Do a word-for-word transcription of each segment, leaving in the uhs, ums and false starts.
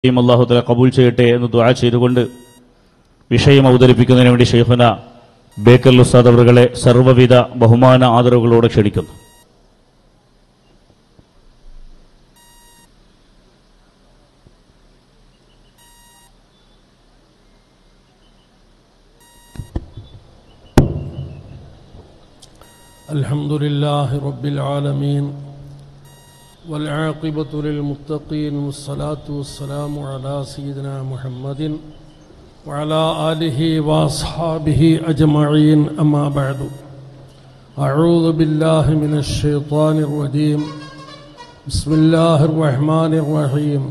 അല്ലാഹു തആല ഖബൂൽ ചെയ്യട്ടെ എന്ന് ദുആ ചെയ്തുകൊണ്ട് വിഷയം അവതരിപ്പിക്കുന്നതിന് വേണ്ടി ശൈഖുന ബേക്കൽ ഉസ്താദ് അവറുകളെ സർവ്വവിധ ബഹുമാന ആദരവുകളോടെ ക്ഷണിക്കുന്നു. അൽഹംദുലില്ലാഹി റബ്ബിൽ ആലമീൻ والعاقبة للمتقين والصلاة والسلام على سيدنا محمد وعلى آله وأصحابه أجمعين أما بعد أعوذ بالله من الشيطان الرجيم بسم الله الرحمن الرحيم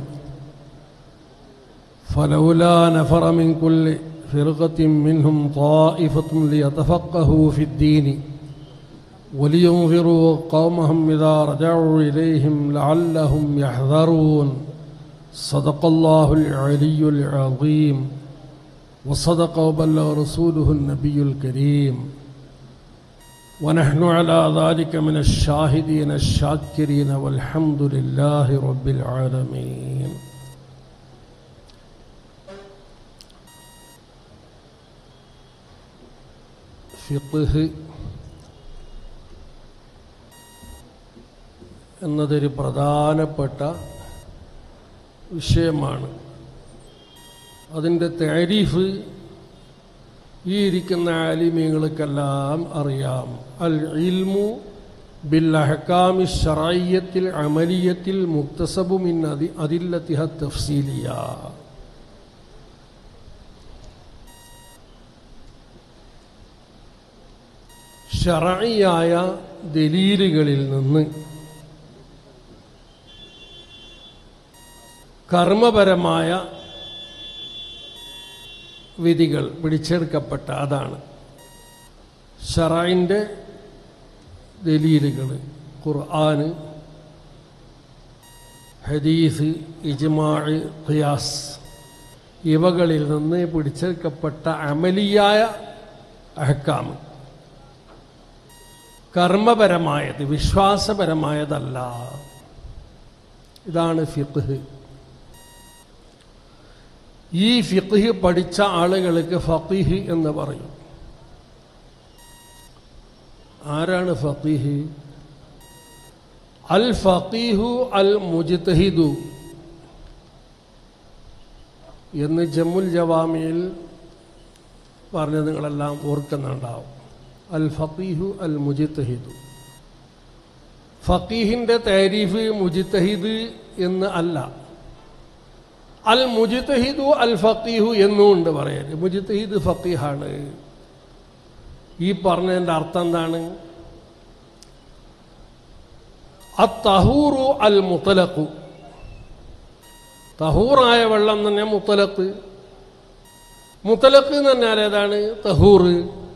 فلولا نفر من كل فرقة منهم طائفة ليتفقهوا في الدين ولينذروا قومهم إذا رجعوا إليهم لعلهم يحذرون صدق الله العلي العظيم وصدق وبلغ رسوله النبي الكريم ونحن على ذلك من الشاهدين الشاكرين والحمد لله رب العالمين. ഫിഖ് എന്നതൊരു പ്രധാനപ്പെട്ട വിഷയമാണ്. അതിൻ്റെ തഅരീഫ് ഈ ഇരിക്കുന്ന ആലിമീങ്ങൾക്കെല്ലാം അറിയാം. അൽ ഇൽമു ബിൽ അഹ്കാമി ശർഇയ്യത്തിൽ അമലിയത്തിൽ മുക്തസബു മിൻ അദില്ലത്തിഹ തഫ്സീലിയ. ശർഇയായ ദലീലുകളിൽ നിന്ന് കർമ്മപരമായ വിധികൾ പിടിച്ചെടുക്കപ്പെട്ട അതാണ് ശർഇന്റെ ദലീലുകൾ. ഖുർആൻ, ഹദീസ്, ഇജ്മാഅ്, ഖിയാസ് ഇവകളിൽ നിന്ന് പിടിച്ചെടുക്കപ്പെട്ട അമലിയായ അഹ്കാം, കർമ്മപരമായത്, വിശ്വാസപരമായതല്ല. ഇതാണ് ഫിഖ്. ഈ ഫിഖ് പഠിച്ച ആളുകൾക്ക് ഫഖീഹ് എന്ന് പറയും. ആരാണ് ഫഖീഹ്? അൽ ഫഖീഹു അൽ മുജ്തഹിദു എന്ന് ജമ്മുൽ ജവാമിയിൽ പറഞ്ഞ് നിങ്ങളെല്ലാം ഓർക്കുന്നുണ്ടാവും. അൽ ഫഖീഹു അൽ മുജ്തഹിദു. ഫഖീഹിന്റെ തഅരീഫ് മുജ്തഹിദ് എന്ന് അല്ല, അൽ മുജ്തഹിദു അൽ ഫഖീഹു എന്നുകൊണ്ട് പറയരുത്. മുജ്തഹിദ് ഫഖീഹാണ്. ഈ പറഞ്ഞതിൻ്റെ അർത്ഥം എന്താണ്? അത്തഹൂറു അൽ മുത്തലഖു. തഹൂറായ വെള്ളം തന്നെ മുത്തലഖ്. മുത്തലഖ് എന്ന് പറഞ്ഞാൽ ഏതാണ്? തഹൂറ്.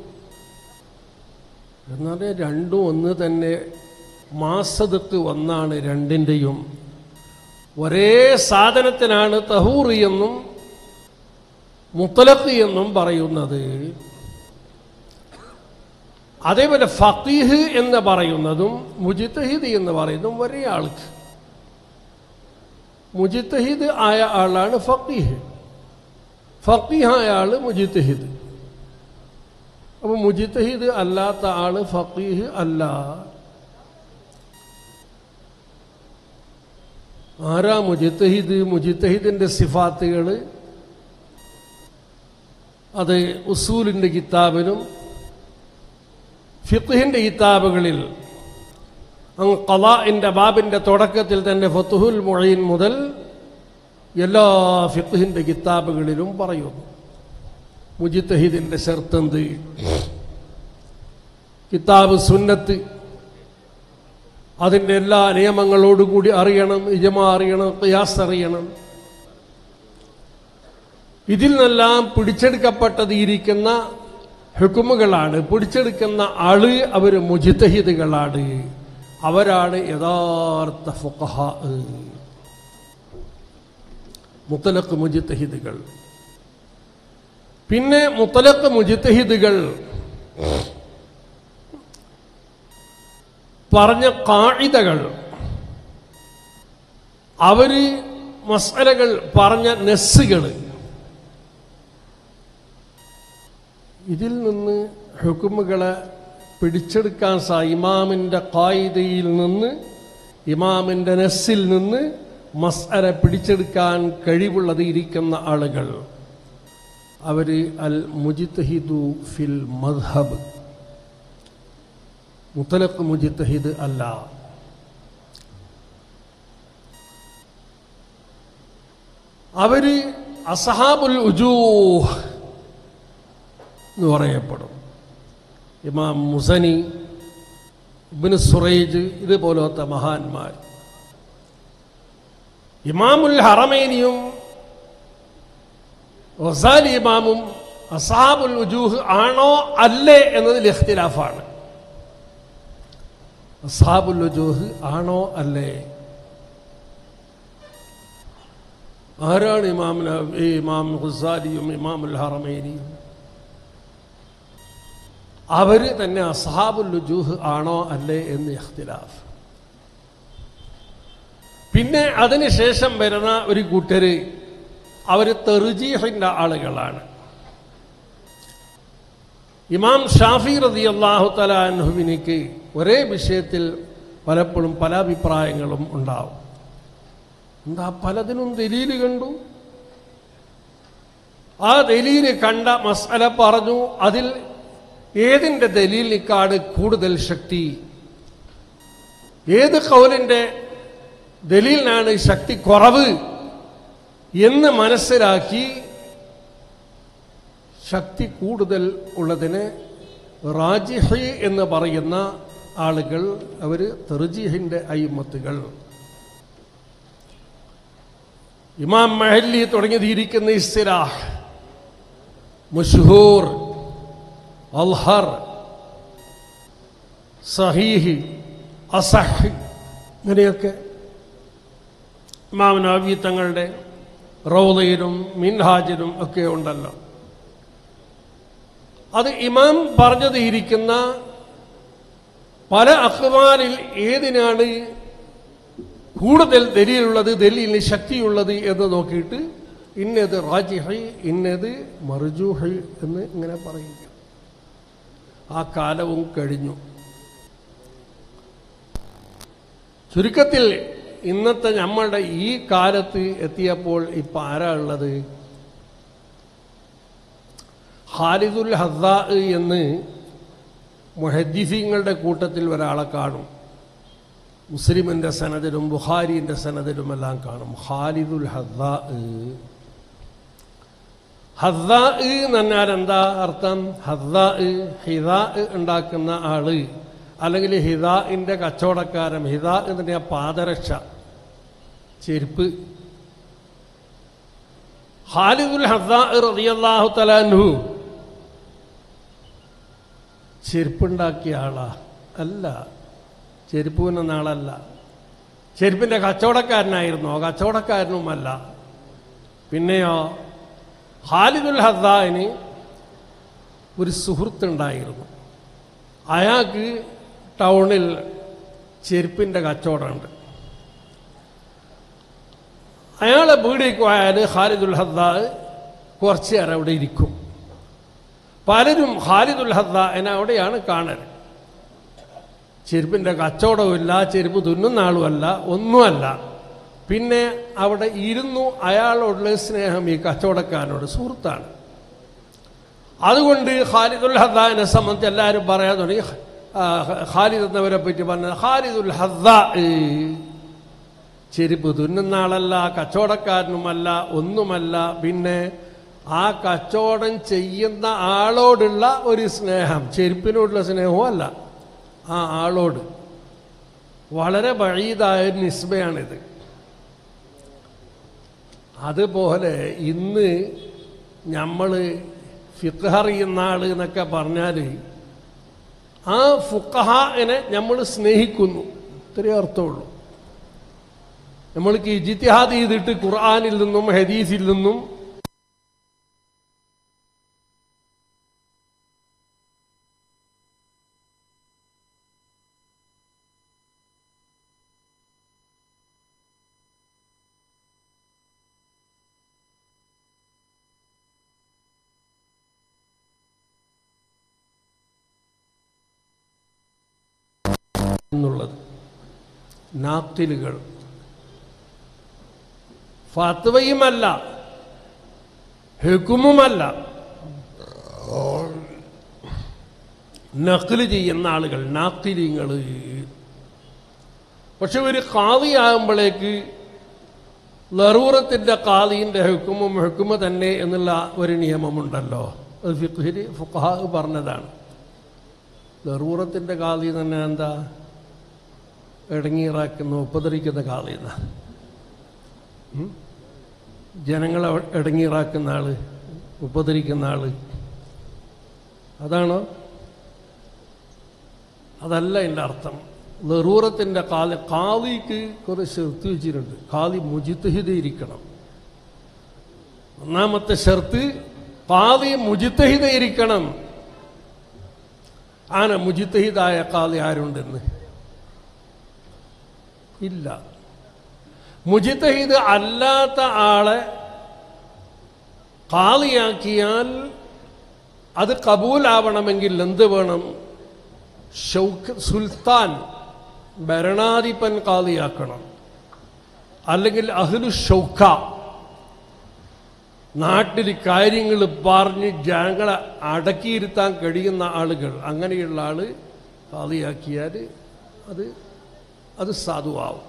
എന്നാൽ രണ്ടും ഒന്ന് തന്നെ. മാസദക്ക് ഒന്നാണ് രണ്ടിൻ്റെയും. ഒരേ സാധനത്തിനാണ് തഹൂർ എന്നും മുത്തലഖ് എന്നും പറയുന്നത്. അതേപോലെ ഫഖീഹ് എന്ന് പറയുന്നതും മുജ്തഹിദ് എന്ന് പറയുന്നതും ഒരേ ആൾക്ക്. മുജ്തഹിദ് ആയ ആളാണ് ഫഖീഹ്, ഫഖീഹായ ആള് മുജ്തഹിദ്. അപ്പൊ മുജ്തഹിദ് അല്ലാത്ത ആള് ഫഖീഹ് അല്ല. ആരാ മുജ്തഹിദ്? മുജ്തഹിദിന്റെ സിഫാത്തുകൾ അത് ഉസൂലിന്റെ കിതാബിലും ഫിഖ്ഹിന്റെ കിതാബുകളിൽ ഖളാഇന്റെ ബാബിന്റെ തുടക്കത്തിൽ തന്നെ ഫത്ഹുൽ മുഈൻ മുതൽ എല്ലാ ഫിഖ്ഹിന്റെ കിതാബുകളിലും പറയുന്നു. മുജ്തഹിദിന്റെ ശർത്ത് എന്ത്? കിതാബ് സുന്നത്ത് അതിൻ്റെ എല്ലാ നിയമങ്ങളോടുകൂടി അറിയണം, ഇജ്മാ അറിയണം, ഖിയാസ് അറിയണം. ഇതിൽ നിന്നെല്ലാം പിടിച്ചെടുക്കപ്പെട്ടത് ഇരിക്കുന്ന ഹുക്കുമുകളാണ്. പിടിച്ചെടുക്കുന്ന ആള് അവർ മുജ്തഹിദുകളാണ്. അവരാണ് യഥാർത്ഥ ഫുഖഹാ, മുത്തലഖ് മുജ്തഹിദുകൾ. പിന്നെ മുത്തലഖ് മുജ്തഹിദുകൾ പറഞ്ഞ ഖാഇദകൾ അവർ മസ്അലകൾ പറഞ്ഞ നസ്സുകൾ, ഇതിൽ നിന്ന് ഹുക്കുമുകളെ പിടിച്ചെടുക്കാൻ സാ ഇമാമിൻ്റെ ഖായിദയിൽ നിന്ന്, ഇമാമിൻ്റെ നസ്സിൽ നിന്ന് മസ്അല പിടിച്ചെടുക്കാൻ കഴിവുള്ളത് ഇരിക്കുന്ന ആളുകൾ, അവർ അൽ മുജ്തഹിദു ഫിൽ മദ്ഹബ്, മുത്തലഖ് മുജ്തഹിദ് അല്ല. അവർ അസ്ഹാബുൽ ഉജൂഹ് എന്ന് പറയപ്പെടും. ഇമാം മുസനി, ഇബ്നു സുറൈജ്, ഇതുപോലത്തെ മഹാന്മാർ. ഇമാമുൽ ഹറമൈനിയും ഗസാലി ഇമാമും അസ്ഹാബുൽ ഉജൂഹ് ആണോ അല്ലേ എന്നതിൽ ഇഖ്തിലാഫാണ്. അസ്ഹാബുൽ ഉജൂഹ് ആണോ അല്ലേ? ആരാണ് ഇമാം ഇമാം ഗസാലിയും ഇമാമുൽ ഹറമൈനിയും? അവർ തന്നെ അസ്ഹാബുൽ ഉജൂഹ് ആണോ അല്ലേ എന്ന് ഇഖ്തിലാഫ്. പിന്നെ അതിനുശേഷം വരുന്ന ഒരു കൂട്ടര് അവർ തർജീഹിന്റെ ആളുകളാണ്. ഇമാം ഷാഫി റളിയല്ലാഹു തആല അൻഹുവിനിക്ക് ഒരേ വിഷയത്തിൽ പലപ്പോഴും പല അഭിപ്രായങ്ങളും ഉണ്ടാവും. എന്താ? പലതിനും ദലീല് കണ്ടു, ആ ദലീല് കണ്ട മസ്അല പറഞ്ഞു, അതിൽ ഏതിൻ്റെ ദലീലിനെക്കാട് കൂടുതൽ ശക്തി, ഏത് ഖൗലിൻ്റെ ദലീലിനാണ് ശക്തി കുറവ് എന്ന് മനസ്സിലാക്കി ശക്തി കൂടുതൽ ഉള്ളതിനെ റാജിഹി എന്ന് പറയുന്ന ആളുകൾ, അവർ തർജീഹിന്റെ അയിമത്തുകൾ. ഇമാം മഹല്ലി തുടങ്ങിയിരിക്കുന്ന ഇസ്തിലാഹ്, മശ്ഹൂർ, അൽഹർ, സഹീഹ്, അസഹ്, ഇങ്ങനെയൊക്കെ ഇമാം നവവി തങ്ങളുടെ റൗളയിലും മിൻഹാജിലും ഒക്കെ ഉണ്ടല്ലോ. അത് ഇമാം പറഞ്ഞത് ഇരിക്കുന്ന പല അഖ്വാലിൽ ഏതിനാണ് കൂടുതൽ ദലീലുള്ളത്, ദലീലിന് ശക്തിയുള്ളത് എന്ന് നോക്കിയിട്ട് ഇന്നത് റാജിഹി, ഇന്നത് മർജൂഹി എന്ന് ഇങ്ങനെ പറയുക. ആ കാലവും കഴിഞ്ഞു. ചുരുക്കത്തിൽ ഇന്നത്തെ നമ്മളുടെ ഈ കാലത്ത് എത്തിയപ്പോൾ ഇപ്പം ആരാ ഉള്ളത്? ഖാലിദുൽ ഹദ്ദാ എന്ന് മുഹദ്ദിസീങ്ങളുടെ കൂട്ടത്തിൽ ഒരാളെ കാണും. മുസ്ലിമിൻ്റെ സനദിലും ബുഖാരിൻ്റെ സനദിലുമെല്ലാം കാണും. ഖാലിദുൽ ഹദ്ദാ. ഹദ്ദാ എന്ന് പറഞ്ഞാൽ എന്താ അർത്ഥം? ഹദ്ദാ, ഹിദാ ഉണ്ടാക്കുന്ന ആള്, അല്ലെങ്കിൽ ഹിദാഇൻ്റെ കച്ചവടക്കാരൻ. ഹിദാ എന്ന് പറഞ്ഞാൽ പാദരക്ഷ, ചെരുപ്പ്. ഖാലിദുൽ ഹദ്ദാ റളിയല്ലാഹു തആല അൻഹു ചെരുപ്പുണ്ടാക്കിയ ആളാ? അല്ല, ചെരുപ്പുവിനെന്ന ആളല്ല. ചെരുപ്പിൻ്റെ കച്ചവടക്കാരനായിരുന്നോ? കച്ചവടക്കാരനുമല്ല. പിന്നെയോ, ഖാലിദുൽ ഹദ്ദാഇന് ഒരു സുഹൃത്തുണ്ടായിരുന്നു. അയാൾക്ക് ടൗണിൽ ചെരുപ്പിൻ്റെ കച്ചവടമുണ്ട്. അയാളെ വീടേക്ക് പോയാൽ ഖാലിദുൽ ഹദ്ദാ കുറച്ച് നേരം അവിടെ ഇരിക്കും. പലരും ഖാലിദുൽ ഹദ്ദാഇനെ അവിടെയാണ് കാണൽ. ചെരുപ്പിൻ്റെ കച്ചവടവുമില്ല, ചെരുപ്പ് തുന്നുന്ന ആളുമല്ല, ഒന്നുമല്ല. പിന്നെ അവിടെ ഇരുന്നു അയാളോടുള്ള സ്നേഹം ഈ കച്ചവടക്കാരനോട്, സുഹൃത്താണ്. അതുകൊണ്ട് ഖാലിദുൽ ഹദ്ദാഇനെ സംബന്ധിച്ച് എല്ലാവരും പറയാൻ തുടങ്ങി. ഖാലിദ് എന്നവരെ പറ്റി പറഞ്ഞത്, ഖാലിദുൽ ഹദ്ദാ ചെരുപ്പ് തുന്നുന്ന ആളല്ല, കച്ചവടക്കാരനുമല്ല, ഒന്നുമല്ല. പിന്നെ ആ കച്ചവടം ചെയ്യുന്ന ആളോടുള്ള ഒരു സ്നേഹം, ചെരുപ്പിനോടുള്ള സ്നേഹവും അല്ല, ആ ആളോട് വളരെ ബഈദായ ഒരു നിസ്ബയാണിത്. അതുപോലെ ഇന്ന് നമ്മൾ ഫിഖ് അറിയുന്ന ആള് എന്നൊക്കെ പറഞ്ഞാൽ ആ ഫുഖഹാനെ നമ്മൾ സ്നേഹിക്കുന്നു, ഇത്രയേ അർത്ഥമുള്ളൂ. നമ്മൾക്ക് ഇജ്തിഹാദ് ചെയ്തിട്ട് ഖുർആനിൽ നിന്നും ഹദീസിൽ നിന്നും എന്നുള്ളത് നാക്കിലുകൾ ഫത്വയുമല്ല, ഹുക്കുമുമല്ല, നഖ്ല് ചെയ്യുന്ന ആളുകൾ നാക്കിലിങ്ങൾ. പക്ഷെ ഒരു ഖാദിയാകുമ്പോഴേക്ക് ലറൂറത്തിൻ്റെ ഖാദിൻ്റെ ഹുക്കുമും ഹുക്കുമ തന്നെ എന്നുള്ള ഒരു നിയമമുണ്ടല്ലോ. അത് ഫിഖ്ഹിൽ ഫുഖഹാ പറഞ്ഞതാണ്. ലറൂറത്തിൻ്റെ ഖാദി തന്നെ എന്താ? ഇടങ്ങീറാക്കുന്ന ഉപദ്രവിക്കുന്ന ഖാദി എന്നാ. ജനങ്ങളെ ഇടങ്ങീറാക്കുന്ന ആള്, ഉപദ്രവിക്കുന്ന ആള്, അതാണോ? അതല്ല എൻ്റെ അർത്ഥം. ലറൂറത്തിൻ്റെ ഖാദി, ഖാദിക്ക് കുറെ ഷർത്ത് വെച്ചിട്ടുണ്ട്. ഖാദി മുജ്തഹിദ് ഇരിക്കണം. ഒന്നാമത്തെ ഷർത്ത് ഖാദി മുജ്തഹിദ് ഇരിക്കണം. ആന മുജ്തഹിദായ ഖാദി ആരുണ്ടെന്ന് ഇല്ല. മുജ്തഹിദ് അല്ലാത്ത ആളെ ഖാദിയാക്കിയാൽ അത് കബൂലാവണമെങ്കിൽ എന്ത് വേണം? ഷൗക്ക് സുൽത്താൻ, ഭരണാധിപൻ ഖാദിയാക്കണം. അല്ലെങ്കിൽ അഹ്ലു ഷൗക്ക, നാട്ടിൽ കാര്യങ്ങൾ പറഞ്ഞ് ജനങ്ങളെ അടക്കിയിരുത്താൻ കഴിയുന്ന ആളുകൾ, അങ്ങനെയുള്ള ആള് ഖാദിയാക്കിയാൽ അത് അത് സാധുവാകും.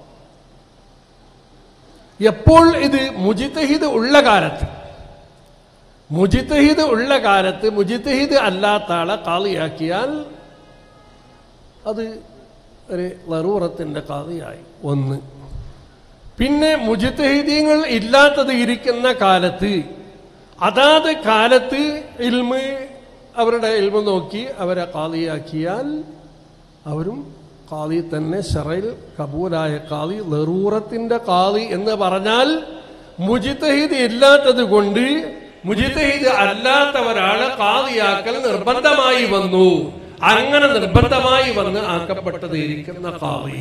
എപ്പോൾ? ഇത് മുജ്തഹിദ് ഉള്ള കാലത്ത്. മുജ്തഹിദ് ഉള്ള കാലത്ത് മുജ്തഹിദ് അല്ലാത്ത ആളെ ഖാദിയാക്കിയാൽ അത് ഒരു ലറൂറത്തിൻ്റെ ഖാദിയായി. ഒന്ന്. പിന്നെ മുജ്തഹിദീങ്ങൾ ഇല്ലാത്തത് ഇരിക്കുന്ന കാലത്ത് അതാത് കാലത്ത് ഇൽമ്, അവരുടെ ഇൽമ് നോക്കി അവരെ ഖാദിയാക്കിയാൽ അവരും ഖാദി തന്നെ, ശറയിൽ കബൂലായ ഖാദി. ലറൂറത്തിൻ്റെ ഖാദി എന്ന് പറഞ്ഞാൽ മുജ്തഹിദ് ഇല്ലാത്തത് കൊണ്ട് മുജ്തഹിദ് അല്ലാത്ത ഒരാളെ ഖാദിയാക്കൽ നിർബന്ധമായി വന്നു. അങ്ങനെ നിർബന്ധമായി വന്ന് ആക്കപ്പെട്ടത് ഇരിക്കുന്ന ഖാദി,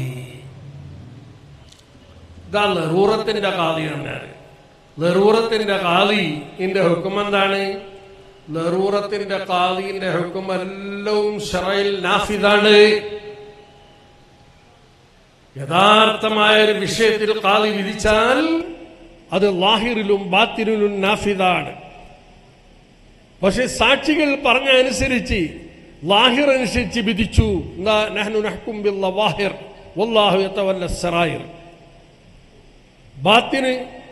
ഇതാ ലറൂറത്തിന്റെ ഖാദി എന്നാണ്. ലറൂറത്തിന്റെ ഖാദിന്റെ ഹുക്കം എന്താണ്? ലറൂറത്തിന്റെ ഖാദിന്റെ ഹുക്കം എല്ലാം ശറയിൽ നാഫിദാണ്. യഥാർത്ഥമായ ഒരു വിഷയത്തിൽ ഖാദി വിധിച്ചാൽ അത് ലാഹിറിലും ബാത്തിനിലും നാഫിദാണ്. പക്ഷെ സാക്ഷികൾ പറഞ്ഞ അനുസരിച്ച് ലാഹിർ അനുസരിച്ച് വിധിച്ചു. എന്താ? നഹ്നു നഹ്കും ബിൽ ലവാഹിർ വല്ലാഹു യതവല്ല സറായിർ. ബാത്തിന്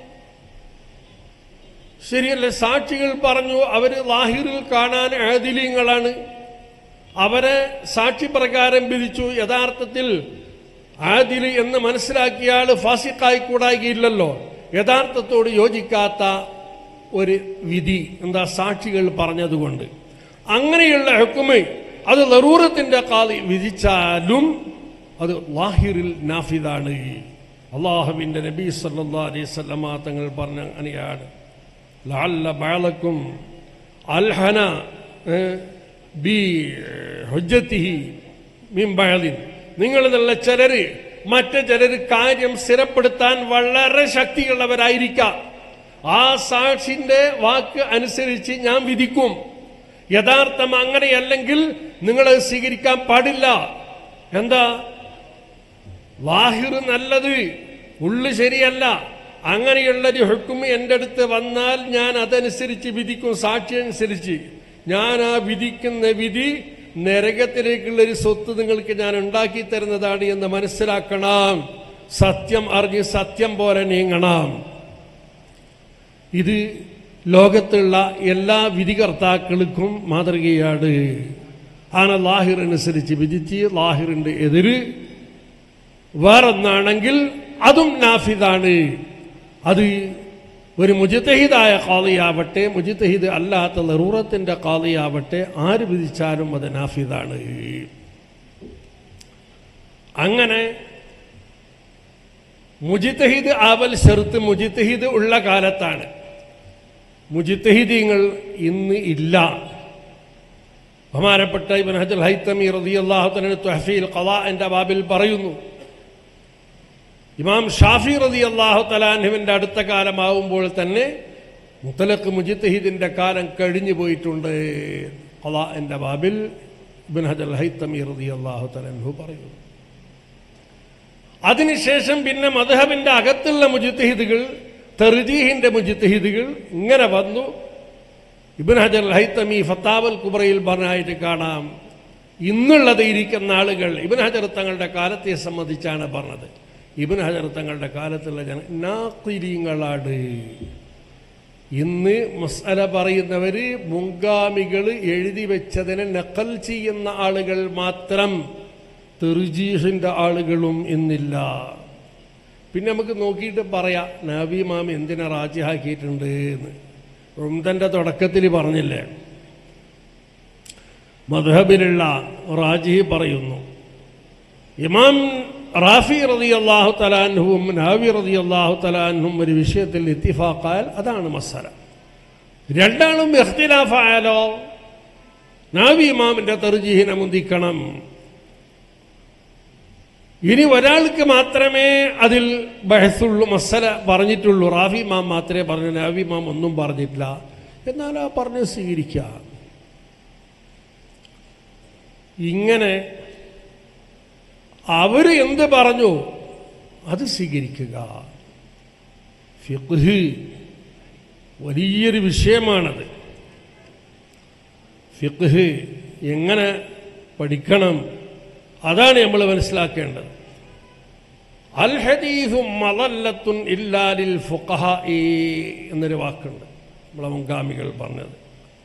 ശരിയല്ലേ? സാക്ഷികൾ പറഞ്ഞു അവര് ലാഹിറിൽ കാണാൻ ആദിലീങ്ങളാണ്, അവരെ സാക്ഷി പ്രകാരം വിധിച്ചു. യഥാർത്ഥത്തിൽ ആദിൽ എന്ന് മനസ്സിലാക്കിയ ആള് ഫാസിഖായി കൂടായില്ലല്ലോ. യഥാർത്ഥത്തോട് യോജിക്കാത്ത ഒരു വിധി എന്താ? സാക്ഷികൾ പറഞ്ഞതുകൊണ്ട്. അങ്ങനെയുള്ള ഹുക്കുമ് അത് ലറൂറത്തിന്റെ ഖാദി വിധിച്ചാലും അത് ലാഹിറിൽ നാഫിദാണ്. അല്ലാഹുവിന്റെ നബി സല്ലല്ലാഹു അലൈഹി വസല്ലമ തങ്ങൾ പറഞ്ഞ അങ്ങനെയാണ്. ലഅല്ല ബഅലക്കും അൽഹന ബി ഹുജ്ജതിഹി മിൻ ബഅദിൻ. നിങ്ങൾ നല്ല ചിലര് മറ്റു ചിലര് കാര്യം സ്ഥിരപ്പെടുത്താൻ വളരെ ശക്തിയുള്ളവരായിരിക്കാം. ആ സാക്ഷിന്റെ വാക്ക് അനുസരിച്ച് ഞാൻ വിധിക്കും. യഥാർത്ഥം അങ്ങനെയല്ലെങ്കിൽ നിങ്ങൾ സ്വീകരിക്കാൻ പാടില്ല. എന്താ? ലാഹിർ നല്ലത്, ഉള്ളു ശരിയല്ല. അങ്ങനെയുള്ളൊരു ഹുക്കം എൻ്റെ അടുത്ത് വന്നാൽ ഞാൻ അതനുസരിച്ച് വിധിക്കും. സാക്ഷി അനുസരിച്ച് ഞാൻ ആ വിധിക്കുന്ന വിധി നരകത്തിലേക്കുള്ളൊരു സ്വത്ത് നിങ്ങൾക്ക് ഞാൻ ഉണ്ടാക്കി തരുന്നതാണ് എന്ന് മനസ്സിലാക്കണം. സത്യം അറിഞ്ഞ് സത്യം പോലെ നീങ്ങണം. ഇത് ലോകത്തുള്ള എല്ലാ വിധികർത്താക്കൾക്കും മാതൃകയാണ്. ആണ് ലാഹിർ അനുസരിച്ച് വിധിച്ച് ലാഹിറിന്റെ എതിര് വേറൊന്നാണെങ്കിൽ അതും നാഫിദാണ്. അത് ഒരു മുജ്തഹിദായ ഖാദിയാവട്ടെ, മുജ്തഹിദ് അല്ലാത്ത ലറൂറത്തിന്റെ ഖാദിയാവട്ടെ, ആര് വിധിച്ചാലും അത് നാഫിദാണ്. അങ്ങനെ മുജ്തഹിദ് ആവൽ ഷർത്ത് മുജ്തഹിദ് ഉള്ള കാലത്താണ്. മുജ്തഹിദീങ്ങൾ ഇന്ന് ഇല്ല. ബഹുമാനപ്പെട്ട ഇബ്നു ഹജർ ഹൈതമി റളിയല്ലാഹു തആല തുഹ്ഫീൽ ഖളാഇന്റെ ബാബിൽ പറയുന്നു, ഇമാം ഷാഫി റളിയല്ലാഹു തആല അൻഹുവിന്റെ അടുത്ത കാലമാവുമ്പോൾ തന്നെ മുത്തലഖ് മുജ്തഹിദിന്റെ കാലം കഴിഞ്ഞു പോയിട്ടുണ്ട്. ഖളാഇന്റെ ബാബിൽ ഇബ്നു ഹജർ ഹൈതമി റളിയല്ലാഹു തആല അൻഹു പറയുന്നു. അതിനുശേഷം പിന്നെ മദ്ഹബിന്റെ അകത്തുള്ള മുജ്തഹിദുകൾ, തർജീഹിന്റെ മുജ്തഹിദുകൾ ഇങ്ങനെ വന്നു. ഇബ്നു ഹജർ അൽ ഹൈതമി ഫത്താവൽ കുബ്രയിൽ പറഞ്ഞായിട്ട് കാണാം, ഇന്നുള്ളത് ഇരിക്കുന്ന ആളുകൾ ഇബ്നു ഹജർ തങ്ങളുടെ കാലത്തെ സംബന്ധിച്ചാണ് പറഞ്ഞത്. ഇബ്നു ഹജർ തങ്ങളുടെ കാലത്തുള്ള ജന നാഖിരീങ്ങളാണ്. ഇന്ന് മസ്അല പറയുന്നവര് മുൻഗാമികൾ എഴുതി വെച്ചതിനെ നഖൽ ചെയ്യുന്ന ആളുകൾ മാത്രം, തർജീഹിന്റെ ആളുകളും ഇന്നില്ല. പിന്നെ നമുക്ക് നോക്കിയിട്ട് പറയാം നബി ഇമാം എന്തിനാ റാജിഹാക്കിയിട്ടുണ്ട് എന്ന്. ഉംദന്റെ തുടക്കത്തിൽ പറഞ്ഞില്ലേ, മദ്ഹബിലുള്ള റാജിഹി പറയുന്നു. ഇമാം റാഫി റളിയല്ലാഹു തആല അൻഹുവും നബി റളിയല്ലാഹു തആല അൻഹും ഒരു വിഷയത്തിൽ ഇത്തിഫാഖാൽ അതാണ് മസല. രണ്ടാളും ഇഖ്തിലാഫായാലോ നബി ഇമാമിന്റെ തർജീഹിനെ മുന്തിക്കണം. ഇനി ഒരാൾക്ക് മാത്രമേ അതിൽ ബഹസുള്ളൂ, മസല പറഞ്ഞിട്ടുള്ളൂ. റാഫി ഇമാം മാത്രമേ പറഞ്ഞു, നബി ഇമാം ഒന്നും പറഞ്ഞിട്ടില്ല. എന്നാൽ ആ പറഞ്ഞ് സ്വീകരിക്കുക. ഇങ്ങനെ അവര് എന്ത് പറഞ്ഞു അത് സ്വീകരിക്കുക. ഫിഖ്ഹ് വലിയൊരു വിഷയമാണത്. ഫിഖ്ഹ് എങ്ങനെ പഠിക്കണം അതാണ് നമ്മൾ മനസ്സിലാക്കേണ്ടത്. അൽ ഹദീസു മളല്ലത്തുൻ ഇല്ലാ ലിൽ ഫുഖഹാഇ എന്നൊരു വാക്കുണ്ട് നമ്മളെ മുൻഗാമികൾ പറഞ്ഞത്.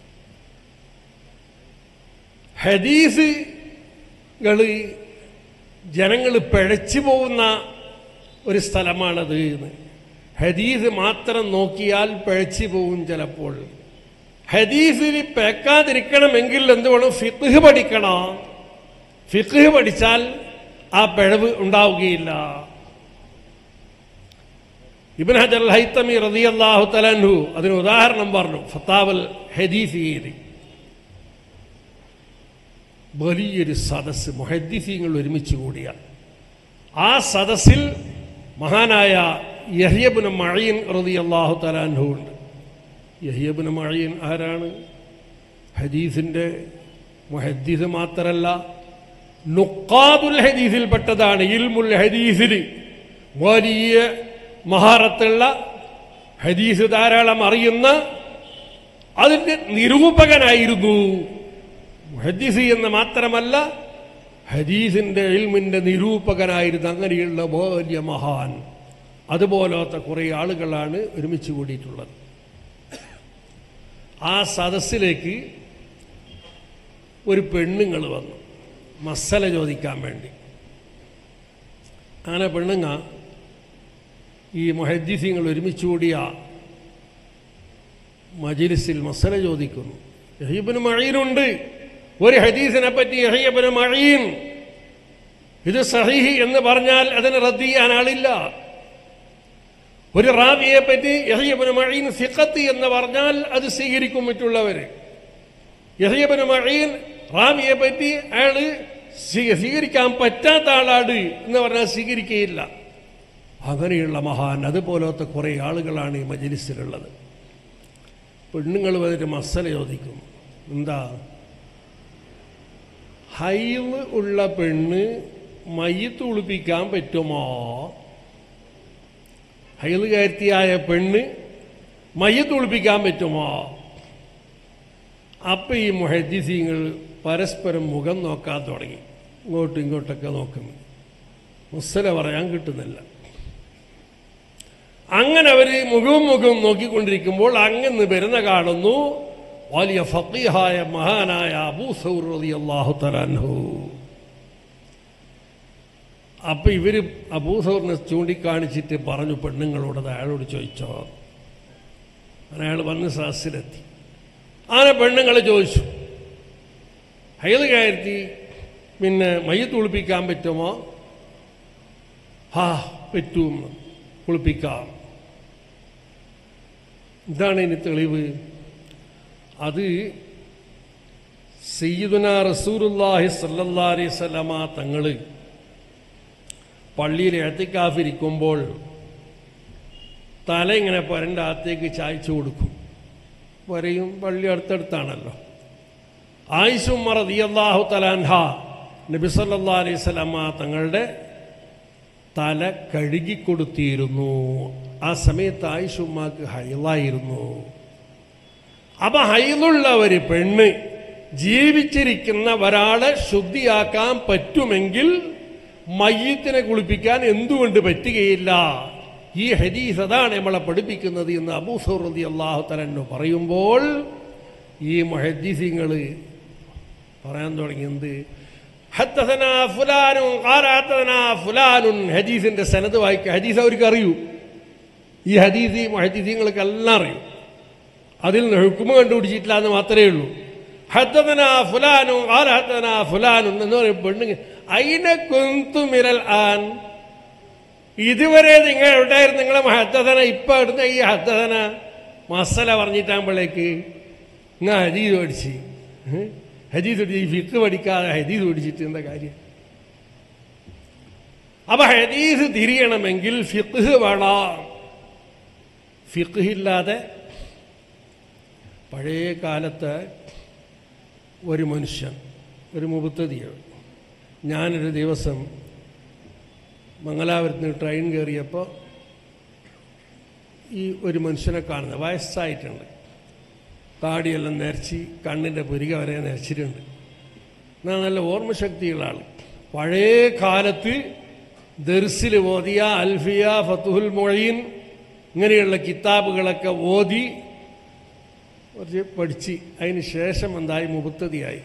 ഹദീസുകൾ ജനങ്ങൾ പിഴച്ചു പോകുന്ന ഒരു സ്ഥലമാണത് എന്ന്. ഹദീസ് മാത്രം നോക്കിയാൽ പിഴച്ചു പോകും ചിലപ്പോൾ. ഹദീസിൽ പേക്കാതിരിക്കണമെങ്കിൽ എന്ത് വേണം? ഫിഖ്ഹ് പഠിക്കണം. ഫിഖ്ഹ് പഠിച്ചാൽ ആ പിഴവ് ഉണ്ടാവുകയില്ല. ഇബ്നു ഹജർ അൽ ഹൈതമി റളിയല്ലാഹു തആല അൻഹു അതിന് ഉദാഹരണം പറഞ്ഞു. ഫത്താവൽ ഹദീസിൽ വലിയൊരു സദസ്സ് മുഹദ്ദിസീങ്ങൾ ഒരുമിച്ച് കൂടിയ ആ സദസ്സിൽ മഹാനായ യഹ്യ ഇബ്നു മഈൻ റളിയല്ലാഹു തആല അൻഹു ഉണ്ട്. യഹ്യ ഇബ്നു മഈൻ ആരാണ്? ഹദീസിന്റെ മുഹദ്ദിസ് മാത്രമല്ല, നുഖാദുൽ ഹദീസിൽ പെട്ടതാണ്. ഇൽമുൽ ഹദീസിൽ വലിയ മഹാറത്തുള്ള, ഹദീസ് ധാരാളം അറിയുന്ന, അതിൻ്റെ നിരൂപകനായിരുന്നു. മുഹദ്ദിസ് എന്ന് മാത്രമല്ല, ഹദീസിന്റെ ഇൽമിന്റെ നിരൂപകനായിരുന്നു. അങ്ങനെയുള്ള വലിയ മഹാൻ. അതുപോലത്തെ കുറേ ആളുകളാണ് ഒരുമിച്ച് കൂടിയിട്ടുള്ളത്. ആ സദസ്സിലേക്ക് ഒരു പെണ്ണുങ്ങൾ വന്നു മസല ചോദിക്കാൻ വേണ്ടി. അങ്ങനെ പെണ്ണുങ്ങ ഈ മുഹദ്ദിസീങ്ങൾ ഒരുമിച്ച് കൂടിയ മജ്ലിസിൽ മസല ചോദിക്കുന്നു. യഹ്യ ഇബ്നു മഈനുണ്ട്. ഒരു ഹദീസിനെ പറ്റി യഹ്യ ഇബ്നു മഈൻ ഇത് സഹീഹ് എന്ന് പറഞ്ഞാൽ അതിന് റദ്ദ് ചെയ്യാൻ ആളില്ല. ഒരു റാവിയെ പറ്റി യഹ്യ ഇബ്നു മഈൻ സിഖത്ത് എന്ന് പറഞ്ഞാൽ അത് സ്വീകരിക്കും മറ്റുള്ളവർ. യഹ്യ ഇബ്നു മഈൻ റാവിയെ പറ്റി അയാൾ സ്വീകരിക്കാൻ പറ്റാത്ത ആളാണ് എന്ന് പറഞ്ഞാൽ സ്വീകരിക്കുകയില്ല. അങ്ങനെയുള്ള മഹാൻ, അതുപോലത്തെ കുറേ ആളുകളാണ് ഈ മജ്ലിസിലുള്ളത്. പെണ്ണുങ്ങൾ വന്നിട്ട് മസല ചോദിക്കും. എന്താ? ഹൈള് ഉള്ള പെണ്ണ് മയ്യിത്ത് കുളിപ്പിക്കാൻ പറ്റുമോ? ഹൈളുകാരിയായ പെണ്ണ് മയ്യിത്ത് കുളിപ്പിക്കാൻ പറ്റുമോ? അപ്പം ഈ മുഹദ്ദിസീങ്ങൾ പരസ്പരം മുഖം നോക്കാൻ തുടങ്ങി. ഇങ്ങോട്ടും ഇങ്ങോട്ടൊക്കെ നോക്കുന്നു. മസല പറയാൻ കിട്ടുന്നില്ല. അങ്ങനെ അവർ മുഖവും മുഖവും നോക്കിക്കൊണ്ടിരിക്കുമ്പോൾ അങ്ങനെ വരുന്ന കാണുന്നു വലിയ ഫഖീഹായ മഹാനായ അബൂ സൗർ റളിയല്ലാഹു തആല അൻഹു. അപ്പൊ ഇവര് അബൂ സൗറിനെ ചൂണ്ടിക്കാണിച്ചിട്ട് പറഞ്ഞു പെണ്ണുങ്ങളോട്, അയാളോട് ചോദിച്ചോ. അയാൾ വന്ന് സദസ്സിലെത്തി. അങ്ങനെ പെണ്ണുങ്ങൾ ചോദിച്ചു, ഹൈദ് കയറ്റി പിന്നെ മയ്യിത്ത് കുളിപ്പിക്കാൻ പറ്റുമോ? ഹാ പറ്റും, കുളിപ്പിക്കാം. ഇതാണ് ഇനി തെളിവ്. അത് സയ്യിദുനാ റസൂലുള്ളാഹി സ്വല്ലല്ലാഹു അലൈഹി വസല്ലമ തങ്ങൾ പള്ളിയിൽ ഇഅ്തികാഫിരിക്കുമ്പോൾ തല ഇങ്ങനെ പരൻ്റെ അകത്തേക്ക് ചായച്ചു കൊടുക്കും. വരെയും പള്ളി അടുത്തടുത്താണല്ലോ. ആയിഷ ഉമ്മ റളിയല്ലാഹു തആല അൻഹ നബി സല്ലല്ലാഹു അലൈഹി വസല്ലമ തങ്ങളുടെ തല കഴുകിക്കൊടുത്തിരുന്നു. ആ സമയത്ത് ആയിഷ ഉമ്മാക്ക് ഹൈളായിരുന്നു. അപ്പൊ ഹൈളുള്ള ഒരു പെണ്ണ് ജീവിച്ചിരിക്കുന്ന ഒരാളെ ശുദ്ധിയാക്കാൻ പറ്റുമെങ്കിൽ മയ്യത്തിനെ കുളിപ്പിക്കാൻ എന്തുകൊണ്ട് പറ്റുകയില്ല? ഈ ഹദീസ് അതാണ് നമ്മളെ പഠിപ്പിക്കുന്നത് എന്ന് അബൂ സൗർ റളിയല്ലാഹു തആല അൻഹു പറയുമ്പോൾ ഈ മുഹദ്ദിസീങ്ങൾ പറയാൻ തുടങ്ങിയത് ഹദ്ദസനാ ഫുലാനുൻ ഖാല ഹദ്ദസനാ ഫുലാനുൻ. ഹദീസിന്റെ സനദ് വായിക്കുക. ഹദീസ് അവർക്ക് അറിയൂ. ഈ ഹദീസ് മുഹദ്ദിസീങ്ങൾക്ക് എല്ലാം അറിയും. അതിൽ നിന്ന് ഹുക്മ കണ്ടുപിടിച്ചിട്ടില്ല എന്ന് മാത്രമേ ഉള്ളൂ. ഹദ്ദസനാ ഫുലാനുൻ ഖാല ഹദ്ദസനാ ഫുലാനുൻ എന്ന് പറയും. പെണ്ണുങ്ങ അയിന കുന്തു മിനൽ ആൻ, ഇതുവരെ നിങ്ങൾ എവിടെയായിരുന്നു? നിങ്ങളെ ഹദ്ദസന ഇപ്പൊ ഇടുന്ന ഈ ഹദ്ദസന മസല പറഞ്ഞിട്ടാകുമ്പോഴേക്ക് നിങ്ങൾ ഹദീസ് പഠിച്ച് ഹദീസ് പഠിച്ച് ഈ ഫിഖ് പഠിക്കാതെ ഹദീസ് പഠിച്ചിട്ട് എന്താ കാര്യം? അപ്പൊ ഹദീസ് തിരിയണമെങ്കിൽ ഫിഖ് വേണം. ഫിഖ് ഇല്ലാതെ പഴയ കാലത്ത് ഒരു മനുഷ്യൻ, ഒരു മുബത്തദിയാണ്. ഞാനൊരു ദിവസം മംഗലാപുരത്ത് നിന്ന് ട്രെയിൻ കയറിയപ്പോൾ ഈ ഒരു മനുഷ്യനെ കാണുന്നത് വയസ്സായിട്ടുണ്ട്. താടിയെല്ലാം നരച്ച് കണ്ണിൻ്റെ പുരിക വരെ നരച്ചിട്ടുണ്ട്. എന്നാൽ നല്ല ഓർമ്മശക്തിയുള്ള ആൾ. പഴയ കാലത്ത് ദർസിൽ ഓതിയ അൽഫിയ, ഫതുഹുൽ മുഈൻ ഇങ്ങനെയുള്ള കിതാബുകളൊക്കെ ഓതി കുറച്ച് പഠിച്ച് അതിന് ശേഷം എന്തായി മുബത്തദിയായി,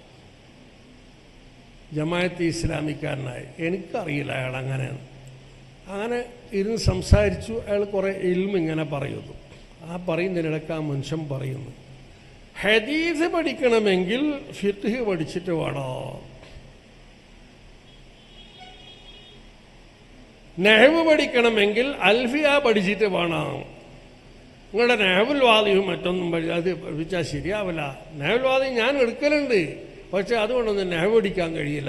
ജമാഅത്ത് ഇസ്ലാമിക്കാരനായി. എനിക്കറിയില്ല അയാൾ അങ്ങനെയാണ്. അങ്ങനെ ഇരുന്ന് സംസാരിച്ചു. അയാൾ കുറേ ഇൽമ് ഇങ്ങനെ പറയുന്നു. ആ പറയുന്നതിനിടയ്ക്ക് ആ മനുഷ്യൻ പറയുന്നു, ഹദീസ് പഠിക്കണമെങ്കിൽ ഫിഖ് പഠിച്ചിട്ട് വേണോ, നഹ്വ് പഠിക്കണമെങ്കിൽ അൽഫിയ പഠിച്ചിട്ട് വേണം. നിങ്ങളുടെ നഹ്വുൽ വാദിയും മറ്റൊന്നും പഠി അത് പഠിച്ചാൽ ശരിയാവില്ല. നഹ്വുൽ വാദി ഞാൻ എടുക്കലുണ്ട്, പക്ഷെ അതുകൊണ്ടൊന്നും നഹ്വ് പഠിക്കാൻ കഴിയില്ല.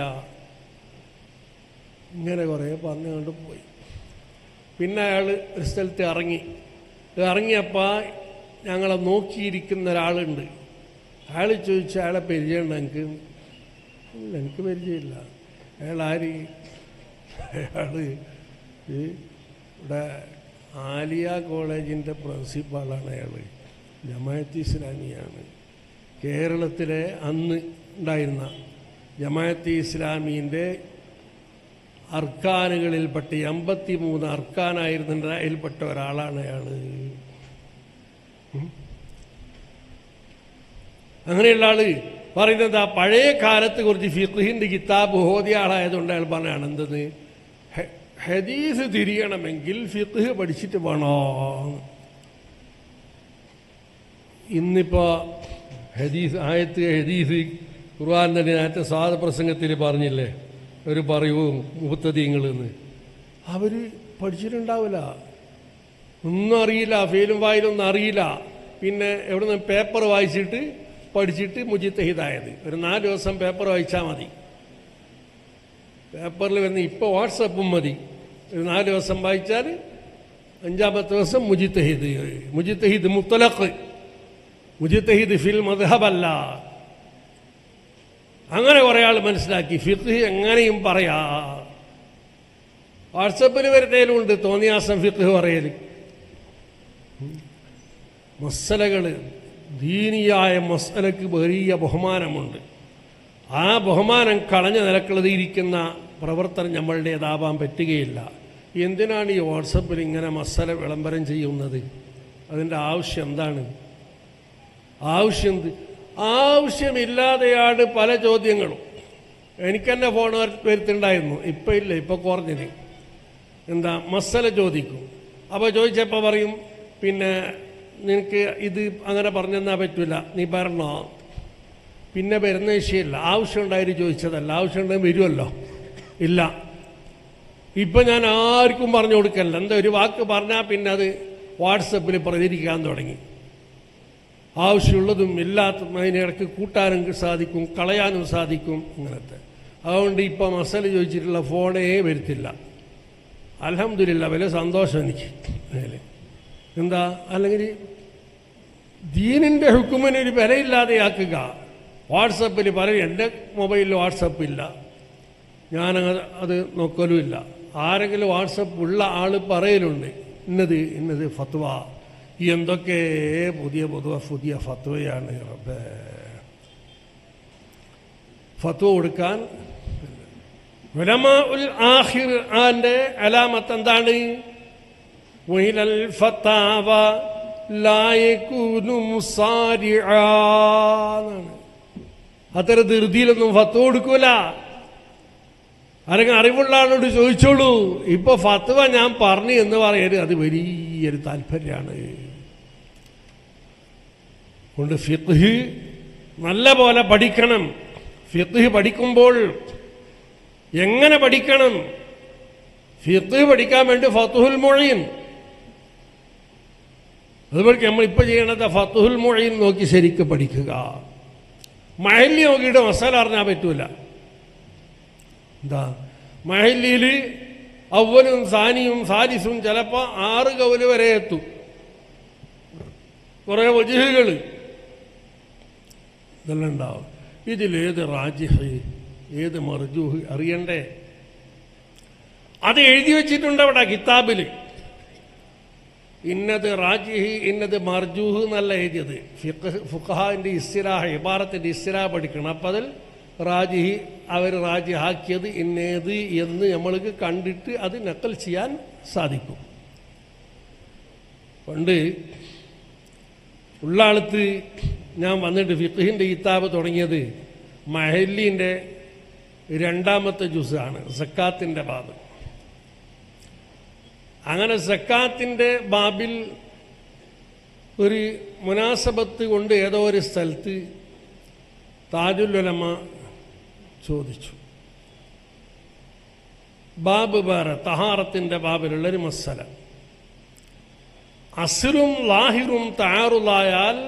ഇങ്ങനെ കുറേ പറഞ്ഞുകൊണ്ട് പോയി. പിന്നെ അയാൾ ഒരു സ്ഥലത്ത് ഇറങ്ങി. ഇറങ്ങിയപ്പോൾ ഞങ്ങളെ നോക്കിയിരിക്കുന്ന ഒരാളുണ്ട്. അയാൾ ചോദിച്ചു, അയാളെ പരിചയമുണ്ട് എനിക്ക്? ഇല്ല, എനിക്ക് പരിചയമില്ല. അയാൾ ആര്? അയാൾ ഇവിടെ ആലിയ കോളേജിൻ്റെ പ്രിൻസിപ്പാളാണ്. അയാൾ ജമാഅത്ത് ഇസ്ലാമിയാണ്. കേരളത്തിലെ അന്ന് ഉണ്ടായിരുന്ന ജമാഅത്ത് ഇസ്ലാമീൻ്റെ അർക്കാനുകളിൽപ്പെട്ട എൺപത്തി മൂന്ന് അർക്കാനായിരുന്ന അതിൽപ്പെട്ട ഒരാളാണ് അയാൾ. അങ്ങനെയുള്ള ആള് പറയുന്നത് ആ പഴയ കാലത്ത് കുറച്ച് ഫിഖ്ഹിൻ്റെ കിതാബ് ഓതിയ ആളായതുകൊണ്ട് അയാൾ പറഞ്ഞാണ് എന്തെന്ന്, ഹദീസ് തിരിയണമെങ്കിൽ ഫിഖ് പഠിച്ചിട്ട് വേണോ. ഇന്നിപ്പോ ഹദീസ് ആയത്ത് ഹദീസ് ഖുർആൻ തന്നെ നേരത്തെ സ്വാദ പ്രസംഗത്തിൽ പറഞ്ഞില്ലേ, അവർ പറയൂ മുബത്തദീങ്ങളെന്ന്. അവർ പഠിച്ചിട്ടുണ്ടാവില്ല, ഒന്നും അറിയില്ല, ഫെയിലും വായിലൊന്നും അറിയില്ല. പിന്നെ എവിടെ നിന്ന് പേപ്പർ വായിച്ചിട്ട് പഠിച്ചിട്ട് മുജിത്തഹിദായത്. ഒരു നാല് ദിവസം പേപ്പർ വായിച്ചാൽ മതി. പേപ്പറിൽ വരുന്ന ഇപ്പോൾ വാട്സപ്പും മതി. ഒരു നാല് ദിവസം വായിച്ചാൽ അഞ്ചാമത്തെ ദിവസം മുജിത്തഹിദ്. മുജിത്തഹിദ് മുത്തലഖ്, മുജിത്തഹിദ് ഫിൽ മദ്ഹബല്ല. അങ്ങനെ കുറേ ആൾ മനസ്സിലാക്കി ഫിഖ് എങ്ങനെയും പറയാ. വാട്സപ്പിൽ വരുന്നതിലും ഉണ്ട് തോന്നിയാസം ഫിഖ് പറയൽ. മസ്സലകൾ, ദീനിയായ മസ്സലക്ക് വലിയ ബഹുമാനമുണ്ട്. ആ ബഹുമാനം കളഞ്ഞ നിലക്കുള്ളത് ഇരിക്കുന്ന പ്രവർത്തനം നമ്മളുടേതാവാൻ പറ്റുകയില്ല. എന്തിനാണ് ഈ വാട്സപ്പിൽ ഇങ്ങനെ മസ്സല വിളംബരം ചെയ്യുന്നത്? അതിൻ്റെ ആവശ്യം എന്താണ്? ആവശ്യം ആവശ്യമില്ലാതെയാണ് പല ചോദ്യങ്ങളും. എനിക്കെന്നെ ഫോൺ വരുത്തുണ്ടായിരുന്നു, ഇപ്പം ഇല്ല, ഇപ്പം കുറഞ്ഞത്. എന്താ മസ്സല ചോദിക്കും. അപ്പോൾ ചോദിച്ചപ്പോൾ പറയും, പിന്നെ നിനക്ക് ഇത് അങ്ങനെ പറഞ്ഞെന്നാൽ പറ്റില്ല, നീ പറഞ്ഞോ. പിന്നെ വരുന്ന വിഷയമല്ല, ആവശ്യമുണ്ടായിട്ട് ചോദിച്ചതല്ല. ആവശ്യമുണ്ടെങ്കിൽ വരുമല്ലോ. ഇല്ല, ഇപ്പം ഞാൻ ആർക്കും പറഞ്ഞു കൊടുക്കല്ല. എന്താ ഒരു വാക്ക് പറഞ്ഞാൽ പിന്നെ അത് വാട്സപ്പിൽ പ്രചരിക്കാൻ തുടങ്ങി. ആവശ്യമുള്ളതും ഇല്ലാത്തതും അതിനിടയ്ക്ക് കൂട്ടാനും സാധിക്കും, കളയാനും സാധിക്കും. അങ്ങനത്തെ അതുകൊണ്ട് ഇപ്പം മസല ചോദിച്ചിട്ടുള്ള ഫോണേ വരുത്തില്ല. അൽഹംദുലില്ലാ, വലിയ സന്തോഷം എനിക്ക്. എന്താ, അല്ലെങ്കിൽ ദീനിൻ്റെ ഹുക്കുമിനൊരു വിലയില്ലാതെയാക്കുക. വാട്സപ്പിൽ പറയും, എൻ്റെ മൊബൈലിൽ വാട്സപ്പില്ല, ഞാനത് അത് നോക്കലുമില്ല. ആരെങ്കിലും വാട്സപ്പ് ഉള്ള ആൾ പറയലുണ്ട് ഇന്നത് ഇന്നത് ഫത്വ, എന്തൊക്കെ പുതിയ പുതിയ പുതിയ ഫത്വയാണ് റബ്ബേ. ഫത്വ കൊടുക്കാൻ ഉലമാ ഉൽ ആഖിർ ആന്റെ അലാമത്ത് എന്താണ്? വൈലൽ ഫതാവ ലാ യകൂനു മുസാരിആ. അത്ര ധൃതിയിലൊന്നും ഫത്വ കൊടുക്കൂല. ആരെങ്കിലും അറിവുള്ള ആളോട് ചോദിച്ചോളൂ. ഇപ്പൊ ഫത്വ ഞാൻ പറഞ്ഞു എന്ന് പറയരുത്, അത് വലിയൊരു താല്പര്യമാണ്. കൊണ്ട് ഫിഖ്ഹ് നല്ല പോലെ പഠിക്കണം. ഫിഖ്ഹ് പഠിക്കുമ്പോൾ എങ്ങനെ പഠിക്കണം? ഫിഖ്ഹ് പഠിക്കാൻ വേണ്ടി ഫത്ഹുൽ മുഈൻ, അതുപോലെ നമ്മൾ ഇപ്പൊ ചെയ്യണത് ഫത്ഹുൽ മുഈൻ നോക്കി ശരിക്ക് പഠിക്കുക. മഹല്ലി നോക്കിയിട്ട് മസാല അറിഞ്ഞാൽ പറ്റൂല. എന്താ മഹല്ലിയിൽ അവലും സാനിയും സാരിസും ചിലപ്പോൾ ആറ് കൗല് വരെ എത്തും. കുറേ വജ്ഹുകൾ ഇതെല്ലാം ഉണ്ടാവും. ഇതിലേത് റാജിഹ് ഏത് മർജൂഹ് അറിയണ്ടേ? അത് എഴുതി വെച്ചിട്ടുണ്ട് അവിടെ കിതാബിൽ. ഇന്നത് റാജിഹ് ഇന്നത് മർജൂഹ് എന്നല്ല എഴുതിയത്. ഫിഖ് ഫുഖഹാന്റെ ഇസ്തിലാഹ് ഇബാറത്തിന്റെ ഇസ്തിലാഹ് പഠിക്കണം. അപ്പം അതിൽ റാജിഹി അവർ റാജിഹാക്കിയത് ഇന്നേത് എന്ന് നമ്മൾക്ക് കണ്ടിട്ട് അത് നക്കൽ ചെയ്യാൻ സാധിക്കും. പണ്ട് ഉള്ളാളത്ത് ഞാൻ വന്നിട്ട് ഫിഖ്ഹിന്റെ കിതാബ് തുടങ്ങിയത് മഹല്ലിന്റെ രണ്ടാമത്തെ ജുസാണ്, സക്കാത്തിന്റെ ബാബ്. അങ്ങനെ സക്കാത്തിന്റെ ബാബിൽ ഒരു മുനാസബത്ത് കൊണ്ട് ഏതോ ഒരു സ്ഥലത്ത് താജുൽ ഉലമ ചോദിച്ചു. ബാബ് വേറെ, തഹാറത്തിന്റെ ബാബിലുള്ളൊരു മസല. അസ്ലും ലാഹിറും തആറുലായാൽ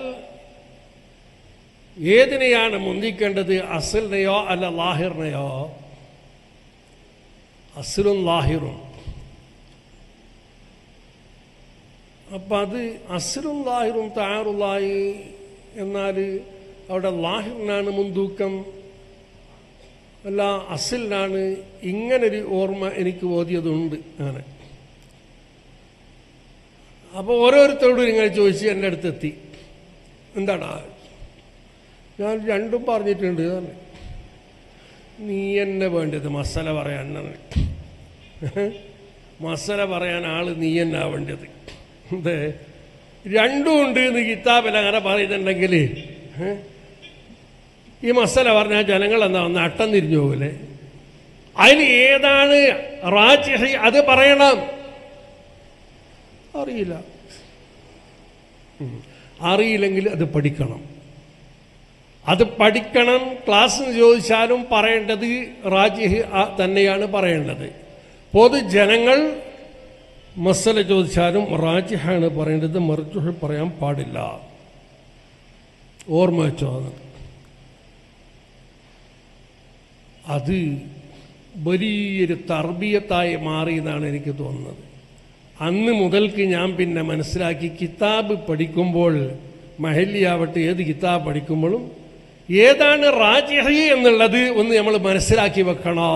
ഏതിനെയാണ് മുന്തിക്കേണ്ടത്? അസ്ലിനെയോ അല്ല ലാഹിറിനെയോ? അസ്ലും ലാഹിറും. അപ്പം അത് അസ്ലും ലാഹിറും തആറുലായി എന്നാൽ അവിടെ ലാഹിറിനാണ് മുൻതൂക്കം അല്ല അസ്ലിനാണ്. ഇങ്ങനൊരു ഓർമ്മ എനിക്ക് ഓതിയതുണ്ട്. അങ്ങനെ അപ്പോൾ ഓരോരുത്തരോടും ഇങ്ങനെ ചോദിച്ച് എൻ്റെ അടുത്തെത്തി. എന്താടാ? ഞാൻ രണ്ടും പറഞ്ഞിട്ടുണ്ട്. നീ എന്നെ വേണ്ടത് മസല പറയാൻ, മസല പറയാൻ ആള് നീ എന്നാ വേണ്ടത്. എന്തേ രണ്ടും ഉണ്ട് എന്ന് കിതാബിൽ അങ്ങനെ പറയുന്നുണ്ടെങ്കിൽ ഈ മസല പറഞ്ഞാൽ ജനങ്ങൾ എന്താ വന്ന് അട്ടം തിരിഞ്ഞു പോകില്ലേ? അതിൽ ഏതാണ് റാജിഹ് അത് പറയണം. അറിയില്ല, അറിയില്ലെങ്കിൽ അത് പഠിക്കണം. അത് പഠിക്കണം. ക്ലാസ്സിന് ചോദിച്ചാലും പറയേണ്ടത് റാജിഹ് തന്നെയാണ് പറയേണ്ടത്. പൊതുജനങ്ങൾ മസല ചോദിച്ചാലും റാജിഹാണ് പറയേണ്ടത്, മർജൂഹ് പറയാൻ പാടില്ല. ഓർമ്മ വെച്ചോ. അത് വലിയൊരു തർബിയത്തായി മാറി എന്നാണ് എനിക്ക് തോന്നുന്നത്. അന്ന് മുതൽക്ക് ഞാൻ പിന്നെ മനസ്സിലാക്കി, കിതാബ് പഠിക്കുമ്പോൾ മഹല്ലിയാവട്ടെ ഏത് കിതാബ് പഠിക്കുമ്പോഴും ഏതാണ് റാജിഹ് എന്നുള്ളത് ഒന്ന് നമ്മൾ മനസ്സിലാക്കി വെക്കണോ.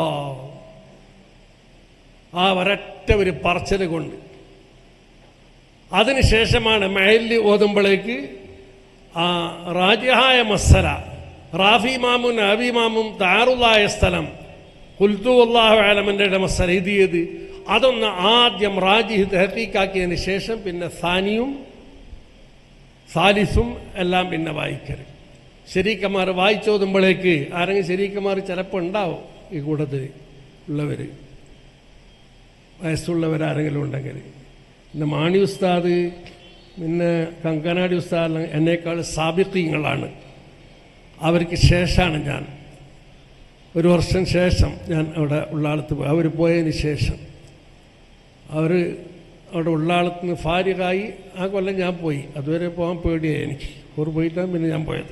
ആ ഒരൊറ്റ ഒരു പറച്ചൽ കൊണ്ട് അതിനുശേഷമാണ് മഹല്ലി ഓതുമ്പോഴേക്ക് ആ റാജിഹായ മസല, റാഫിമാമും നബിമാമും താറുള്ളായ സ്ഥലം, ഖുൽതു അല്ലാഹു അലമിൻ്റെ മസല എഴുതിയത് അതൊന്ന് ആദ്യം റാജിഹ് തഹഖീഖാക്കിയതിന് ശേഷം പിന്നെ സാനിയും സാലിസും എല്ലാം പിന്നെ വായിക്കരുത്. ശരീക്കന്മാർ വായിച്ചോതുമ്പോഴേക്ക് ആരെങ്കിലും ശരീക്കന്മാർ ചിലപ്പോൾ ഉണ്ടാവും ഈ കൂട്ടത്തിൽ ഉള്ളവർ, വയസ്സുള്ളവരാരെങ്കിലും ഉണ്ടെങ്കിൽ. പിന്നെ മാണി ഉസ്താദ് പിന്നെ കങ്കനാടി ഉസ്താദ് എന്നേക്കാൾ സാബിഖീങ്ങളാണ്. അവർക്ക് ശേഷമാണ് ഞാൻ, ഒരു വർഷം ശേഷം ഞാൻ അവിടെ ഉള്ളാളത്ത് പോയി. അവർ പോയതിന് ശേഷം അവർ അവിടെ ഉള്ളാളത്ത് നിന്ന് ഫാരിഖായി ആ കൊല്ലം ഞാൻ പോയി. അതുവരെ പോകാൻ പേടിയായി എനിക്ക്. അവർ പോയിട്ടാണ് പിന്നെ ഞാൻ പോയത്.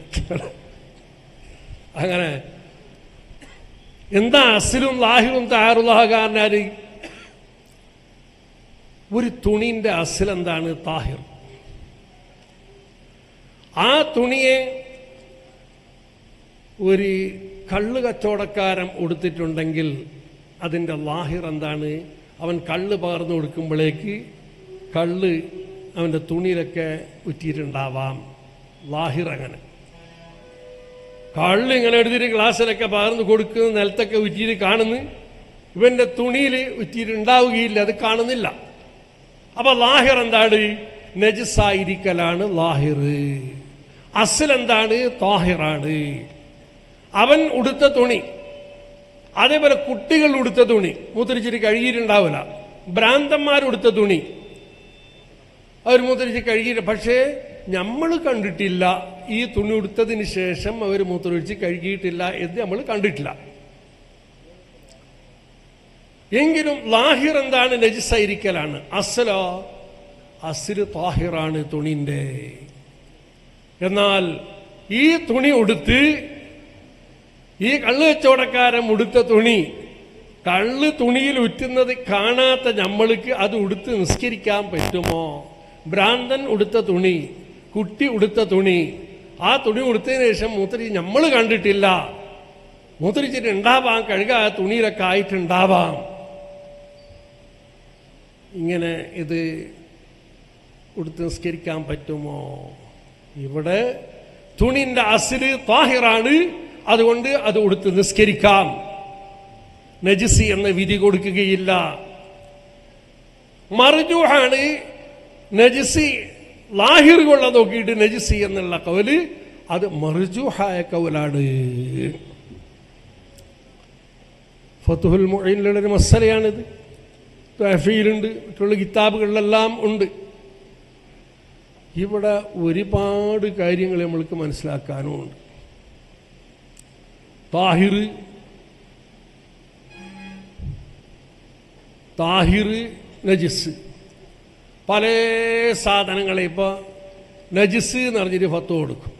അങ്ങനെ എന്താ അസ്ലും ലാഹിറും താറുല്ലാഹുകാരനാർ? ഒരു തുണിൻ്റെ അസ്ൽ എന്താണ്? താഹിർ. ആ തുണിയെ ഒരു കള്ള് കച്ചവടക്കാരൻ ഉടുത്തിട്ടുണ്ടെങ്കിൽ അതിൻ്റെ ലാഹിർ എന്താണ്? അവൻ കള്ള് പകർന്നു കൊടുക്കുമ്പോഴേക്ക് കള്ള് അവൻ്റെ തുണിയിലൊക്കെ ഉറ്റിയിട്ടുണ്ടാവാം. ലാഹിർ അങ്ങനെ കള്ള് ഇങ്ങനെ എടുത്തിട്ട് ഗ്ലാസ്സിലൊക്കെ പകർന്നു കൊടുക്കുന്ന നിലത്തൊക്കെ ഉറ്റിയിട്ട് കാണുന്നു, ഇവൻ്റെ തുണിയിൽ ഉറ്റിയിട്ടുണ്ടാവുകയില്ല, അത് കാണുന്നില്ല. അപ്പൊ ലാഹിർ എന്താണ്? നജസായിരിക്കലാണ് ലാഹിർ. അസ്ൽ എന്താണ്? താഹിറാണ്. അവൻ ഉടുത്ത തുണി, അതേപോലെ കുട്ടികൾ ഉടുത്ത തുണി മൂത്രിച്ചിട്ട് കഴുകിയിട്ടുണ്ടാവില്ല. ഭ്രാന്തന്മാരുടുത്ത തുണി അവർ മൂത്രിച്ച് കഴുകിയിട്ട്, പക്ഷേ നമ്മൾ കണ്ടിട്ടില്ല ഈ തുണി ഉടുത്തതിന് ശേഷം അവർ മൂത്രമൊഴിച്ച് കഴുകിയിട്ടില്ല എന്ന് നമ്മൾ കണ്ടിട്ടില്ല. എങ്കിലും ലാഹിർ എന്താണ്? നജിസായിരിക്കലാണ്. അസ്ലോ അസ്ല് താഹിറാണ് തുണിന്റെ. എന്നാൽ ഈ തുണി ഉടുത്ത്, ഈ കള്ള് കച്ചവടക്കാരൻ ഉടുത്ത തുണി കള്ള് തുണിയിൽ ഉറ്റുന്നത് കാണാത്ത നമ്മൾക്ക് അത് ഉടുത്ത് നിസ്കരിക്കാൻ പറ്റുമോ? ഭ്രാന്തൻ ഉടുത്ത തുണി, കുട്ടി ഉടുത്ത തുണി, ആ തുണി ഉടുത്തതിന് ശേഷം മൂത്രിച്ച് നമ്മൾ കണ്ടിട്ടില്ല, മൂത്രിച്ചിട്ട് ഉണ്ടാവാം, കഴുകാ തുണിയിലൊക്കെ ആയിട്ടുണ്ടാവാം. ഇങ്ങനെ ഇത് ഉടുത്ത് നിസ്കരിക്കാൻ പറ്റുമോ? ഇവിടെ തുണിന്റെ അസ്ല് താഹിറാണ്, അതുകൊണ്ട് അത് ഉടുത്ത് നിസ്കരിക്കാം. നജിസി എന്ന വിധി കൊടുക്കുകയില്ല. മർജൂഹാണ് നജിസി ലാഹിർ കൊള്ള നോക്കിയിട്ട് നജിസി എന്നുള്ള കൗല്, അത് മർജൂഹായ കൗലാണ്. ഫതുഹുൽ മുഈനിലുള്ളൊരു മസലയാണിത്. തഹ്ഫീലുണ്ട്, മറ്റുള്ള കിതാബുകളിലെല്ലാം ഉണ്ട്. ഇവിടെ ഒരുപാട് കാര്യങ്ങൾ നമ്മൾക്ക് മനസ്സിലാക്കാനുമുണ്ട്. താഹിർ താഹിർ നജിസ്, പല സാധനങ്ങളെ ഇപ്പോൾ നജിസ് എന്ന് പറഞ്ഞിട്ട് ഫത്വ കൊടുക്കും.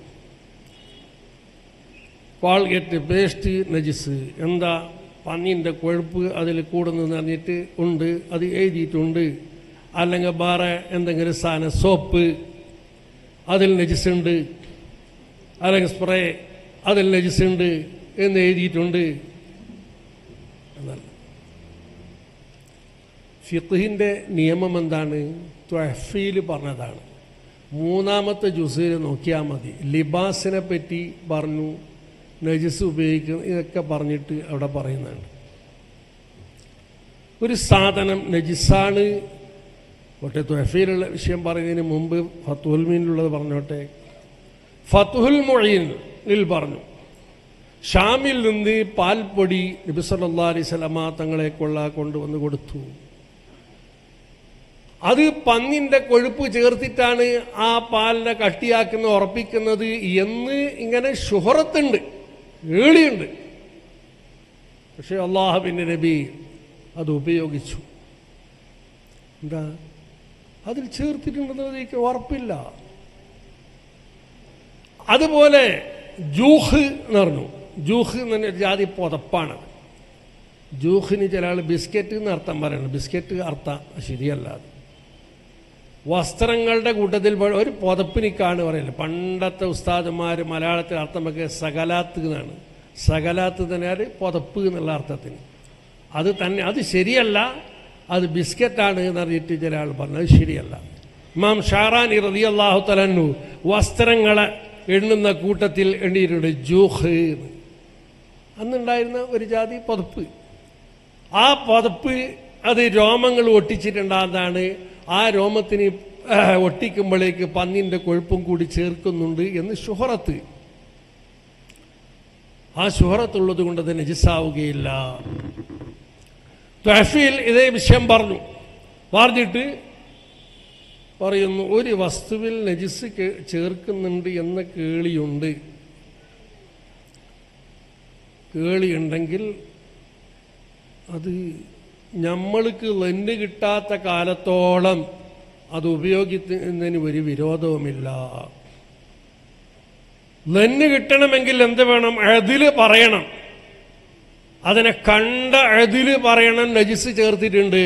കോൾഗേറ്റ് പേസ്റ്റ് നജിസ്, എന്താ? പന്നീൻ്റെ കൊഴുപ്പ് അതിൽ കൂടുന്നെന്ന് പറഞ്ഞിട്ട് ഉണ്ട്, അത് എഴുതിയിട്ടുണ്ട്. അല്ലെങ്കിൽ വേറെ എന്തെങ്കിലും സാധനം, സോപ്പ് അതിൽ നജിസുണ്ട്, അല്ലെങ്കിൽ സ്പ്രേ അതിൽ നജിസുണ്ട് എന്ന് എഴുതിയിട്ടുണ്ട് എന്നല്ല. ഫിഖ്ഹിൻ്റെ നിയമം എന്താണ്? തുഹ്ഫയിൽ പറഞ്ഞതാണ്. മൂന്നാമത്തെ ജുസിൽ നോക്കിയാൽ മതി. ലിബാസിനെ പറ്റി പറഞ്ഞു, നജിസ് ഉപയോഗിക്കുന്ന ഇതൊക്കെ പറഞ്ഞിട്ട് അവിടെ പറയുന്നുണ്ട്. ഒരു സാധനം നജിസാണ്. ഒട്ടെ തുഹ്ഫയിലുള്ള വിഷയം പറയുന്നതിന് മുമ്പ് ഫതുഹുൽ മുഈനിലുള്ളത് പറഞ്ഞോട്ടെ. ഫതുഹുൽ മുഈനിൽ പറഞ്ഞു, ഷാമിൽ നിന്ന് പാൽപ്പൊടി നബി സല്ലല്ലാഹു അലൈഹി വസല്ലമ തങ്ങളെ കൊള്ള കൊണ്ടുവന്ന് കൊടുത്തു. അത് പന്നിൻ്റെ കൊഴുപ്പ് ചേർത്തിട്ടാണ് ആ പാലിനെ കട്ടിയാക്കുന്ന ഉറപ്പിക്കുന്നത് എന്ന് ഇങ്ങനെ ശുഹറത്തുണ്ട്, ഏളിയുണ്ട്. പക്ഷെ അല്ലാഹുവിൻ്റെ നബി അത് ഉപയോഗിച്ചു. എന്താ അതിൽ ചേർത്തിട്ടുണ്ടെന്ന് എനിക്ക് ഉറപ്പില്ല. അതുപോലെ ജൂഹ് എന്ന് പറഞ്ഞു. ജൂഹ് എന്ന് പറഞ്ഞ ജാതി പുതപ്പാണ്. ജൂഹിന് ചില ആൾ ബിസ്ക്കറ്റ് എന്ന് അർത്ഥം പറയണം. ബിസ്ക്കറ്റ് അർത്ഥം ശരിയല്ല. അത് വസ്ത്രങ്ങളുടെ കൂട്ടത്തിൽ ഒരു പുതപ്പിനിക്കാണ് പറയല്. പണ്ടത്തെ ഉസ്താദുമാർ മലയാളത്തിൽ അർത്ഥം വെക്കുക സകലാത്ത് എന്നാണ്. സകലാത്ത് തന്നെ പുതപ്പ് എന്നുള്ള അർത്ഥത്തിന്. അത് തന്നെ അത് ശരിയല്ല, അത് ബിസ്ക്കറ്റാണ് എന്ന് പറഞ്ഞിട്ട് ചില ആൾ പറഞ്ഞു. അത് ശരിയല്ല. ഇമാം ഷാറാനി റളിയല്ലാഹു തആല അൻഹു വസ്ത്രങ്ങളെ എണ്ണുന്ന കൂട്ടത്തിൽ എണ്ണിയിട്ടുണ്ട് ജൂഹ്. അന്നുണ്ടായിരുന്ന ഒരു ജാതി പുതപ്പ്. ആ പുതപ്പ് അത് രോമങ്ങൾ ഒട്ടിച്ചിട്ടുണ്ടാകുന്നതാണ്. ആ രോമത്തിന് ഒട്ടിക്കുമ്പോഴേക്ക് പന്നിൻ്റെ കൊഴുപ്പും കൂടി ചേർക്കുന്നുണ്ട് എന്ന് ശുഹറത്ത്. ആ ശുഹറത്തുള്ളത് കൊണ്ട് അത് നജിസാവുകയില്ല. തുഹ്ഫയിൽ ഇതേ വിഷയം പറഞ്ഞു. പറഞ്ഞിട്ട് പറയുന്നു, ഒരു വസ്തുവിൽ നജിസ് ചേർക്കുന്നുണ്ട് എന്ന കേളിയുണ്ട്. കേളിയുണ്ടെങ്കിൽ അത് നമ്മൾക്ക് ലന്ന് കിട്ടാത്ത കാലത്തോളം അത് ഉപയോഗിക്കുന്നതിന് ഒരു വിരോധവുമില്ല. ലന്ന് കിട്ടണമെങ്കിൽ എന്ത് വേണം? അദില് പറയണം. അതിനെ കണ്ട അദില് പറയണം നജിസ് ചേർത്തിട്ടുണ്ട്.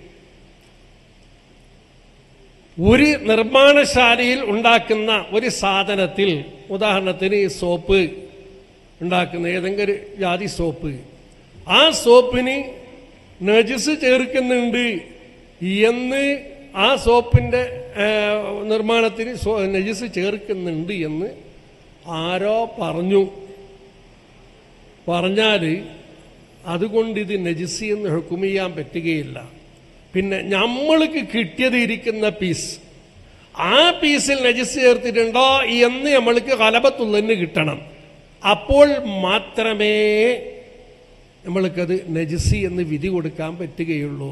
ഒരു നിർമ്മാണശാലയിൽ ഉണ്ടാക്കുന്ന ഒരു സാധനത്തിൽ, ഉദാഹരണത്തിന് സോപ്പ് ഉണ്ടാക്കുന്ന ഏതെങ്കിലും ജാതി സോപ്പ്, ആ സോപ്പിന് നജിസ് ചേർക്കുന്നുണ്ട് എന്ന് ആ സോപ്പിൻ്റെ നിർമ്മാണത്തിന് നജിസ് ചേർക്കുന്നുണ്ട് എന്ന് ആരോ പറഞ്ഞു. പറഞ്ഞാൽ അതുകൊണ്ട് ഇത് നജിസ് എന്ന് ഹുക്കം ചെയ്യാൻ പറ്റുകയില്ല. പിന്നെ നമ്മൾക്ക് കിട്ടിയത് ഇരിക്കുന്ന പീസ്, ആ പീസിൽ നജിസ് ചേർത്തിട്ടുണ്ടോ എന്ന് നമ്മൾക്ക് ഗലബത്തുള്ളതിന് കിട്ടണം. അപ്പോൾ മാത്രമേ നമ്മൾക്കത് നജിസ് എന്ന് വിധി കൊടുക്കാൻ പറ്റുകയുള്ളൂ.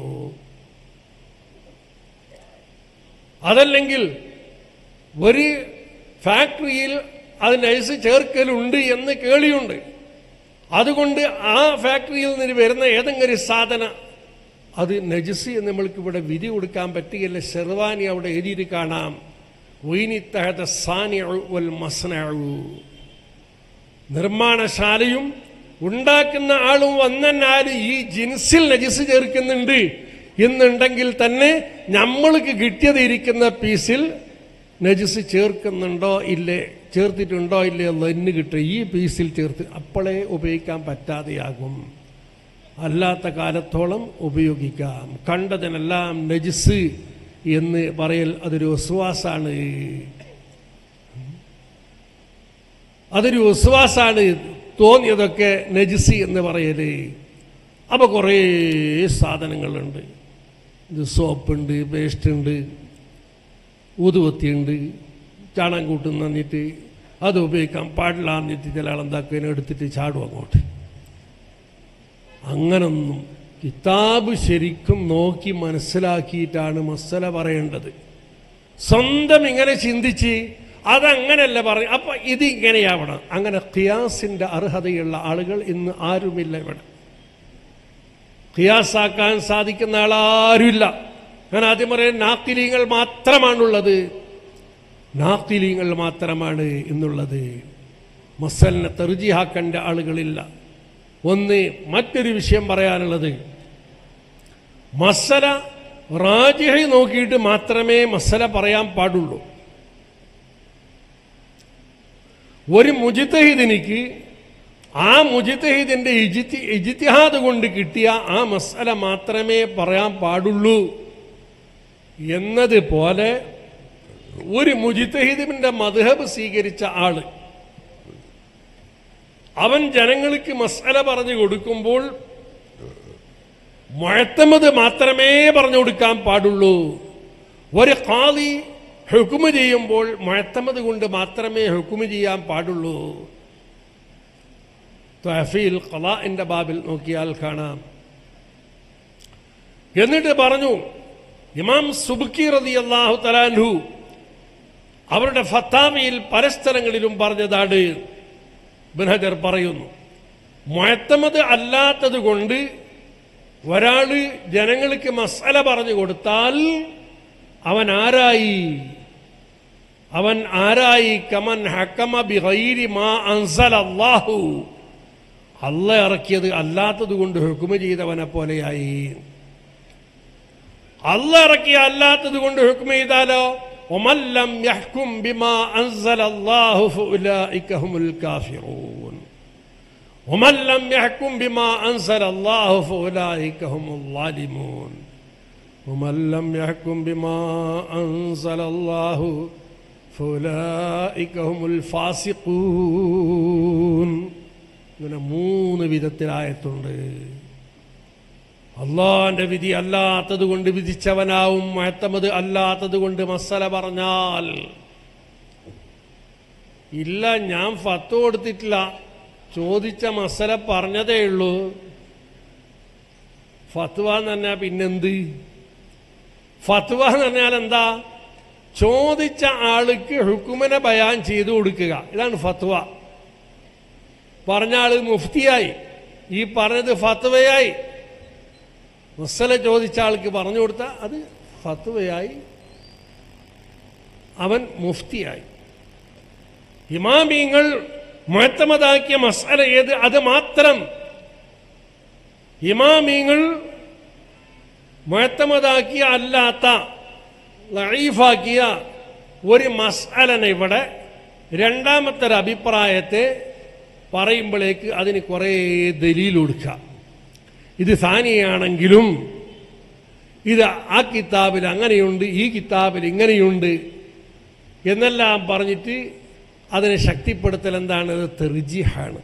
അതല്ലെങ്കിൽ ഒരു ഫാക്ടറിയിൽ അത് നജിസ് ചേർക്കലുണ്ട് എന്ന് കേളിയുണ്ട്, അതുകൊണ്ട് ആ ഫാക്ടറിയിൽ നിന്ന് വരുന്ന ഏതെങ്കിലും സാധനം അത് നജിസ് എന്ന് നമ്മൾക്ക് ഇവിടെ വിധി കൊടുക്കാൻ പറ്റുകയില്ല. ഷെർവാനി അവിടെ എഴുതിയിട്ട് കാണാം, വൈനിത്തഹത സാനിഉ വൽ മസ്നഉ. നിർമ്മാണശാലയും ഉണ്ടാക്കുന്ന ആളും വന്നാലും ഈ ജിൻസിൽ നജിസ് ചേർക്കുന്നുണ്ട് എന്നുണ്ടെങ്കിൽ തന്നെ നമ്മൾക്ക് കിട്ടിയത് ഇരിക്കുന്ന പീസിൽ നജിസ് ചേർക്കുന്നുണ്ടോ ഇല്ലേ, ചേർത്തിട്ടുണ്ടോ ഇല്ലേ എന്ന് കിട്ടും. ഈ പീസിൽ ചേർത്ത് അപ്പോഴേ ഉപയോഗിക്കാൻ പറ്റാതെയാകും. അല്ലാത്ത കാലത്തോളം ഉപയോഗിക്കാം. കണ്ടതിനെല്ലാം നജിസ് എന്ന് പറയൽ അതൊരു വസ്വാസാണ്, അതൊരു വസ്വാസാണ്. തോന്നിയതൊക്കെ നജിസ് എന്ന് പറയല്. അപ്പോൾ കുറേ സാധനങ്ങളുണ്ട്. ഇത് സോപ്പുണ്ട്, പേസ്റ്റ് ഉണ്ട്, ഊതുവത്തിയുണ്ട്, ചാണകം കൂട്ടുന്ന എന്നിട്ട് അത് ഉപയോഗിക്കാൻ പാടില്ല എന്നിട്ട് ചില ആളെന്താക്കുക എടുത്തിട്ട് ചാടും അങ്ങോട്ട്. അങ്ങനൊന്നും കിതാബ് ശരിക്കും നോക്കി മനസ്സിലാക്കിയിട്ടാണ് മസല പറയേണ്ടത്. സ്വന്തം ഇങ്ങനെ ചിന്തിച്ച് അതങ്ങനെയല്ല പറയും. അപ്പം ഇത് ഇങ്ങനെയാവണം. അങ്ങനെ ഖിയാസിൻ്റെ അർഹതയുള്ള ആളുകൾ ഇന്ന് ആരുമില്ല ഇവിടെ. ഖിയാസാക്കാൻ സാധിക്കുന്ന ആളാരുമില്ല. ഞാൻ ആദ്യം പറയാൻ നാക്കിലീങ്ങൾ മാത്രമാണുള്ളത്, നാക്കിലീങ്ങൾ മാത്രമാണ് ഇന്നുള്ളത്. മസലിനെ തെർജിഹാക്കേണ്ട ആളുകളില്ല. ഒന്ന് മറ്റൊരു വിഷയം പറയാനുള്ളത്, മസല റാജിഹി നോക്കിയിട്ട് മാത്രമേ മസല പറയാൻ പാടുള്ളൂ. ഒരു മുജ്തഹിദിനിക്ക് ആ മുജ്തഹിദിന്റെ ഇജ്തി ഇജ്തിഹാദ് കൊണ്ട് കിട്ടിയ ആ മസല മാത്രമേ പറയാൻ പാടുള്ളൂ എന്നതുപോലെ ഒരു മുജ്തഹിദിന്റെ മദ്ഹബ് സ്വീകരിച്ച ആള് അവൻ ജനങ്ങൾക്ക് മസല പറഞ്ഞു കൊടുക്കുമ്പോൾ മുഅ്തമദ് മാത്രമേ പറഞ്ഞു കൊടുക്കാൻ പാടുള്ളൂ. ഒരു ഖാദി ഹുക്മ് ചെയ്യുമ്പോൾ മുഅ്തമദ് കൊണ്ട് മാത്രമേ ഹുക്മ് ചെയ്യാൻ പാടുള്ളൂ. തഹ്ഫീൽ ഖളാഇന്റെ ബാബിൽ നോക്കിയാൽ കാണാം. എന്നിട്ട് പറഞ്ഞു, ഇമാം സുബ്കി റളിയല്ലാഹു തആല അൻഹു അവരുടെ ഫത്താവയിൽ പല സ്ഥലങ്ങളിലും പറഞ്ഞതാണ്. ഇബ്നു ഹജർ പറയുന്നു, മുഅ്തമദ് അല്ലാത്തത് കൊണ്ട് ഒരാള് ജനങ്ങൾക്ക് മസല പറഞ്ഞു കൊടുത്താൽ അവൻ ആരായി? അവൻ ആരായി? കമൻ ഹക്കമ ബിഗൈരി മാ അൻസലല്ലാഹു, അല്ലാഹ് ഇറക്കിയത് അല്ലാത്തത് കൊണ്ട് ഹുക്മ ചെയ്തവനെ പോലെയായി. അല്ലാഹ് ഇറക്കിയ അല്ലാത്തത് കൊണ്ട് ഹുക്മ ചെയ്താലോ, വമൻ ലം യഹ്കും ബിമാ അൻസലല്ലാഹു ഫഉലൈക ഹുമുൽ കാഫിറൂൻ, വമൻ ലം യഹ്കും ബിമാ അൻസലല്ലാഹു ഫഉലൈക ഹുമുൽ ളാലിമൂൻ, വമൻ ലം യഹ്കും ബിമാ അൻസലല്ലാഹു ഫഉലൈക ഹുമുൽ ഫാസിഖൂൻ. ഇങ്ങനെ മൂന്ന് വിധത്തിലായത്തുണ്ട്. അള്ളാന്റെ വിധി അല്ലാത്തത് കൊണ്ട് വിധിച്ചവനാവും മുഅ്തമദ് അല്ലാത്തത് കൊണ്ട് മസല പറഞ്ഞാൽ. ഇല്ല, ഞാൻ ഫത്വ കൊടുത്തിട്ടില്ല, ചോദിച്ച മസല പറഞ്ഞതേ ഉള്ളൂ. ഫത്വ എന്ന് പറഞ്ഞാൽ പിന്നെന്ത്? ഫത്വ എന്ന് പറഞ്ഞാൽ എന്താ? ചോദിച്ച ആൾക്ക് ഹുക്കുമിനെ ബയാൻ ചെയ്തു കൊടുക്കുക, ഇതാണ് ഫത്വ. പറഞ്ഞ ആള് മുഫ്തിയായി, ഈ പറഞ്ഞത് ഫത്വയായി. മസല ചോദിച്ച ആൾക്ക് പറഞ്ഞു കൊടുത്ത അത് ഫത്വയായി, അവൻ മുഫ്തിയായി. ഇമാമിങ്ങൾ മുഅ്തമദാക്കിയ മസല ഏത്? അത് മാത്രം. ഇമാമിങ്ങൾ മുഅ്തമദാക്കിയ അല്ലാത്ത ലഈഫാക്കിയ ഒരു മസ്അലനെ ഇവിടെ രണ്ടാമത്തെ ഒരു അഭിപ്രായത്തെ പറയുമ്പോഴേക്ക് അതിന് കുറേ ദലീൽ കൊടുക്കുക. ഇത് സാനിയാണെങ്കിലും ഇത് ആ കിതാബിൽ അങ്ങനെയുണ്ട്, ഈ കിതാബിൽ ഇങ്ങനെയുണ്ട് എന്നെല്ലാം പറഞ്ഞിട്ട് അതിനെ ശക്തിപ്പെടുത്തൽ എന്താണ്? തെർജീഹാണ്.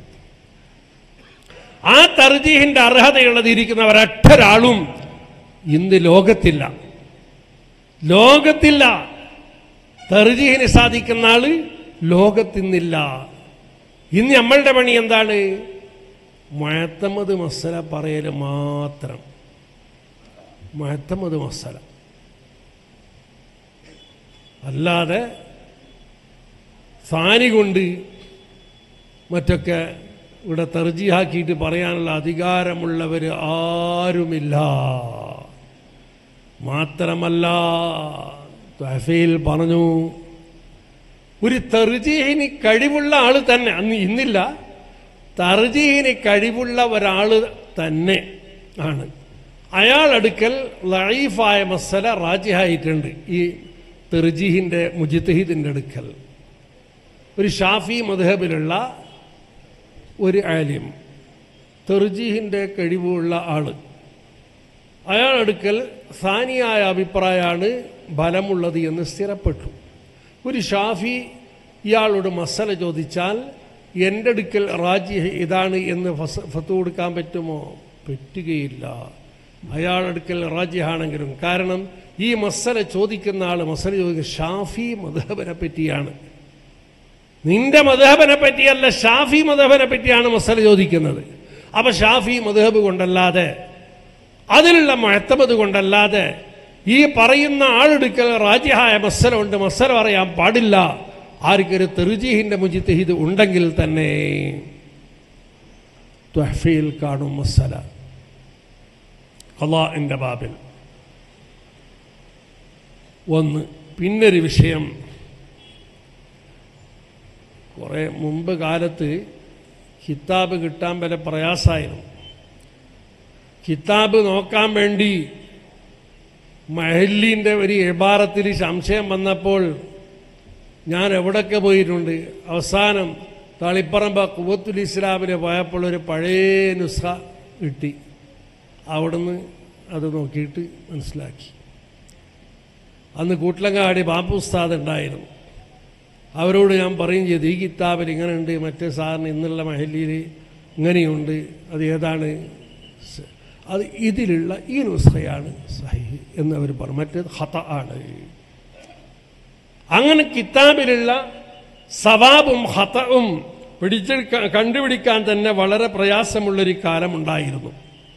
ആ തർജീഹിന്റെ അർഹതയുള്ളത് ഇരിക്കുന്ന ഒരൊറ്റൊരാളും ഇന്ന് ലോകത്തില്ല. ലോകത്തില്ല. തർജീഹിന് സാധിക്കുന്ന ആള് ലോകത്തിന്നില്ല. ഇന്ന് നമ്മളുടെ പണി എന്താണ്? മുഅത്തമദ് മസല പറയൽ മാത്രം. മുഅത്തമദ് മസല അല്ലാതെ സാനി കൊണ്ട് മറ്റൊക്കെ ഇവിടെ തർജീഹാക്കിയിട്ട് പറയാനുള്ള അധികാരമുള്ളവർ ആരുമില്ല. മാത്രമല്ല തഹഫീൽ പറഞ്ഞു, ഒരു തർജീഹിന് കഴിവുള്ള ആൾ തന്നെ, അന്ന് ഇന്നില്ല, തർജീഹിന് കഴിവുള്ള ഒരാൾ തന്നെ ആണ്. അയാളടുക്കൽ ലഈഫായ മസല റാജിഹായിട്ടുണ്ട്. ഈ തർജീഹിന്റെ മുജ്തഹിദിന്റെ അടുക്കൽ ഒരു ഷാഫി മദ്ഹബിലുള്ള ഒരു ആലിം, തർജീഹിന്റെ കഴിവുള്ള ആള്, അയാളടുക്കൽ സാനിയായ അഭിപ്രായമാണ് ബലമുള്ളത് എന്ന് സ്ഥിരപ്പെട്ടു. ഒരു ഷാഫി ഇയാളോട് മസല ചോദിച്ചാൽ എൻ്റെ അടുക്കൽ റാജിഹ് ഇതാണ് എന്ന് ഫത്വ കൊടുക്കാൻ പറ്റുമോ? പറ്റുകയില്ല. അയാളടുക്കൽ റാജിഹാണെങ്കിലും. കാരണം ഈ മസല ചോദിക്കുന്ന ആൾ മസല ചോദിക്കുന്ന ഷാഫി മദ്ഹബിനെ പറ്റിയാണ്, നിന്റെ മദ്ഹബിനെ പറ്റിയല്ല, ഷാഫി മദ്ഹബിനെ പറ്റിയാണ് മസല ചോദിക്കുന്നത്. അപ്പൊ ഷാഫി മദ്ഹബ് കൊണ്ടല്ലാതെ, അതിലുള്ള മുഅത്തമദ് കൊണ്ടല്ലാതെ ഈ പറയുന്ന ആളെടുക്കൽ റാജിഹായ മസല ഉണ്ട്, മസല പറയാൻ പാടില്ല. ആർക്കൊരു തർജീഹിന്റെ മുജ്തഹിദ് ഉണ്ടെങ്കിൽ തന്നെ തുഹ്ഫയിൽ കാണും മസല ഖളാഇന്റെ ബാബിൽ. ഒന്ന്. പിന്നൊരു വിഷയം, കുറെ മുമ്പ് കാലത്ത് കിതാബ് കിട്ടാൻ വരെ പ്രയാസമായിരുന്നു. കിതാബ് നോക്കാൻ വേണ്ടി മഹല്ലിൻ്റെ ഒരു ഇബാറത്തിൽ സംശയം വന്നപ്പോൾ ഞാൻ എവിടൊക്കെ പോയിട്ടുണ്ട്. അവസാനം തളിപ്പറമ്പ ഖുവത്തുൽ ഇസ്ലാമിൽ പോയപ്പോൾ ഒരു പഴയ നുസ്ഖ കിട്ടി. അവിടുന്ന് അത് നോക്കിയിട്ട് മനസ്സിലാക്കി. അന്ന് കൂട്ടിലങ്ങാടി ബാപ്പു ഉസ്താദ് ഉണ്ടായിരുന്നു. അവരോട് ഞാൻ പറയും ചെയ്തു, ഈ കിതാബിൽ ഇങ്ങനെയുണ്ട്, മറ്റേ സാറിന് ഇന്നുള്ള മഹല്ലിയിൽ ഇങ്ങനെയുണ്ട്, അത് ഏതാണ്? അത് ഇതിലുള്ള ഈ നുസ്ഖയാണ് സഹീഹ് എന്നവർ പറഞ്ഞു, മറ്റേത് ഖത ആണ്. അങ്ങനെ കിതാബിലുള്ള സവാബും ഖതഉം പിടിച്ചെടുക്കാൻ കണ്ടുപിടിക്കാൻ തന്നെ വളരെ പ്രയാസമുള്ളൊരു കാലമുണ്ടായിരുന്നു.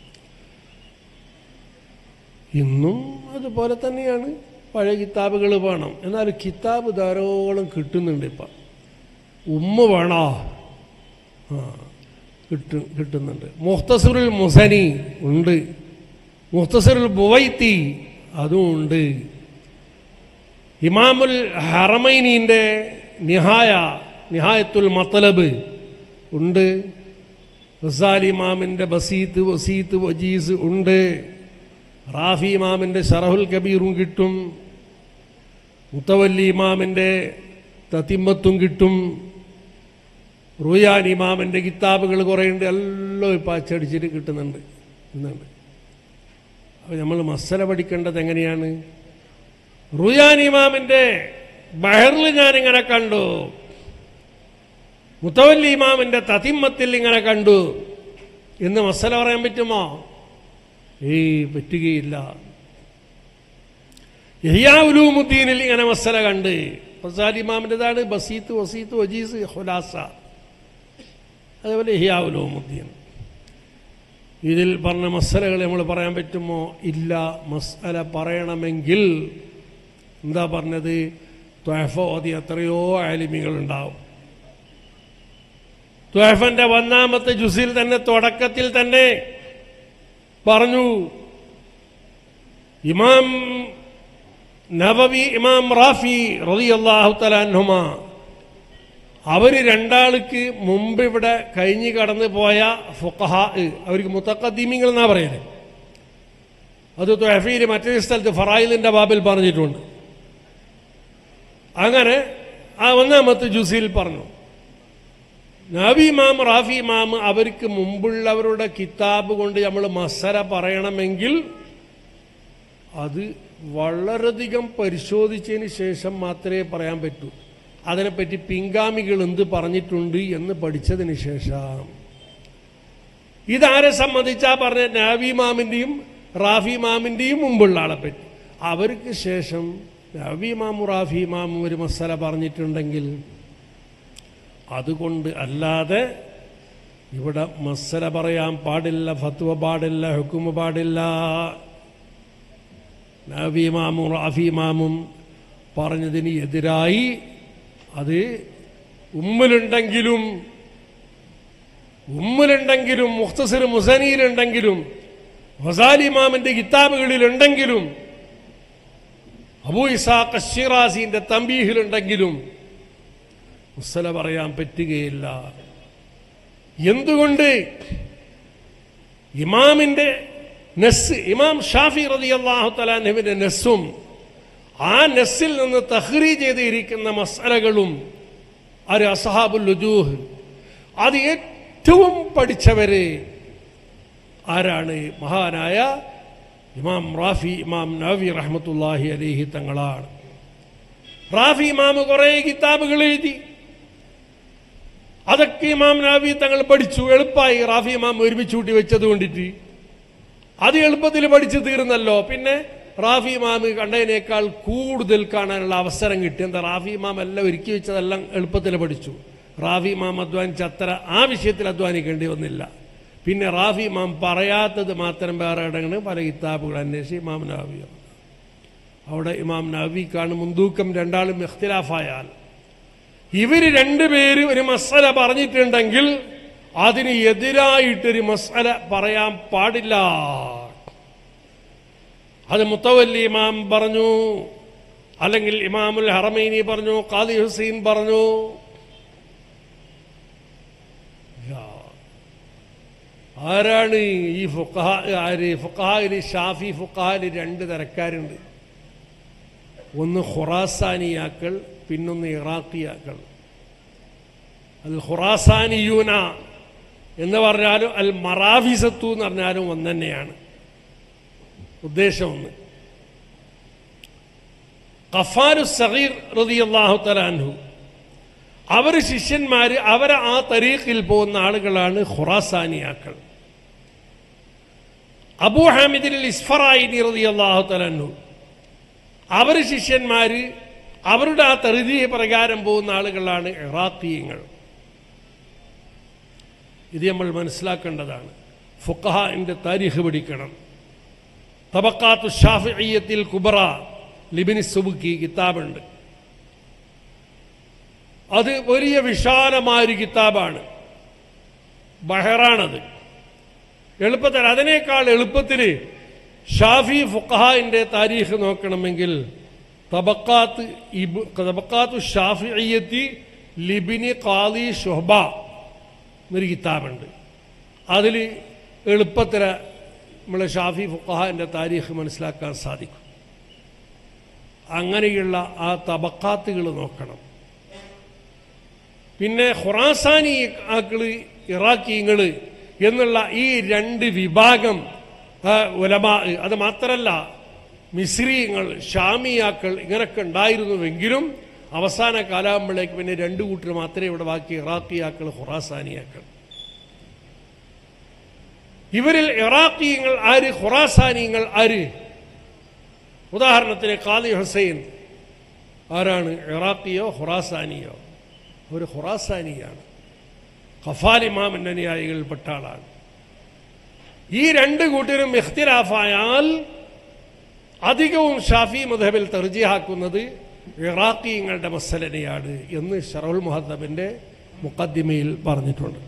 ഇന്നും അതുപോലെ തന്നെയാണ്. പഴയ കിതാബുകൾ വേണം, എന്നാൽ കിതാബ് ധാരാളം കിട്ടുന്നുണ്ട്. ഇപ്പം ഉമ്മ വേണോ? ആ കിട്ടു കിട്ടുന്നുണ്ട്. മുഖ്തസറുൽ മുസനി ഉണ്ട്, മുഖ്തസറുൽ ബുവൈത്തി അതും ഉണ്ട്. ഇമാമുൽ ഹറമൈനിൻ്റെ നിഹായ നിഹായത്തുൽ മത്ലബ് ഉണ്ട്. ഗസാലി ഇമാമിൻ്റെ ബസീത്ത് വസീത്ത് വജീസ് ഉണ്ട്. റാഫി ഇമാമിൻ്റെ ശറഹുൽ കബീറും കിട്ടും. മുത്തവല്ലി ഇമാമിൻ്റെ തത്തിമ്മത്തും കിട്ടും. റുയാൻ ഇമാമിൻ്റെ കിതാബുകൾ കുറേയുണ്ട്. എല്ലാം ഇപ്പം അച്ചടിച്ചിട്ട് കിട്ടുന്നുണ്ട് എന്നുണ്ട്. അപ്പോൾ നമ്മൾ മസല പഠിക്കേണ്ടത് എങ്ങനെയാണ്? റുയാൻ ഇമാമിൻ്റെ ബഹറിൽ ഞാനിങ്ങനെ കണ്ടു, മുത്തവല്ലി ഇമാമിൻ്റെ തത്തിമ്മത്തിൽ ഇങ്ങനെ കണ്ടു എന്ന് മസല പറയാൻ പറ്റുമോ? ഏയ് പറ്റുകയില്ല. ഇഹ്യാ ഉലൂമുദ്ദീനിൽ ഇങ്ങനെ മസല കണ്ട്, ഗസാലി ഇമാമിൻ്റെതാണ് ബസീത്ത് വസീത്ത് വജീസ് ഖുലാസ, അതേപോലെ ഇഹ്യാ ഉലൂമുദ്ദീൻ. ഇതിൽ പറഞ്ഞ മസലകൾ നമ്മൾ പറയാൻ പറ്റുമോ? ഇല്ല. മസല പറയണമെങ്കിൽ എന്താ പറഞ്ഞത്? ത്വഹഫ ഓതി എത്രയോ ആലിമികളുണ്ടാവും. ത്വഹഫന്റെ ഒന്നാമത്തെ ജുസിൽ തന്നെ തുടക്കത്തിൽ തന്നെ പറഞ്ഞു, ഇമാം നവവി ഇമാം റാഫി റളിയല്ലാഹു തആല അൻഹുമാ അവർ രണ്ടാൾക്ക് മുമ്പ് ഇവിടെ കഴിഞ്ഞു കടന്നു പോയ ഫുഖഹാ, അവർക്ക് മുതഖദ്ദിമീങ്ങൾ എന്നാ പറയുന്നത്. അത് തുഹഫയിൽ മറ്റൊരു സ്ഥലത്ത് ഫറായിലിന്റെ ബാബിൽ പറഞ്ഞിട്ടുണ്ട്. അങ്ങനെ ആ ഒന്നാമത്തെ ജുസിൽ പറഞ്ഞു, നബി ഇമാം റാഫി ഇമാം അവർക്ക് മുമ്പുള്ളവരുടെ കിതാബ് കൊണ്ട് നമ്മൾ മസല പറയണമെങ്കിൽ അത് വളരെയധികം പരിശോധിച്ചതിന് ശേഷം മാത്രമേ പറയാൻ പറ്റൂ. അതിനെപ്പറ്റി പിൻഗാമികൾ എന്ത് പറഞ്ഞിട്ടുണ്ട് എന്ന് പഠിച്ചതിന് ശേഷം. ഇതാരെ സംബന്ധിച്ചാ പറഞ്ഞ നബി ഇമാമിൻ്റെയും റാഫി ഇമാമിൻ്റെയും മുമ്പുള്ള ആളെ പറ്റി. അവർക്ക് ശേഷം നബി ഇമാമും റാഫി ഇമാമും ഒരു മസല പറഞ്ഞിട്ടുണ്ടെങ്കിൽ അതുകൊണ്ട് അല്ലാതെ ഇവിടെ മസല പറയാൻ പാടില്ല, ഫത്വ പാടില്ല, ഹുക്കുമ പാടില്ല. നബി ഇമാമും റാഫി ഇമാമും പറഞ്ഞതിന് എതിരായി അത് ഉമ്മിലുണ്ടെങ്കിലും ഉമ്മിലുണ്ടെങ്കിലും മുഖ്തസർ മുസനീലുണ്ടെങ്കിലും ഗസാലി ഇമാമിന്റെ കിതാബുകളിലുണ്ടെങ്കിലും അബൂ ഇസാഖ് അശ്ശിറാസിന്റെ തംബീഹിലുണ്ടെങ്കിലും മസല പറയാൻ പറ്റുകയില്ല. എന്തുകൊണ്ട്? ഇമാമിന്റെ നസ്, ഇമാം ഷാഫി റളിയല്ലാഹു തആല അൻഹുവിന്റെ നസ്സും ആ നസ്സിൽ നിന്ന് തഖ്രീജ് ചെയ്തിരിക്കുന്ന മസലകളും അത് അസ്ഹാബുൽ വുജൂഹ് അത് ഏറ്റവും പഠിച്ചവര് ആരാണ്? മഹാനായ ഇമാം റാഫി ഇമാം നവവി റഹ്മത്തുള്ളാഹി അലൈഹി തങ്ങളാണ്. റാഫി ഇമാം കുറെ കിതാബുകൾ എഴുതി, അതൊക്കെ ഇമാം നവവി തങ്ങൾ പഠിച്ചു. എളുപ്പമായി റാഫി ഇമാം ഒരുമിച്ച് കൂട്ടി വെച്ചത് കൊണ്ടിട്ട് അത് എളുപ്പത്തിൽ പഠിച്ചു തീർന്നല്ലോ. പിന്നെ റാഫി ഇമാം കണ്ടതിനേക്കാൾ കൂടുതൽ കാണാനുള്ള അവസരം കിട്ടി. എന്താ? റാഫി ഇമാം എല്ലാം ഒരുക്കി വെച്ചതെല്ലാം എളുപ്പത്തിൽ പഠിച്ചു. റാഫി ഇമാം അധ്വാനിച്ച അത്ര ആ വിഷയത്തിൽ അധ്വാനിക്കേണ്ടി വന്നില്ല. പിന്നെ റാഫി ഇമാം പറയാത്തത് മാത്രം വേറെ ഇടങ്ങളിൽ പല കിതാബുകൾ അന്വേഷിച്ച് ഇമാം നവവി, അവിടെ ഇമാം നവവിക്കാണ് മുൻതൂക്കം. രണ്ടാളും ഇഖ്തിലാഫായാൽ ഇവര് രണ്ടുപേര് ഒരു മസല പറഞ്ഞിട്ടുണ്ടെങ്കിൽ അതിന് എതിരായിട്ടൊരു മസല പറയാൻ പാടില്ല. അത് മുത്തവല്ലി ഇമാം പറഞ്ഞു, അല്ലെങ്കിൽ ഇമാമുൽ ഹറമൈനി പറഞ്ഞു, ഖാദി ഹുസൈൻ പറഞ്ഞു. ആരാണ് ഈ ഫുഖഹ? ആര്? ഫുഖഹായിൽ ഷാഫി ഫുഖഹായിൽ രണ്ട് തരക്കാരുണ്ട്. ഒന്ന് ഖുറാസാനിയാക്കൾ, പിന്നൊന്ന് ഇറാഖിയാക്കൾ. അൽ ഖുറാസാനിയൂന എന്ന് പറഞ്ഞാലും അൽ മറാഫിസത്തു എന്ന് പറഞ്ഞാലും ഒന്ന് തന്നെയാണ് ഉദ്ദേശം. ഒന്ന് ഖഫാരു സഗീർ റളിയല്ലാഹു തആല അൻഹു, അവർ ശിഷ്യന്മാര്, അവരെ ആ തരീഖിൽ പോകുന്ന ആളുകളാണ് ഖുറാസാനിയാക്കൾ. അബൂ ഹാമിദിൽ ഇസ്ഫറായിനി റളിയല്ലാഹു തആല അൻഹു, അവർ ശിഷ്യന്മാര്, അവരുടെ ആ തർജീഹ് പ്രകാരം പോകുന്ന ആളുകളാണ് ഇറാഖിയങ്ങൾ. ഇത് നമ്മൾ മനസ്സിലാക്കേണ്ടതാണ്. ഫുഖഹാഇന്റെ താരീഖ് പഠിക്കണം. തബഖാത്തു ഷാഫിഇയ്യത്തിൽ കുബ്ര ലിബ്നി സുബ്കി കിതാബുണ്ട്. അത് വലിയ വിശാലമായൊരു കിതാബാണ്, ബഹറാണത്. എളുപ്പത്തിൽ, അതിനേക്കാൾ എളുപ്പത്തിൽ ഷാഫി ഫുഖഹാഇന്റെ താരീഖ് നോക്കണമെങ്കിൽ തബഖാത്ത് തബഖാത്തു ഷാഫിഇയ്യത്തി ലിബ്നി ഖാദി ശുഹബ എന്നൊരു കിതാബുണ്ട്. അതിൽ എളുപ്പത്തിൽ നമ്മളെ ഷാഫി ഫുഖഹാഇന്റെ താരീഖ് മനസ്സിലാക്കാൻ സാധിക്കും. അങ്ങനെയുള്ള ആ തബഖാത്തുകൾ നോക്കണം. പിന്നെ ഖുറാസാനി ആക്കള്, ഇറാഖിയങ്ങള് എന്നുള്ള ഈ രണ്ട് വിഭാഗം ഉലമാ, അത് മാത്രമല്ല മിസ്രിയങ്ങൾ, ഷാമിയാക്കൾ ഇങ്ങനൊക്കെ ഉണ്ടായിരുന്നുവെങ്കിലും അവസാന കാലാകുമ്പോഴേക്ക് പിന്നെ രണ്ടു കൂട്ടർ മാത്രമേ ഇവിടെ ബാക്കി, ഇറാഖിയാക്കൾ, ഖുറാസാനിയാക്കൾ. ഇവരിൽ ഇറാഖിയങ്ങൾ ആര്, ഖുറാസാനിയങ്ങൾ ആര്? ഉദാഹരണത്തിന് ഖാദി ഹുസൈൻ ആരാണ്? ഇറാഖിയോ ഖുറാസാനിയോ? ഒരു ഖുറാസാനിയാണ്. ഖഫാൽ ഇമാമിന്റെ അനുയായികളിൽപ്പെട്ട ആളാണ്. ഈ രണ്ട് കൂട്ടരും ഇഖ്തിലാഫായാൽ അധികവും ഷാഫി മദ്ഹബിൽ തർജീഹാക്കുന്നത് ഇറാഖിയങ്ങളുടെ മസലനെയാണ് എന്ന് ശറഹുൽ മുഹദ്ദബിന്റെ മുഖദ്ദിമയിൽ പറഞ്ഞിട്ടുണ്ട്.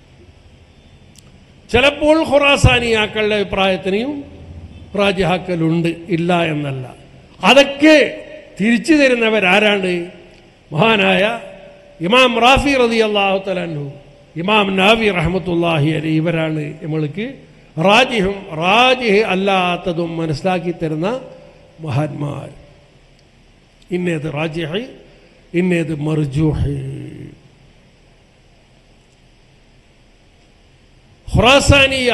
ചിലപ്പോൾ ഖുറാസാനിയാക്കളുടെ അഭിപ്രായത്തിനെയും റാജിഹാക്കലുണ്ട്, ഇല്ല എന്നല്ല. അതൊക്കെ തിരിച്ചു തരുന്നവരാരാണ്? മഹാനായ ഇമാം റാഫി റളിയല്ലാഹു തആല അൻഹു, ഇമാം നവവി റഹ്മത്തുള്ളാഹി അലൈഹി, ഇവരാണ് നമ്മൾക്ക് റാജിഹും റാജിഹ് അല്ലാത്തതും മനസ്സിലാക്കി തരുന്ന മഹാന്മാർ. ഇന്നേത് റാജിഹ്, ഇന്നേത് മർജൂഹ്. ഖുറാസാനിയ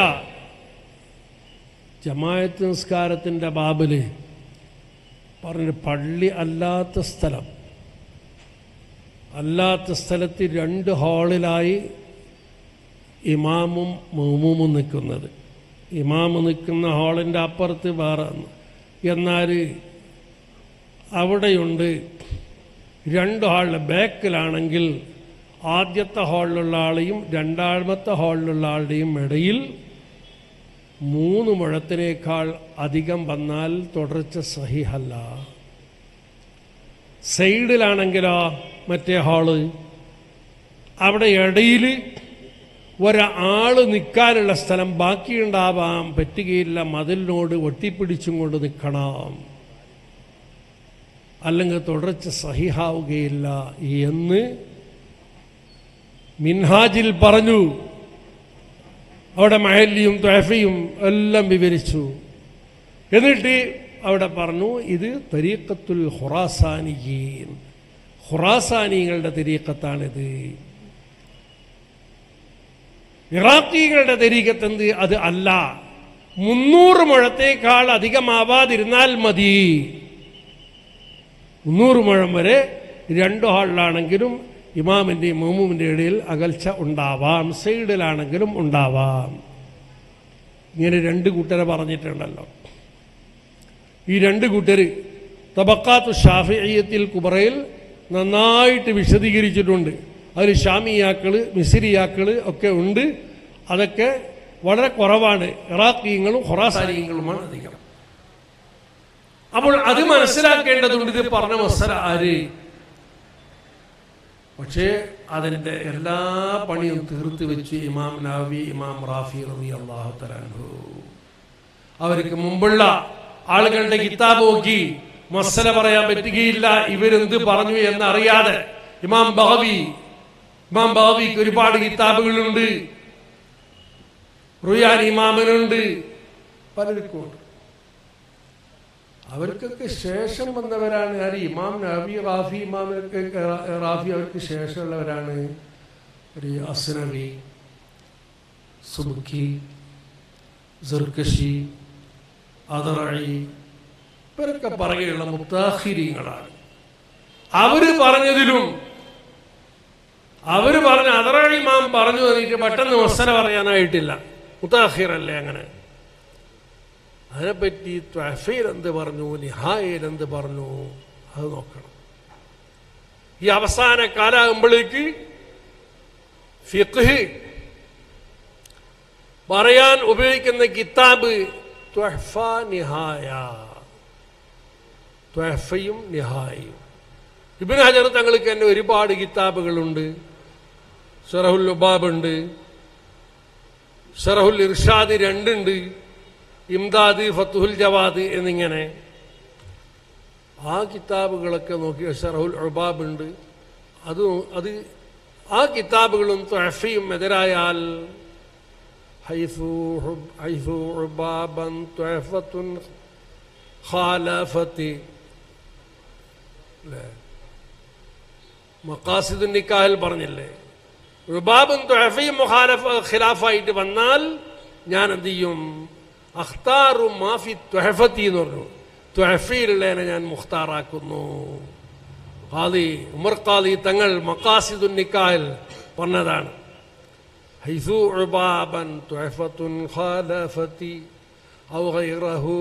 ജമാഅത്ത് നിസ്കാരത്തിൻ്റെ ബാബില് പറഞ്ഞ പള്ളി അല്ലാത്ത സ്ഥലം, അല്ലാത്ത സ്ഥലത്ത് രണ്ട് ഹാളിലായി ഇമാമും മഅ്മൂമും നിൽക്കുന്നത്. ഇമാമ് നിൽക്കുന്ന ഹാളിൻ്റെ അപ്പുറത്ത് വേറെ. എന്നാൽ അവിടെയുണ്ട് രണ്ട് ഹാളിലെ ബാക്കിലാണെങ്കിൽ ആദ്യത്തെ ഹാളിലുള്ള ആളെയും രണ്ടാമത്തെ ഹാളിലുള്ള ആളുടെയും ഇടയിൽ മൂന്ന് മുഴത്തിനേക്കാൾ അധികം വന്നാൽ തുടർച്ച സഹിഹല്ല. സൈഡിലാണെങ്കിലോ മറ്റേ ഹാള് അവിടെ ഇടയിൽ ഒരാൾ നിൽക്കാനുള്ള സ്ഥലം ബാക്കിയുണ്ടാവാൻ പറ്റുകയില്ല. മതിലിനോട് ഒട്ടിപ്പിടിച്ചും കൊണ്ട് നിൽക്കണം, അല്ലെങ്കിൽ തുടർച്ച സഹിഹാവുകയില്ല എന്ന് മിൻഹാജിൽ പറഞ്ഞു. അവിടെ മഹല്ലിയും ത്വഫയും എല്ലാം വിവരിച്ചു. എന്നിട്ട് അവിടെ പറഞ്ഞു ഇത് തരീഖത്തുൽ ഖുറാസാനിയീൻ, ഖുറാസാനികളുടെ തരീഖത്താണിത്. ഇറാഖികളുടെ തരീഖത്ത് എന്ത്? അത് അല്ല, മുന്നൂറ് മുഴത്തേക്കാൾ അധികമാവാതിരുന്നാൽ മതി. മുന്നൂറ് മുഴം വരെ രണ്ട് ഹാളിലാണെങ്കിലും ഇമാമിൻ്റെയും മഅ്മൂമിൻ്റെ ഇടയിൽ അകൽച്ച ഉണ്ടാവാം, സൈഡിലാണെങ്കിലും ഉണ്ടാവാം. ഇങ്ങനെ രണ്ട് കൂട്ടരെ പറഞ്ഞിട്ടുണ്ടല്ലോ. ഈ രണ്ട് കൂട്ടർ തബക്കാത്തു ഷാഫിഇയ്യത്തിൽ കുബറയിൽ നന്നായിട്ട് വിശദീകരിച്ചിട്ടുണ്ട്. അതിൽ ഷാമിയാക്കൾ മിസ്രിയാക്കൾ ഒക്കെ ഉണ്ട്. അതൊക്കെ വളരെ കുറവാണ്. ഇറാഖിയങ്ങളും ഖുറാസാനിയങ്ങളുമാണ് അധികം. അപ്പോൾ അത് മനസ്സിലാക്കേണ്ടതുണ്ട്. ഇത് പറഞ്ഞ മസല ആര്? പക്ഷേ അതിൻ്റെ എല്ലാ പണിയും തീർത്ത് വെച്ച് ഇമാം നവവി, ഇമാം റാഫി റളിയല്ലാഹു തആല അൻഹു അവർക്ക് മുമ്പുള്ള ആളുകളുടെ കിതാബ് നോക്കി മസല പറയാൻ പറ്റുകയില്ല. ഇവരെന്ത് പറഞ്ഞു എന്നറിയാതെ ഇമാം ബഗവി ഇമാം ബഗവിക്ക് ഒരുപാട് കിതാബുകളുണ്ട്, റുയാനി ഇമാമിനുണ്ട്, പലർക്കും ഉണ്ട്. അവർക്കൊക്കെ ശേഷം വന്നവരാണ് ആര്? ഇമാം നവവി, റാഫി ഇമാമിനൊക്കെ റാഫി അവർക്ക് ശേഷമുള്ളവരാണ്. ഒരു അസ്നവി, സുബ്കി, സിർകശി, അദറഈ, ഇവരൊക്കെ പറയുകയുള്ള മുത്താഖിരീങ്ങളാണ്. അവര് പറഞ്ഞതിലും അവര് പറഞ്ഞ അദറഈ ഇമാം പറഞ്ഞു തന്നിട്ട് പെട്ടെന്ന് മസല പറയാനായിട്ടില്ല, മുത്താഖിറല്ലേ. അങ്ങനെ അതിനെപ്പറ്റി ത്വഫയിൽ എന്ത് പറഞ്ഞു, നിഹായയിൽ എന്ത് പറഞ്ഞു, അത് നോക്കണം. ഈ അവസാന കാലാകുമ്പോഴേക്ക് ഫിഖ്ഹ് പറയാൻ ഉപയോഗിക്കുന്ന കിതാബ് ത്വഹ്ഫ നിഹായ, ത്വഹ്ഫയും നിഹായയും. ഇബ്നു ഹജർ തങ്ങൾക്ക് തന്നെ ഒരുപാട് കിതാബുകളുണ്ട്. ശറഹുൽ ലുബാബ് ഉണ്ട്, ശറഹുൽ ഇർഷാദ് രണ്ടുണ്ട്, ഇംദാദ്, ഫത്തുഹുൽ ജവാദ് എന്നിങ്ങനെ. ആ കിതാബുകളൊക്കെ നോക്കി ശറഹുൽ ഉബാബ് ഉണ്ട്. അത് അത് ആ കിതാബുകളും ത്വഹ്ഫയും എതിരായാൽ ഹൈസു ഹൈസു ഉബാബൻ ത്വഹ്ഫത്തുൻ ഖാലഫത്തി മഖാസിദുൻ നിക്കാഹിൽ പറഞ്ഞില്ലേ, ഉബാബും ത്വഹ്ഫയും മുഖാലഫ ഖിലാഫായിട്ട് വന്നാൽ ഞാൻ എന്ത് ചെയ്യും? അഖ്താറു മാഫി ത്വഹ്ഫത്തി എന്ന് പറഞ്ഞു, ത്വഹ്ഫയിലുള്ളതിനെ ഞാൻ മുഖ്താറാക്കുന്നു. ഖാദി ഉമർ ഖാദി തങ്ങൾ മഖാസിദുൻ നിക്കാഹിൽ പറഞ്ഞതാണ്. ഹൈസു ഉബാബൻ ത്വഹ്ഫത്തുൻ ഖാലഫത്തി ഔ ഗൈറഹു.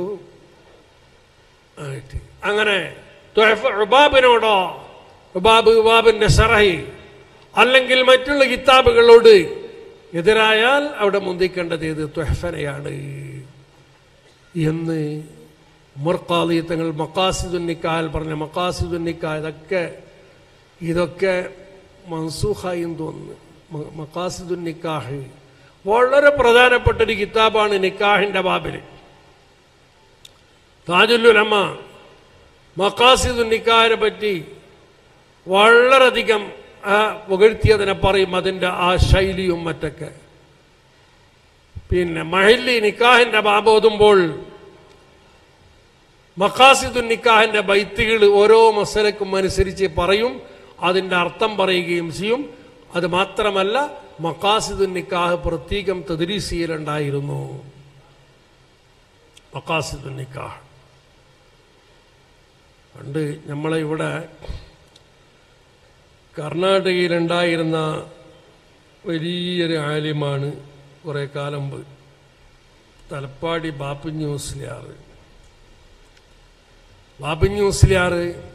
അങ്ങനെ ത്വഹ്ഫ ഉബാബിനോടോ, ഉബാബ് ഉബാബിന്റെ ശറഹി അല്ലെങ്കിൽ മറ്റുള്ള കിതാബുകളോട് എതിരായാൽ അവിടെ മുന്തിക്കേണ്ടത് ഏത്? ത്വഹ്ഫനെയാണ് എന്ന് ഉമർ ഖാദി തങ്ങൾ മഖാസിദുൻ നിക്കാഹിൽ പറഞ്ഞ മഖാസിദുൻ നിക്കാഹ് ഇതൊക്കെ ഇതൊക്കെ മൻസൂഖായി തോന്നുന്നു. മഖാസിദുൻ നിക്കാഹ് വളരെ പ്രധാനപ്പെട്ടൊരു കിതാബാണ് നിക്കാഹിന്റെ ബാബിൽ. താജുൽ ഉലമ മഖാസിദുൻ നിക്കാഹിനെ പറ്റി വളരെയധികം പുകഴ്ത്തിയതിനെ പറയും, അതിൻ്റെ ആ ശൈലിയും മറ്റൊക്കെ. പിന്നെ മഹല്ലി നിക്കാഹിന്റെ ബാബോതുമ്പോൾ മഖാസിദുൻ നിക്കാഹിന്റെ ബൈത്തുകൾ ഓരോ മസലക്കും അനുസരിച്ച് പറയും, അതിൻ്റെ അർത്ഥം പറയുകയും ചെയ്യും. അത് മാത്രമല്ല മഖാസിദുൻ നിക്കാഹ് പ്രത്യേകം തദ്രീസ് ചെയ്യലുണ്ടായിരുന്നു. മഖാസിദുൻ നിക്കാഹ് പണ്ട് നമ്മളെ ഇവിടെ കർണാടകയിലുണ്ടായിരുന്ന വലിയൊരു ആലിമാണ് കുറേ കാലം മുമ്പ്, തലപ്പാടി ബാപ്പുഞ്ഞി മുസ്ലിയാർ. ബാപ്പുഞ്ഞി മുസ്ലിയാർ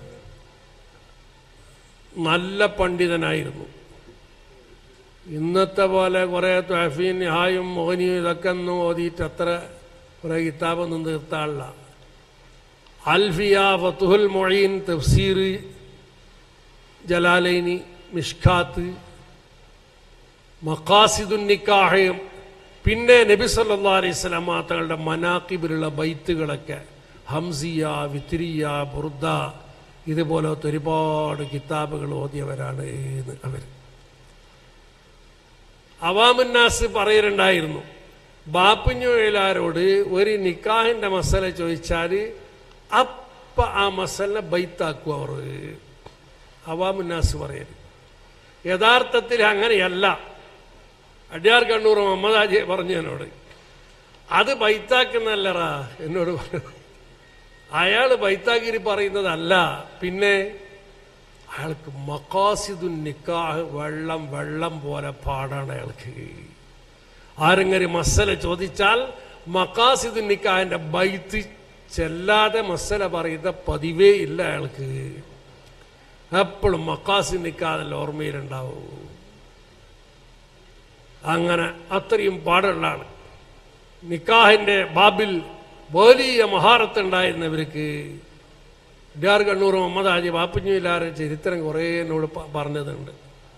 നല്ല പണ്ഡിതനായിരുന്നു. ഇന്നത്തെ പോലെ കുറേ ത്വഫീൻ ഹായും മോഹനിയും ഇതൊക്കെ ഒന്നും ഓതിയിട്ട് അത്ര കുറേ കിതാബൊന്നും തീർത്താളില്ല. അൽഫിയ, ഫതുഹുൽ മൊഴീൻ, തഫ്സീർ, ജലാലൈനി, മിഷ്കാത്ത്, മഖാസിദുൻ നിക്കാഹ്, പിന്നെ നബി സല്ലല്ലാഹു അലൈഹി വസല്ലം തങ്ങളുടെ മനാഖിബിലുള്ള ബൈത്തുകളൊക്കെ, ഹംസിയ, വിത്രിയ, ബുർദ, ഇതുപോലത്തെ ഒരുപാട് കിതാബുകൾ ഓതിയവരാണ് അവർ. അവാമുന്നാസ് പറയലുണ്ടായിരുന്നു, ബാപ്പുഞ്ഞുവേലാരോട് ഒരു നിക്കാഹിന്റെ മസല ചോദിച്ചാൽ അപ്പ ആ മസലിനെ ബൈത്താക്കും അവർ. അവാമുന്നാസ് പറയല് യഥാർത്ഥത്തിൽ അങ്ങനെയല്ല. അടിയാർ കണ്ണൂർ മുഹമ്മദ് ഹാജി പറഞ്ഞു എന്നോട്, അത് ബൈത്താക്കുന്നല്ലറാ എന്നോട് പറഞ്ഞു. അയാൾ ബൈത്താക്കിരി പറയുന്നതല്ല, പിന്നെ അയാൾക്ക് മഖാസിദുൻ നിക്കാഹ് വെള്ളം വെള്ളം പോലെ പാടാണ് അയാൾക്ക്. ആരെങ്കിലും മസല ചോദിച്ചാൽ മഖാസിദുൻ നിക്കാഹിന്റെ ബൈത്ത് ചെല്ലാതെ മസല പറയുന്ന പതിവേ ഇല്ല അയാൾക്ക്. എപ്പോഴും മഖാസിദുൻ നിക്കാഹ് ഓർമ്മയിലുണ്ടാവും. അങ്ങനെ അത്രയും പാടുള്ളതാണ്. നിക്കാഹിന്റെ ബാബിൽ വലിയ മഹാരത്തുണ്ടായിരുന്നവർക്ക് അടിയാർ കണ്ണൂർ മുഹമ്മദ് ഹാജി ബാപ്പുഞ്ഞുവിലാറ് ചരിത്രം കുറേ എന്നോട് പറഞ്ഞതുണ്ട്.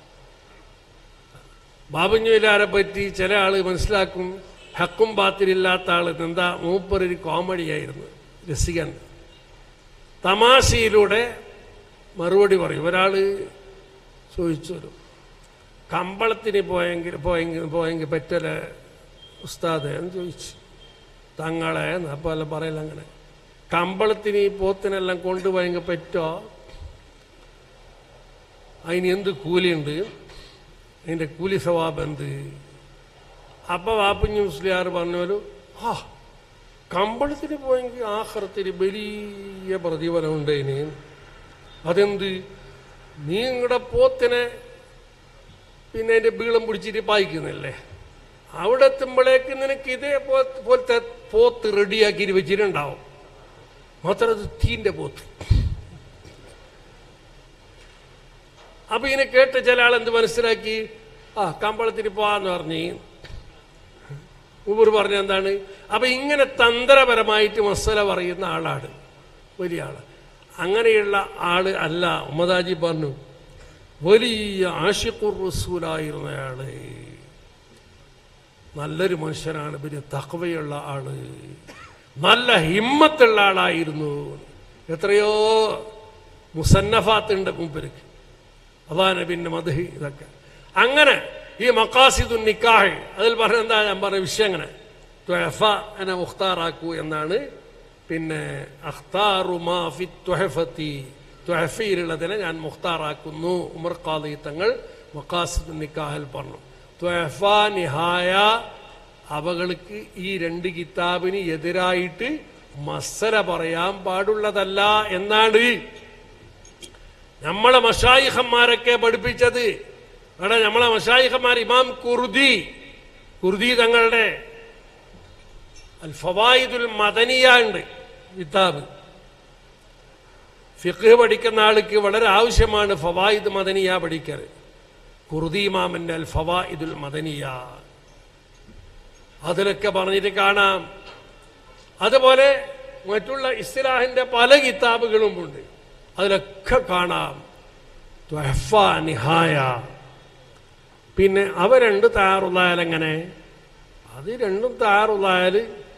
ബാപ്പുഞ്ഞുവിലാരെ പറ്റി ചില ആൾ മനസ്സിലാക്കും ഹക്കും ബാത്തിലില്ലാത്ത ആൾ എന്താ, മൂപ്പറൊരു കോമഡിയായിരുന്നു, രസികൻ. തമാശയിലൂടെ മറുപടി പറയും. ഒരാൾ ചോദിച്ചു, കമ്പളത്തിന് പോയെങ്കിൽ പോയെങ്കിൽ പോയെങ്കിൽ പറ്റല ഉസ്താദ് എന്ന് ചോദിച്ചു. തങ്ങളെ അപ്പോൾ എല്ലാം പറയല, അങ്ങനെ കമ്പളത്തിന് ഈ പോത്തിനെല്ലാം കൊണ്ടുപോയെങ്കിൽ പറ്റോ, അതിന് എന്ത് കൂലിയുണ്ട്, അതിൻ്റെ കൂലി സവാബ് എന്ത്? അപ്പോൾ വാപ്പുഞ്ഞി മുസ്ലിയാർ പറഞ്ഞോലു, ആ കമ്പളത്തിന് പോയെങ്കിൽ ആഖിറത്തിൽ വലിയ പ്രതിഫലമുണ്ട് അതിന്. അതെന്ത്? നീ നിങ്ങളുടെ പോത്തിനെ പിന്നെ അതിൻ്റെ ബീളം പിടിച്ചിട്ട് പായിക്കുന്നില്ലേ, അവിടെ എത്തുമ്പോഴേക്ക് നിനക്ക് ഇതേ പോലത്തെ പോത്ത് റെഡിയാക്കി വെച്ചിട്ടുണ്ടാവും. മാത്രം അത് തീൻ്റെ പോത്ത്. അപ്പൊ ഇതിനെ കേട്ട ചില ആളെന്ത് മനസ്സിലാക്കി, ആ കമ്പളത്തിന് പോവാന്ന് പറഞ്ഞ് ഊബർ പറഞ്ഞ എന്താണ്. അപ്പൊ ഇങ്ങനെ തന്ത്രപരമായിട്ട് മസല പറയുന്ന ആളാണ്, വലിയ ആള്. അങ്ങനെയുള്ള ആള് അല്ല. ഉമ്മദാജി പറഞ്ഞു, വലിയ ആഷിഖുർ റസൂലായിരുന്ന ആള്, നല്ലൊരു മനുഷ്യനാണ്, വലിയ തഖ്വയുള്ള ആള്, നല്ല ഹിമ്മത്തുള്ള ആളായിരുന്നു. എത്രയോ മുസന്നഫാത്ത് ഉണ്ട് മുമ്പർക്ക്, അള്ളാഹു നബിന്റെ മദ്ഹ് ഇതൊക്കെ. അങ്ങനെ ഈ മഖാസിദുൻ നിക്കാഹ് അതിൽ പറഞ്ഞ എന്താ, ഞാൻ പറഞ്ഞ വിഷയം അങ്ങനെ തുഹഫ എന്നെ മുഖ്താറാക്കൂ എന്നാണ്. പിന്നെ അഖ്താറു മാ ഫി തുഹഫത്തി, തുഹഫയിലുള്ളതിനെ ഞാൻ മുഖ്താറാക്കുന്നു. ഉമർ ഖാദി തങ്ങൾ മഖാസിദുൻ നിക്കാഹിൽ പറഞ്ഞു. തുഹഫ, നിഹായ അവകൾക്ക് ഈ രണ്ട് കിതാബിന് എതിരായിട്ട് മസല പറയാൻ പാടുള്ളതല്ല എന്നാണ് നമ്മളെ മശായിഖന്മാരൊക്കെ പഠിപ്പിച്ചത്. അവിടെ നമ്മളെ മശായിഖന്മാർ ഇമാം ഖുർദി ഖുർദി തങ്ങളുടെ അൽ ഫവായിദുൽ മദനിയ ഉണ്ട് കിതാബ്. ഫിഖ് പഠിക്കുന്ന ആൾക്ക് വളരെ ആവശ്യമാണ് ഫവായിദ് മദനിയ പഠിക്കൽ. ഖുർദി ഇമാമിന്റെ അൽ ഫവായിദുൽ മദനിയ അതിലൊക്കെ പറഞ്ഞിട്ട് കാണാം. അതുപോലെ മറ്റുള്ള ഇസ്ലാഹിന്റെ പല കിതാബുകളും ഉണ്ട്, അതിലൊക്കെ കാണാം തുഹഫ, നിഹായ. പിന്നെ അവ രണ്ട് തയ്യാറുള്ളായാൽ എങ്ങനെ? അത് രണ്ടും തയ്യാറുള്ളായാൽ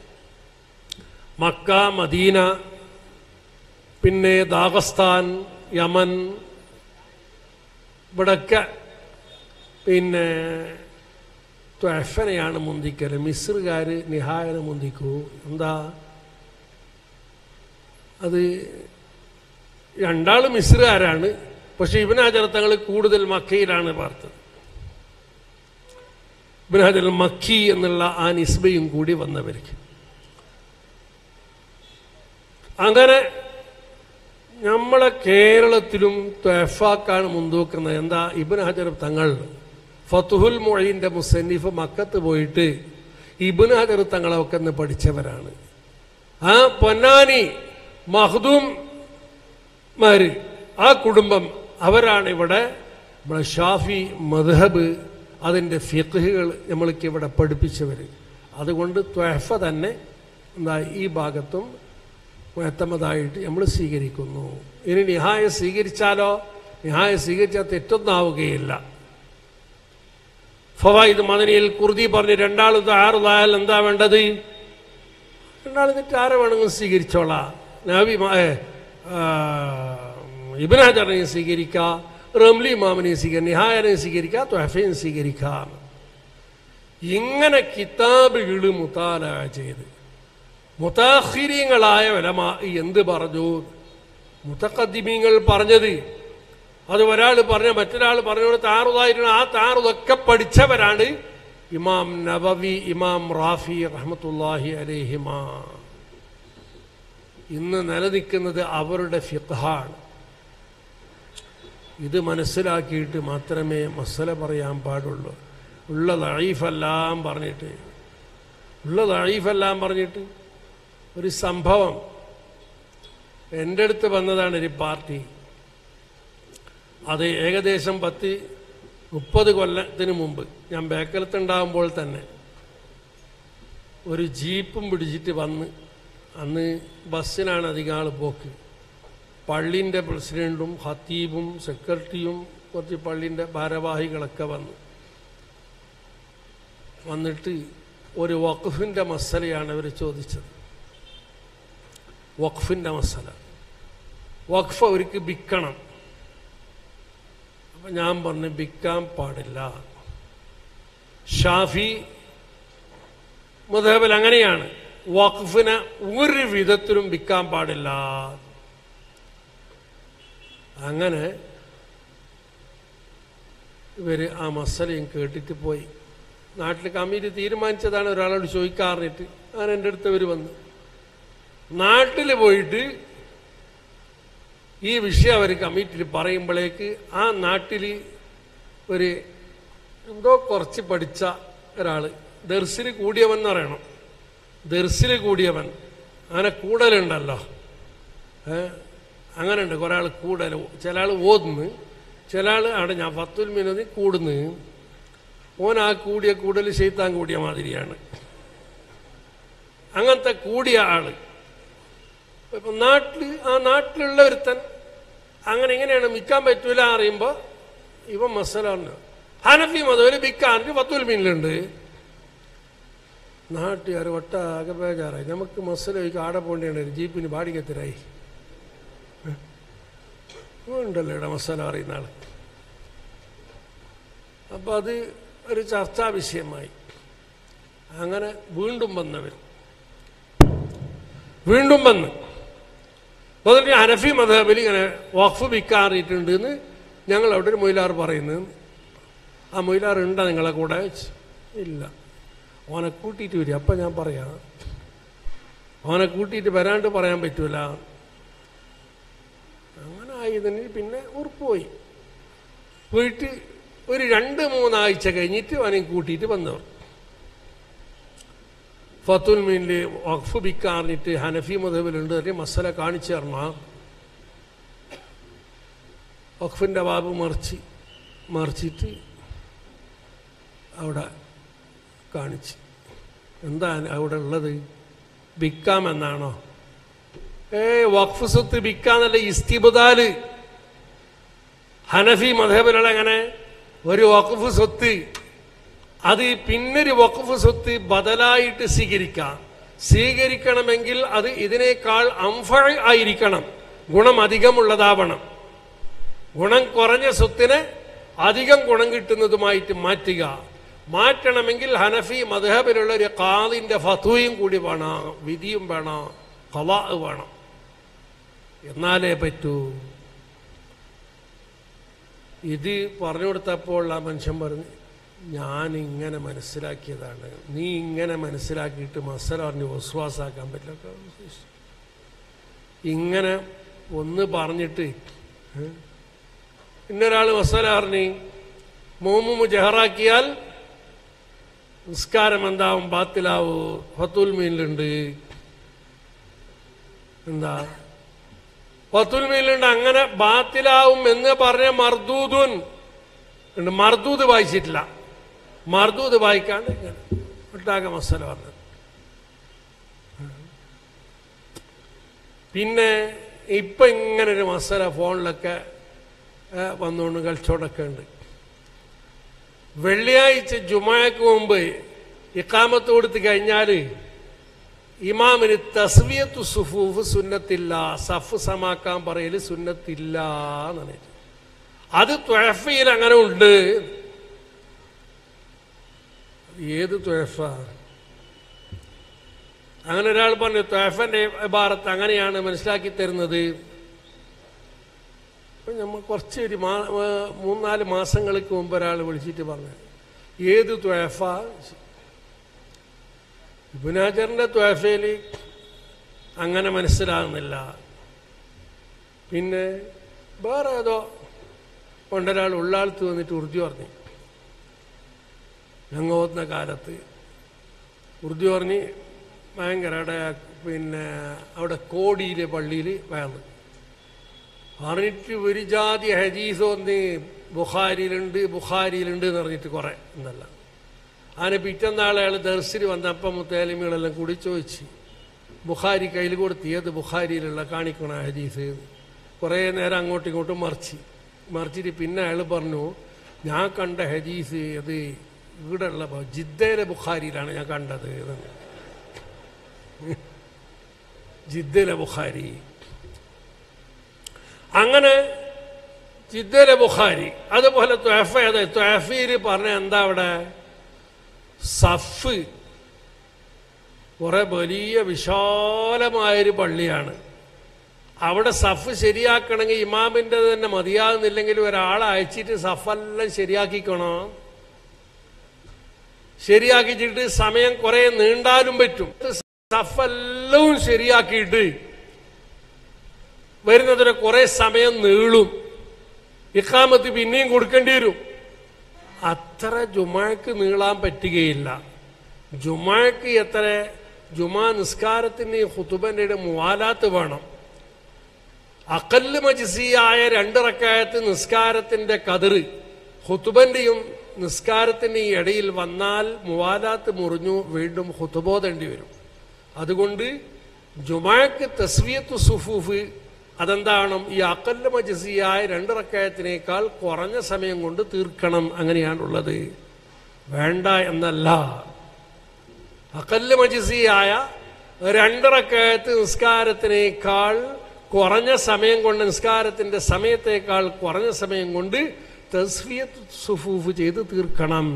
മക്ക, മദീന, പിന്നെ ദാഗസ്ഥാൻ, യമൻ, ഇവിടൊക്കെ പിന്നെ തുഹഫനെയാണ് മുന്തിക്കല്. മിസ്റുകാർ നിഹായനെ മുന്തിക്കൂ. എന്താ അത്? രണ്ടാളും മിസ്റുകാരാണ്, പക്ഷെ ഇബ്നു ഹജർ തങ്ങൾ കൂടുതൽ മക്കയിലാണ് പാർത്തത്. ഇബ്നു ഹജർ മക്കി എന്നുള്ള ആ നിസ്ബയും കൂടി വന്നവർക്ക്. അങ്ങനെ നമ്മളെ കേരളത്തിലും ത്വഫാക്കാണ് മുൻതൂക്കുന്നത്. എന്താ? ഇബ്നു ഹജർ തങ്ങൾ ഫതുഹുൽ മുഈന്റെ മുസന്നിഫ് മക്കത്ത് പോയിട്ട് ഇബ്നു ഹജർ തങ്ങളൊക്കെ ഒന്ന് പഠിച്ചവരാണ്. ആ പൊന്നാനി മഖ്ദൂംമാര്, ആ കുടുംബം, അവരാണ് ഇവിടെ ഷാഫി മദ്ഹബ് അതിൻ്റെ ഫിഖ്ഹുകൾ നമ്മൾക്ക് ഇവിടെ പഠിപ്പിച്ചവർ. അതുകൊണ്ട് ത്വഹഫ തന്നെ എന്താ ഈ ഭാഗത്തും മുഅത്തമദായിട്ട് നമ്മൾ സ്വീകരിക്കുന്നു. ഇനി നിഹായ സ്വീകരിച്ചാലോ? നിഹായ സ്വീകരിച്ചാൽ തെറ്റൊന്നാവുകയില്ല. ഫവായിദ് മദനിയിൽ ഖുർദി പറഞ്ഞ് രണ്ടാൾ തയ്യാറുള്ളായാൽ എന്താ വേണ്ടത്? രണ്ടാൾ തെറ്റ് ആരെ വേണമെങ്കിലും സ്വീകരിച്ചോളാം. നബി ഇബ്നു ഹജറിനെ സ്വീകരിക്കാം, റംലി ഇമാമിനെ സ്വീകരിക്കാം, നിഹായനെ സ്വീകരിക്കാം, ത്വഹഫയെ സ്വീകരിക്കാം. ഇങ്ങനെ കിതാബുകൾ മുതാല ചെയ്ത് മുതാഖിരീങ്ങളായ ഉലമാ എന്ത് പറഞ്ഞു? മുതഖദ്ദിമീങ്ങൾ പറഞ്ഞത് അത് ഒരാൾ പറഞ്ഞ മറ്റൊരാൾ പറഞ്ഞോട് താറുതായിരുന്നു. ആ താറുതൊക്കെ പഠിച്ചവരാണ് ഇമാം നബവി, ഇമാം റാഫി റഹ്മത്തുള്ളാഹി അലൈഹിമാ. ഇന്ന് നിലനിൽക്കുന്നത് അവരുടെ ഫിഖ്ഹാണ്. ഇത് മനസ്സിലാക്കിയിട്ട് മാത്രമേ മസല പറയാൻ പാടുള്ളൂ. ഉള്ള ദഈഫെല്ലാം പറഞ്ഞിട്ട് ഉള്ള ദഈഫെല്ലാം പറഞ്ഞിട്ട് ഒരു സംഭവം എൻ്റെ അടുത്ത് വന്നതാണ്. ഒരു പാർട്ടി, അത് ഏകദേശം പത്ത് മുപ്പത് കൊല്ലത്തിന് മുമ്പ് ഞാൻ ബേക്കലത്തുണ്ടാകുമ്പോൾ തന്നെ ഒരു ജീപ്പും പിടിച്ചിട്ട് വന്ന്, അന്ന് ബസ്സിനാണ് അധികം ആൾ പോക്ക്. പള്ളിൻ്റെ പ്രസിഡൻറ്റും ഖത്തീബും സെക്രട്ടറിയും കുറച്ച് പള്ളിൻ്റെ ഭാരവാഹികളൊക്കെ വന്നു വന്നിട്ട് ഒരു വഖഫിൻ്റെ മസലയാണ് അവർ ചോദിച്ചത്. വഖഫിൻ്റെ മസല, വഖഫ് അവർക്ക് വിൽക്കണം. അപ്പം ഞാൻ പറഞ്ഞു വിൽക്കാൻ പാടില്ല. ഷാഫി മദ്ഹബിൽ അങ്ങനെയാണ്, വഖഫിനെ ഒരു വിധത്തിലും വിൽക്കാൻ പാടില്ല. അങ്ങനെ ഇവർ ആ മസലയും കേട്ടിട്ട് പോയി. നാട്ടിൽ കമ്മിറ്റി തീരുമാനിച്ചതാണ്, ഒരാളോട് ചോദിക്കാറിഞ്ഞിട്ട്. അങ്ങനെ എൻ്റെ അടുത്ത് ഇവർ വന്നു. നാട്ടിൽ പോയിട്ട് ഈ വിഷയം അവർ കമ്മിറ്റിയിൽ പറയുമ്പോഴേക്ക് ആ നാട്ടിൽ ഒരു എന്തോ കുറച്ച് പഠിച്ച ഒരാൾ, ദർസിൽ കൂടിയവൻ എന്ന് പറയണം, ദർസിൽ കൂടിയവൻ, അങ്ങനെ കൂടലുണ്ടല്ലോ, ഏഹ് അങ്ങനെ ഉണ്ട്. കുറേ ആൾ കൂടൽ, ചില ആൾ ഓതുന്നു, ചില ആൾ അവിടെ ഞാൻ ഫത്തുൽ മിനതി കൂടുന്നു. ഓൻ ആ കൂടിയ കൂടൽ ശൈത്താൻ കൂടിയ മാതിരിയാണ്. അങ്ങനത്തെ കൂടിയ ആള് ഇപ്പം നാട്ടിൽ, ആ നാട്ടിലുള്ള ഒരുത്തൻ അങ്ങനെ ഇങ്ങനെയാണ് വിൽക്കാൻ പറ്റൂല അറിയുമ്പോൾ ഇവൻ മസലാണ് ഹനഫി മതം വിൽക്കാൻ ഫത്തുൽ മീനിലുണ്ട്. നാട്ടുകാർ ഒട്ടാകെ ബേജാറായി. നമുക്ക് മസല വയ്ക്കും ആടെ പോകേണ്ടിയാണ്, ജീപ്പിന് ബാടിക്കത്തിരായി ഉണ്ടല്ലോ ഇവിടെ മസാല അറിയുന്ന ആൾ. അപ്പം അത് ഒരു ചർച്ചാ വിഷയമായി. അങ്ങനെ വീണ്ടും വന്നവർ വീണ്ടും വന്ന് അതുകൊണ്ട് ഹനഫി മദ്ഹബിൽ ഇങ്ങനെ വഖഫ് വിൽക്കാറിയിട്ടുണ്ട് എന്ന് ഞങ്ങൾ അവിടെ ഒരു മൊയ്ലാർ പറയുന്നത്. ആ മൊയ്ലാർ ഉണ്ടോ നിങ്ങളെ കൂടെ? ഇല്ല. ഓനെ കൂട്ടിയിട്ട് വരും. അപ്പം ഞാൻ പറയാം, ഓനെ കൂട്ടിയിട്ട് വരാണ്ട് പറയാൻ പറ്റൂല. അങ്ങനെ ആയതിന് പിന്നെ ഉറപ്പുപോയി. പോയിട്ട് ഒരു രണ്ട് മൂന്നാഴ്ച കഴിഞ്ഞിട്ട് അവനെ കൂട്ടിയിട്ട് വന്നവർ ഫത്തുൽ മീനിൽ വഖഫ് വിൽക്കാറിഞ്ഞിട്ട് ഹനഫി മദ്ഹബിലുണ്ട് അതിന് മസല കാണിച്ചു തരണം. വഖഫിൻ്റെ ബാബ് മറിച്ച് മറിച്ചിട്ട് അവിടെ കാണിച്ച്, എന്താ അവിടെ ഉള്ളത്? വിൽക്കാമെന്നാണോ? ഏ വഖഫ് സ്വത്ത് വിൽക്കാന്നല്ല, ഇസ്തിബ്ദാല്. ഹനഫി മദ്ഹബിലുള്ള അങ്ങനെ ഒരു വഖഫ് സ്വത്ത് അത് പിന്നൊരു വഖഫ് സ്വത്ത് ബദലായിട്ട് സ്വീകരിക്കാം. സ്വീകരിക്കണമെങ്കിൽ അത് ഇതിനേക്കാൾ അംഫഅ ആയിരിക്കണം, ഗുണം അധികമുള്ളതാവണം. ഗുണം കുറഞ്ഞ സ്വത്തിനെ അധികം ഗുണം കിട്ടുന്നതുമായിട്ട് മാറ്റുക. മാറ്റണമെങ്കിൽ ഹനഫി മദ്ഹബിലുള്ള ഒരു ഖാദിന്റെ ഫത്വയും കൂടി വേണം, വിധിയും വേണം, ഖളാ വേണം, എന്നാലേ പറ്റൂ. ഇത് പറഞ്ഞു കൊടുത്തപ്പോൾ ആ മനുഷ്യൻ പറഞ്ഞു, ഞാനിങ്ങനെ മനസ്സിലാക്കിയതാണ്, നീ ഇങ്ങനെ മനസ്സിലാക്കിയിട്ട് മസല പറഞ്ഞ് വസ്വാസാക്കാൻ പറ്റില്ല. ഇങ്ങനെ ഒന്ന് പറഞ്ഞിട്ട് ഇന്നൊരാൾ മസല പറഞ്ഞ് മോമു ജഹറാക്കിയാൽ നിസ്കാരം എന്താവും, ബാത്തിലാവൂ. ഫത്തുൽ മീനിലുണ്ട്, എന്താ ഫത്തുൽ മീനിലുണ്ട് അങ്ങനെ ബാത്തിലാവും എന്ന് പറഞ്ഞ മർദൂദുൻ ഉണ്ട്. മർദൂദ് വായിച്ചിട്ടില്ല, മർദൂദ് വായിക്കാണ്ട് ഇങ്ങനെ ഒട്ടാകെ മസല പറഞ്ഞത്. പിന്നെ ഇപ്പം ഇങ്ങനൊരു മസല ഫോണിലൊക്കെ വന്നുകൊണ്ട് കളിച്ചോടൊക്കെ ഉണ്ട്. വെള്ളിയാഴ്ച ജുമാക്ക് മുമ്പ് ഇഖാമത്ത് കൊടുത്ത് കഴിഞ്ഞാൽ ഇമാമിന് തസ്വിയത്തു സുഫൂഫ് സുന്നത്തില്ല, സഫ് സമാക്കാൻ പറയൽ സുന്നത്തില്ല എന്നാണ്. അത് ത്വഹഫയിൽ അങ്ങനെ ഉണ്ട്. ഏത് ത്വഹഫ? അങ്ങനെ ഒരാൾ പറഞ്ഞു ത്വഹഫന്റെ ഇബാറത്ത് അങ്ങനെയാണ് മനസ്സിലാക്കി തരുന്നത്. നമ്മൾ കുറച്ച് ഒരു മാ മൂന്നാല് മാസങ്ങൾക്ക് മുമ്പ് ഒരാൾ വിളിച്ചിട്ട് പറഞ്ഞു ഏത് ത്വഹഫ? ഇബ്നു ഹജറിന്റെ ത്വഹഫയിൽ അങ്ങനെ മനസ്സിലാകുന്നില്ല. പിന്നെ വേറെ ഏതോ കൊണ്ടൊരാൾ ഉള്ളാളത്ത് വന്നിട്ട് ഉറുദു പറഞ്ഞു, ഞങ്ങൾ ഓതുന്ന കാലത്ത് ഉറുദു പറഞ്ഞ് ഭയങ്കര അവിടെ പിന്നെ അവിടെ കോടിയിലെ പള്ളിയിൽ വയറ് പറഞ്ഞിട്ട് ഒരു ജാതി ഹദീസ് ഒന്ന് ബുഖാരിയിലുണ്ട് ബുഖാരിയിലുണ്ട് എന്ന് പറഞ്ഞിട്ട് കുറേ എന്നല്ല. അതിന് പിറ്റന്നാളെ അയാൾ ദർസിൽ വന്നപ്പം മുത്തലിമികളെല്ലാം കൂടി ചോദിച്ച് ബുഖാരി കയ്യിൽ കൊടുത്ത് ഏത് ബുഖാരിയിലുള്ള കാണിക്കണ ഹദീസ്. കുറേ നേരം അങ്ങോട്ടും ഇങ്ങോട്ടും മറിച്ച് മറിച്ചിട്ട് പിന്നെ അയാൾ പറഞ്ഞു ഞാൻ കണ്ട ഹദീസ് അത് ഇവിടെ ഉള്ള ജിദ്ദയിലെ ബുഖാരിയിലാണ് ഞാൻ കണ്ടത്. ജിദ്ദയിലെ ബുഖാരി അങ്ങനെ ജിദ്ദയിലെ ബുഖാരി. അതുപോലെ ത്വഹഫ ഏതാ? ത്വഹഫയിൽ പറഞ്ഞ എന്താ അവിടെ സഫ് കുറെ വലിയ വിശാലമായൊരു പള്ളിയാണ്. അവിടെ സഫ് ശരിയാക്കണമെങ്കിൽ ഇമാമിൻ്റെ തന്നെ മതിയാകുന്നില്ലെങ്കിൽ ഒരാളെ അയച്ചിട്ട് സഫെല്ലാം ശരിയാക്കിക്കണോ. ശരിയാക്കിച്ചിട്ട് സമയം കുറെ നീണ്ടാലും പറ്റും. സഫെല്ലാം ശരിയാക്കിയിട്ട് വരുന്നതിന് കുറെ സമയം നീളും, ഇഖാമത്ത് പിന്നെയും കൊടുക്കേണ്ടി വരും. അത്ര ജുമാക്ക് നീളാൻ പറ്റുകയില്ല. ജുമാക്ക് എത്ര ജുമാ നിസ്കാരത്തിന് ഖുതുബന്റെ മുവാലാത്ത് വേണം. അഖല്ല് മജ്സിയായ രണ്ട് റക്അത്ത് നിസ്കാരത്തിന്റെ ഖദർ ഖുതുബന്റെയും നിസ്കാരത്തിന്റെയും ഇടയിൽ വന്നാൽ മുവാലാത്ത് മുറിഞ്ഞു വീണ്ടും ഖുതുബോദേണ്ടി വരും. അതുകൊണ്ട് ജുമാക്ക് തസ്വിയത്തു സുഫൂഫ് അതെന്താണ്? ഈ അഖല്ല് മജ്സിയായ രണ്ട് റക്അത്തിനേക്കാൾ കുറഞ്ഞ സമയം കൊണ്ട് തീർക്കണം. അങ്ങനെയാണുള്ളത്. വേണ്ട എന്നല്ല. അഖല്ല് മജ്സിയായ രണ്ട് റക്അത്ത് നിസ്കാരത്തിനേക്കാൾ കുറഞ്ഞ സമയം കൊണ്ട് നിസ്കാരത്തിന്റെ സമയത്തേക്കാൾ കുറഞ്ഞ സമയം കൊണ്ട് തസ്വിയത്ത് സുഫൂഫ് ചെയ്ത് തീർക്കണം.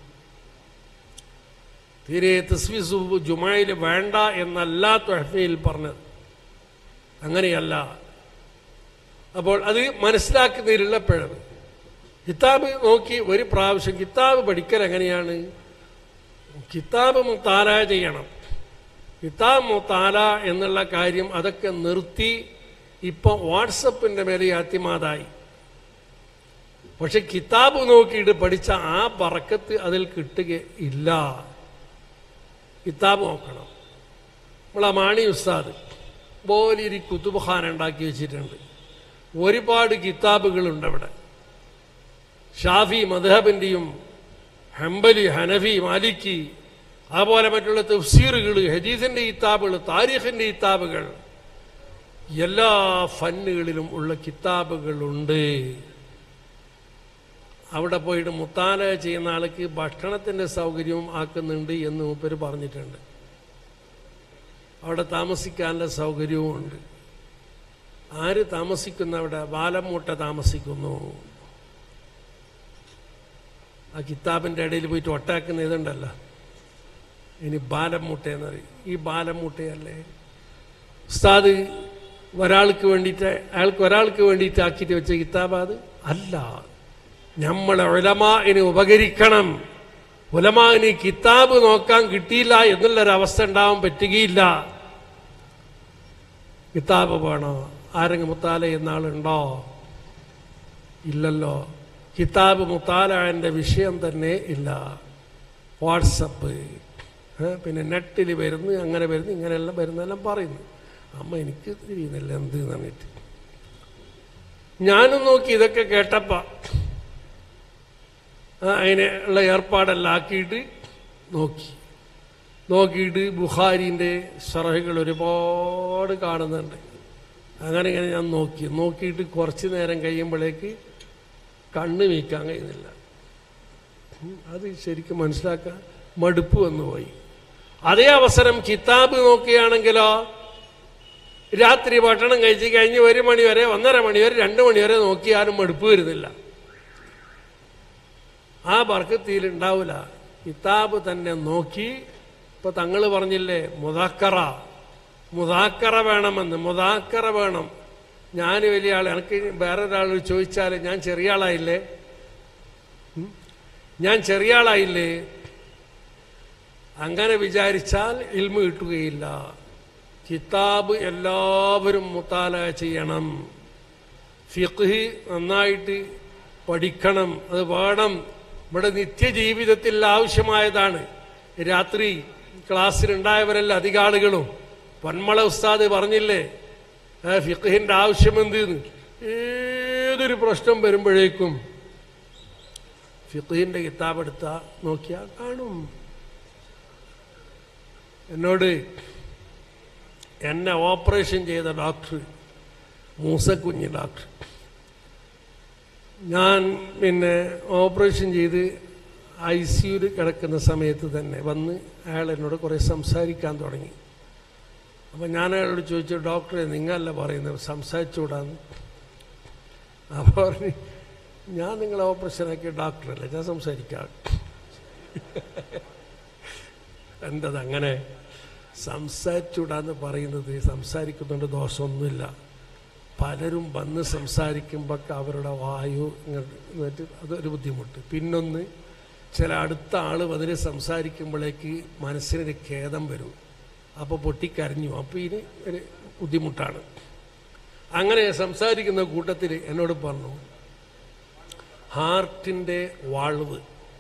തീരെ തസ്വി സുഫൂഫ് ജുമായിൽ വേണ്ട എന്നല്ല ത്വഹഫയിൽ പറഞ്ഞത്, അങ്ങനെയല്ല. അപ്പോൾ അത് മനസ്സിലാക്കുന്നതിലുള്ള പിഴവ്. കിതാബ് നോക്കി ഒരു പ്രാവശ്യം കിതാബ് പഠിക്കൽ എങ്ങനെയാണ്? കിതാബ് മുത്താല ചെയ്യണം. കിതാബ് മുത്താല എന്നുള്ള കാര്യം അതൊക്കെ നിർത്തി ഇപ്പം വാട്സപ്പിന്റെ മേലെ യാത്തിമാതായി. പക്ഷെ കിതാബ് നോക്കിയിട്ട് പഠിച്ച ആ ബറക്കത്ത് അതിൽ കിട്ടുകയില്ല. കിതാബ് നോക്കണം. നമ്മളെ മാണി ഉസ്താദ് പോലൊരു കുത്തുബ്ഖാന ഉണ്ടാക്കി വെച്ചിട്ടുണ്ട്. ഒരുപാട് കിതാബുകളുണ്ട് അവിടെ. ഷാഫി മദ്ഹബിന്റെയും ഹംബലി ഹനഫി മാലിക്കി അതുപോലെ മറ്റുള്ള തഫ്സീറുകൾ, ഹദീസിന്റെ കിതാബുകൾ, താരീഖിന്റെ കിതാബുകൾ, എല്ലാ ഫന്നുകളിലും ഉള്ള കിതാബുകളുണ്ട്. അവിടെ പോയിട്ട് മുത്താല ചെയ്യുന്ന ആൾക്ക് ഭക്ഷണത്തിന്റെ സൗകര്യവും ആക്കുന്നുണ്ട് എന്ന് മൂപ്പര് പറഞ്ഞിട്ടുണ്ട്. അവിടെ താമസിക്കാനുള്ള സൗകര്യവും ഉണ്ട്. ആര് താമസിക്കുന്ന അവിടെ? ബാലമൂട്ട താമസിക്കുന്നു. ആ കിതാബിന്റെ ഇടയിൽ പോയിട്ട് ഒട്ടാക്കുന്ന ഇതുണ്ടല്ലോ, ഇനി ബാലമൂട്ടയെന്ന് പറയും. ഈ ബാലമൂട്ടയല്ലേ ഉസ്താദ് ഒരാൾക്ക് വേണ്ടിയിട്ട് അയാൾക്ക് ഒരാൾക്ക് വേണ്ടിയിട്ട് ആക്കിയിട്ട് വെച്ച കിതാബ്? അത് അല്ല. നമ്മളെ ഉലമാഇന് ഉപകരിക്കണം, ഉലമാവിന് കിതാബ് നോക്കാൻ കിട്ടിയില്ല എന്നുള്ളൊരവസ്ഥ ഉണ്ടാവാൻ പറ്റുകയില്ല. കിതാബ് വേണോ? ആരെങ്കിലും മുത്താല ചെയ്യുന്ന ആളുണ്ടോ? ഇല്ലല്ലോ. കിതാബ് മുത്താലയുടെ വിഷയം തന്നെ ഇല്ല. വാട്സപ്പ്, പിന്നെ നെറ്റിൽ വരുന്നു, അങ്ങനെ വരുന്നു, ഇങ്ങനെയെല്ലാം വരുന്നെല്ലാം പറയുന്നു. അമ്മ എനിക്ക് തിരിയുന്നില്ല എന്ത് എന്നിട്ട് ഞാനും നോക്കി. ഇതൊക്കെ കേട്ടപ്പ അതിനുള്ള ഏർപ്പാടെല്ലാം ആക്കിയിട്ട് നോക്കി നോക്കിയിട്ട് ബുഖാരിൻ്റെ ശറഹുകൾ ഒരുപാട് കാണുന്നുണ്ട്. അങ്ങനെ ഇങ്ങനെ ഞാൻ നോക്കി നോക്കിയിട്ട് കുറച്ച് നേരം കഴിയുമ്പോഴേക്ക് കണ്ണ് വീക്കാൻ കഴിയുന്നില്ല. അത് ശരിക്കും മനസ്സിലാക്കാൻ മടുപ്പ് വന്നുപോയി. അതേ അവസരം കിതാബ് നോക്കുകയാണെങ്കിലോ രാത്രി ഭക്ഷണം കഴിച്ച് കഴിഞ്ഞ് ഒരു മണി വരെ, ഒന്നര മണി വരെ, രണ്ട് മണി വരെ നോക്കിയാലും മടുപ്പ് വരുന്നില്ല. ആ ബർക്കത്തിൽ ഉണ്ടാവില്ല. കിതാബ് തന്നെ നോക്കി. ഇപ്പൊ തങ്ങൾ പറഞ്ഞില്ലേ മുദാക്കറ, മുദാക്കറ വേണമെന്ന്. മുദാക്കറ വേണം. ഞാൻ വലിയ ആൾ, എനിക്ക് വേറൊരാൾ ചോദിച്ചാൽ ഞാൻ ചെറിയ ആളായില്ലേ, ഞാൻ ചെറിയ ആളായില്ലേ, അങ്ങനെ വിചാരിച്ചാൽ ഇൽമു കിട്ടുകയില്ല. കിതാബ് എല്ലാവരും മുത്താല ചെയ്യണം. ഫിഖ് നന്നായിട്ട് പഠിക്കണം. അത് വേണം. ഇവിടെ നിത്യജീവിതത്തിൽ ആവശ്യമായതാണ്. രാത്രി ക്ലാസ്സിലുണ്ടായവരല്ല അധിക ആളുകളും. പൊന്മള ഉസ്താദ് പറഞ്ഞില്ലേ ഫിഖിന്റെ ആവശ്യമെന്തെന്ന്. ഏതൊരു പ്രശ്നം വരുമ്പോഴേക്കും ഫിഖിന്റെ കിതാബ് എടുത്താൽ നോക്കിയാൽ കാണും. എന്നോട് എന്നെ ഓപ്പറേഷൻ ചെയ്ത ഡോക്ടർ മൂസക്കുഞ്ഞ് ഡോക്ടർ, ഞാൻ പിന്നെ ഓപ്പറേഷൻ ചെയ്ത് ഐ സിയുയിൽ കിടക്കുന്ന സമയത്ത് തന്നെ വന്ന് അയാൾ എന്നോട് കുറേ സംസാരിക്കാൻ തുടങ്ങി. അപ്പം ഞാൻ അയാളോട് ചോദിച്ചു, ഡോക്ടറെ നിങ്ങളല്ല പറയുന്നത്, സംസാരിച്ചുകൂടാന്ന്. അപ്പോൾ പറഞ്ഞു, ഞാൻ നിങ്ങളെ ഓപ്പറേഷനാക്കിയ ഡോക്ടറല്ല, ഞാൻ സംസാരിക്കാം. എന്തത് അങ്ങനെ സംസാരിച്ചുകൂടാന്ന് പറയുന്നത്? സംസാരിക്കുന്നുണ്ട് ദോഷമൊന്നുമില്ല. പലരും വന്ന് സംസാരിക്കുമ്പോൾ അവരുടെ വായു ഇങ്ങോട്ട് അതൊരു ബുദ്ധിമുട്ട്. പിന്നൊന്ന്, ചില അടുത്ത ആൾ വന്നിട്ട് സംസാരിക്കുമ്പോഴേക്ക് മനസ്സിനൊരു ഖേദം വരും. അപ്പോൾ പൊട്ടിക്കരഞ്ഞു. അപ്പോൾ ഇനി ഒരു ബുദ്ധിമുട്ടാണ്. അങ്ങനെ സംസാരിക്കുന്ന കൂട്ടത്തിൽ എന്നോട് പറഞ്ഞു, ഹാർട്ടിൻ്റെ വാൾവ്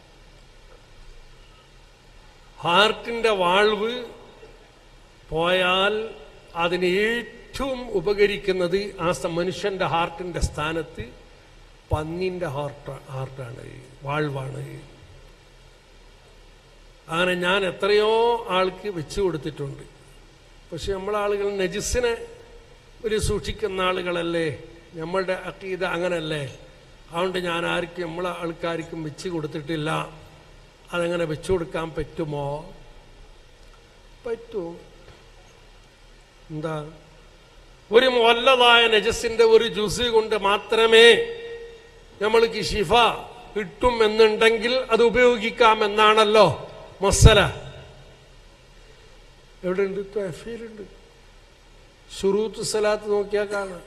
ഹാർട്ടിൻ്റെ വാൾവ് പോയാൽ അതിന് ഏറ്റവും ഉപകരിക്കുന്നത് ആ മനുഷ്യൻ്റെ ഹാർട്ടിൻ്റെ സ്ഥാനത്ത് പന്നിൻ്റെ ഹാർട്ട് ഹാർട്ടാണ്, വാൾവാണ്. അങ്ങനെ ഞാൻ എത്രയോ ആൾക്ക് വെച്ചു കൊടുത്തിട്ടുണ്ട്. പക്ഷെ നമ്മളെ ആളുകൾ നജിസിനെ ഒരു സൂക്ഷിക്കുന്ന ആളുകളല്ലേ, നമ്മളുടെ അഖീദ അങ്ങനല്ലേ. അതുകൊണ്ട് ഞാൻ ആർക്കും നമ്മളെ ആൾക്കാർക്കും വെച്ച് കൊടുത്തിട്ടില്ല. അതെങ്ങനെ വെച്ചു കൊടുക്കാൻ പറ്റുമോ? പറ്റൂ. എന്താ, ഒരു മുഅല്ലദായ നജസിന്റെ ഒരു ജുസ് കൊണ്ട് മാത്രമേ നമ്മൾക്ക് ശിഫ കിട്ടും എന്നുണ്ടെങ്കിൽ അത് ഉപയോഗിക്കാം എന്നാണല്ലോ മസല. എവിടെയുണ്ട്? തഫ്സീലുണ്ട്. ശുറൂത്ത് സലാത്ത് നോക്കിയാൽ കാണാം.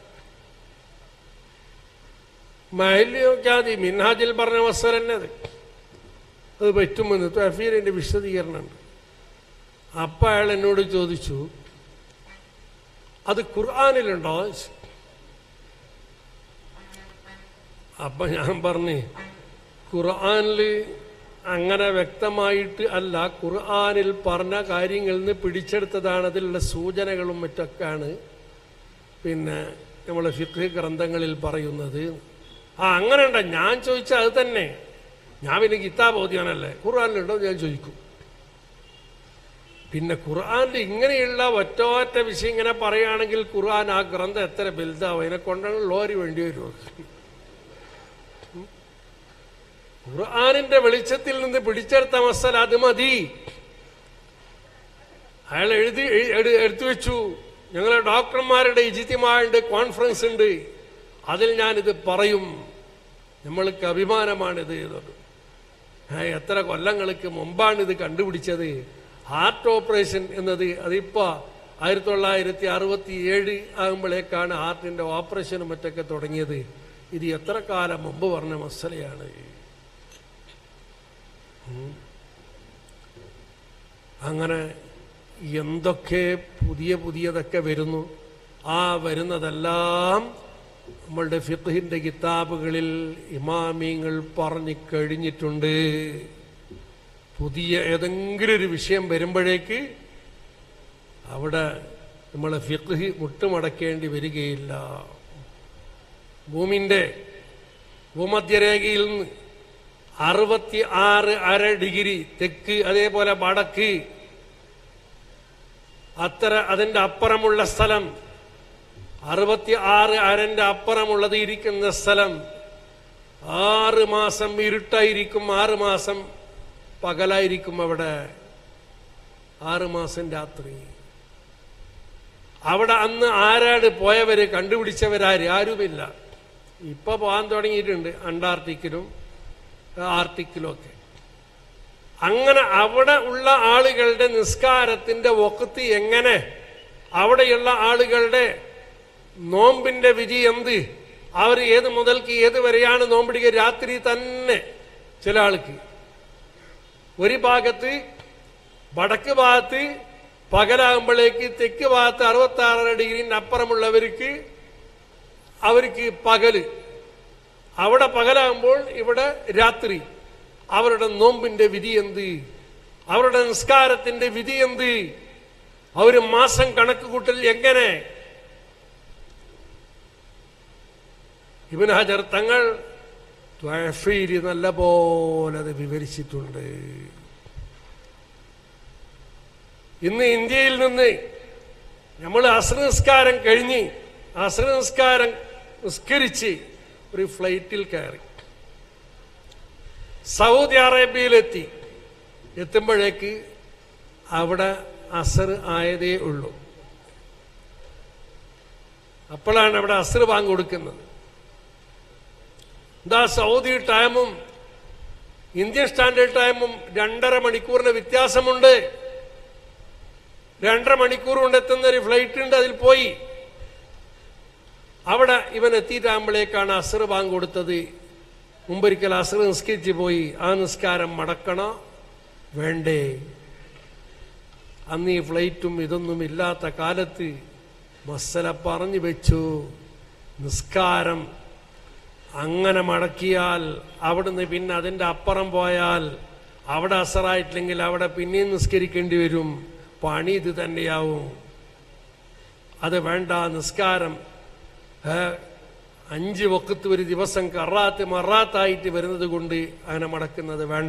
മഹല്ലി നോക്കിയാൽ മതി. മിൻഹാജിൽ പറഞ്ഞ മസല തന്നെ അത് അത് പറ്റുമെന്ന് തഫ്സീലിന്റെ വിശദീകരണമുണ്ട്. അപ്പം അയാൾ എന്നോട് ചോദിച്ചു, അത് ഖുർആനിലുണ്ടോ? അപ്പൊ ഞാൻ പറഞ്ഞു, ഖുർആനിൽ അങ്ങനെ വ്യക്തമായിട്ട് അല്ല, ഖുർആനിൽ പറഞ്ഞ കാര്യങ്ങളിൽ നിന്ന് പിടിച്ചെടുത്തതാണ്. അതിലുള്ള സൂചനകളും മറ്റൊക്കെയാണ് പിന്നെ നമ്മളെ ഫിഖ് ഗ്രന്ഥങ്ങളിൽ പറയുന്നത്. ആ അങ്ങനെ ഉണ്ടോ? ഞാൻ ചോദിച്ചാൽ അത് തന്നെ. ഞാൻ പിന്നെ കിതാബ് ഓതിയാനല്ലേ, ഖുർആനിലുണ്ടോ ഞാൻ ചോദിക്കും. പിന്നെ ഖുർആനിൽ ഇങ്ങനെയുള്ള ഒറ്റ വിഷയം ഇങ്ങനെ പറയുകയാണെങ്കിൽ ഖുർആൻ ആ ഗ്രന്ഥം എത്ര വലുതാവും? അതിനെ കൊണ്ടാണ് ലോറി വേണ്ടി വരുമോ? ഖുർആനിന്റെ വെളിച്ചത്തിൽ നിന്ന് പിടിച്ചെടുത്ത മസല അത് മതി. അയാൾ എഴുതി എടുത്തു വെച്ചു. ഞങ്ങളെ ഡോക്ടർമാരുടെ ഇജ്തിമാഉണ്ട്, കോൺഫറൻസ് ഉണ്ട്, അതിൽ ഞാനിത് പറയും, നമ്മൾക്ക് അഭിമാനമാണിത്. എത്ര കൊല്ലങ്ങൾക്ക് മുമ്പാണ് ഇത് കണ്ടുപിടിച്ചത്. ഹാർട്ട് ഓപ്പറേഷൻ എന്നത് അതിപ്പോ ആയിരത്തി തൊള്ളായിരത്തി അറുപത്തി ഏഴ് ആകുമ്പോഴേക്കാണ് ഹാർട്ടിന്റെ ഓപ്പറേഷനും മറ്റൊക്കെ തുടങ്ങിയത്. ഇത് എത്ര കാലം മുമ്പ് പറഞ്ഞ മസലയാണ്. അങ്ങനെ എന്തൊക്കെ പുതിയ പുതിയതൊക്കെ വരുന്നു. ആ വരുന്നതെല്ലാം നമ്മളുടെ ഫിഖ്ഹിന്റെ കിതാബുകളിൽ ഇമാമിങ്ങൾ പറഞ്ഞു കഴിഞ്ഞിട്ടുണ്ട്. പുതിയ ഏതെങ്കിലും ഒരു വിഷയം വരുമ്പോഴേക്ക് അവിടെ നമ്മളെ ഫിഖ്ഹ് മുട്ടുമടക്കേണ്ടി വരികയില്ല. ഭൂമിന്റെ ഭൂമധ്യരേഖയിൽ നിന്ന് അറുപത്തി ആറ് അര ഡിഗ്രി തെക്ക്, അതേപോലെ വടക്ക്, അത്ര അതിന്റെ അപ്പുറമുള്ള സ്ഥലം, അറുപത്തി ആറ് അരന്റെ അപ്പുറമുള്ളത് ഇരിക്കുന്ന സ്ഥലം ആറ് മാസം ഇരുട്ടായിരിക്കും, ആറ് മാസം പകലായിരിക്കും. അവിടെ ആറ് മാസം രാത്രി. അവിടെ അന്ന് ആരാട് പോയവര്, കണ്ടുപിടിച്ചവരാര്? ആരുമില്ല. ഇപ്പൊ പോകാൻ തുടങ്ങിയിട്ടുണ്ട് അന്റാർട്ടിക്കിലും ആർട്ടിക്കിലും ഒക്കെ. അങ്ങനെ അവിടെ ഉള്ള ആളുകളുടെ നിസ്കാരത്തിന്റെ വഖ്ത് എങ്ങനെ, അവിടെയുള്ള ആളുകളുടെ നോമ്പിന്റെ വിധി എന്ത്, അവർ ഏത് മുതൽക്ക് ഏത് വരെയാണ് നോമ്പിടിക്കുക? രാത്രി തന്നെ. ചില ആൾക്ക് ഒരു ഭാഗത്ത് വടക്ക് ഭാഗത്ത് പകലാകുമ്പോഴേക്ക് തെക്ക് ഭാഗത്ത് അറുപത്തി ആറ് ഡിഗ്രീന്റെ അപ്പുറമുള്ളവർക്ക് അവർക്ക് പകല്, അവിടെ പകലാകുമ്പോൾ ഇവിടെ രാത്രി. അവരുടെ നോമ്പിന്റെ വിധി എന്ത്, അവരുടെ നിസ്കാരത്തിന്റെ വിധി എന്ത്, അവര് മാസം കണക്ക് കൂട്ടൽ എങ്ങനെ? ഇബ്നു ഹജർ തങ്ങൾ ത്വഫീരി നല്ല പോലെ അത് വിവരിച്ചിട്ടുണ്ട്. ഇന്ന് ഇന്ത്യയിൽ നിന്ന് നമ്മൾ അസ്ർ നിസ്കാരം കഴിഞ്ഞ് അസ്ർ നിസ്കാരം നിസ്കരിച്ച് ഒരു ഫ്ലൈറ്റിൽ കയറി സൗദി അറേബ്യയിലെത്തി. എത്തുമ്പോഴേക്ക് അവിടെ അസർ ആയതേ ഉള്ളൂ. അപ്പോഴാണ് അവിടെ അസർ ബാങ്ക് കൊടുക്കുന്നത്. എന്താ സൗദി ടൈമും ഇന്ത്യൻ സ്റ്റാൻഡേർഡ് ടൈമും രണ്ടര മണിക്കൂറിന് വ്യത്യാസമുണ്ട്. രണ്ടര മണിക്കൂർ കൊണ്ട് എത്തുന്ന ഒരു ഫ്ലൈറ്റ് ഉണ്ട്, അതിൽ പോയി. അവിടെ ഇവൻ എത്തിയിട്ടാകുമ്പോഴേക്കാണ് അസർ ബാങ്ക് കൊടുത്തത്. മുമ്പൊരിക്കൽ അസർ നിസ്കരിച്ച് പോയി. ആ നിസ്കാരം മടക്കണോ വേണ്ടേ? അന്ന് ഈ ഫ്ലൈറ്റും ഇതൊന്നും ഇല്ലാത്ത കാലത്ത് മസല പറഞ്ഞു വെച്ചു. നിസ്കാരം അങ്ങനെ മടക്കിയാൽ അവിടുന്ന് പിന്നെ അതിന്റെ അപ്പുറം പോയാൽ അവിടെ അസറായിട്ടില്ലെങ്കിൽ അവിടെ പിന്നെയും നിസ്കരിക്കേണ്ടി വരും. പണി ഇത് തന്നെയാവും. അത് വേണ്ട. നിസ്കാരം അഞ്ച് വഖത്ത് ഒരു ദിവസം കറാത്ത് മറാത്തായിട്ട് വരുന്നത് കൊണ്ട് അങ്ങനെ മടക്കുന്നത് വേണ്ട.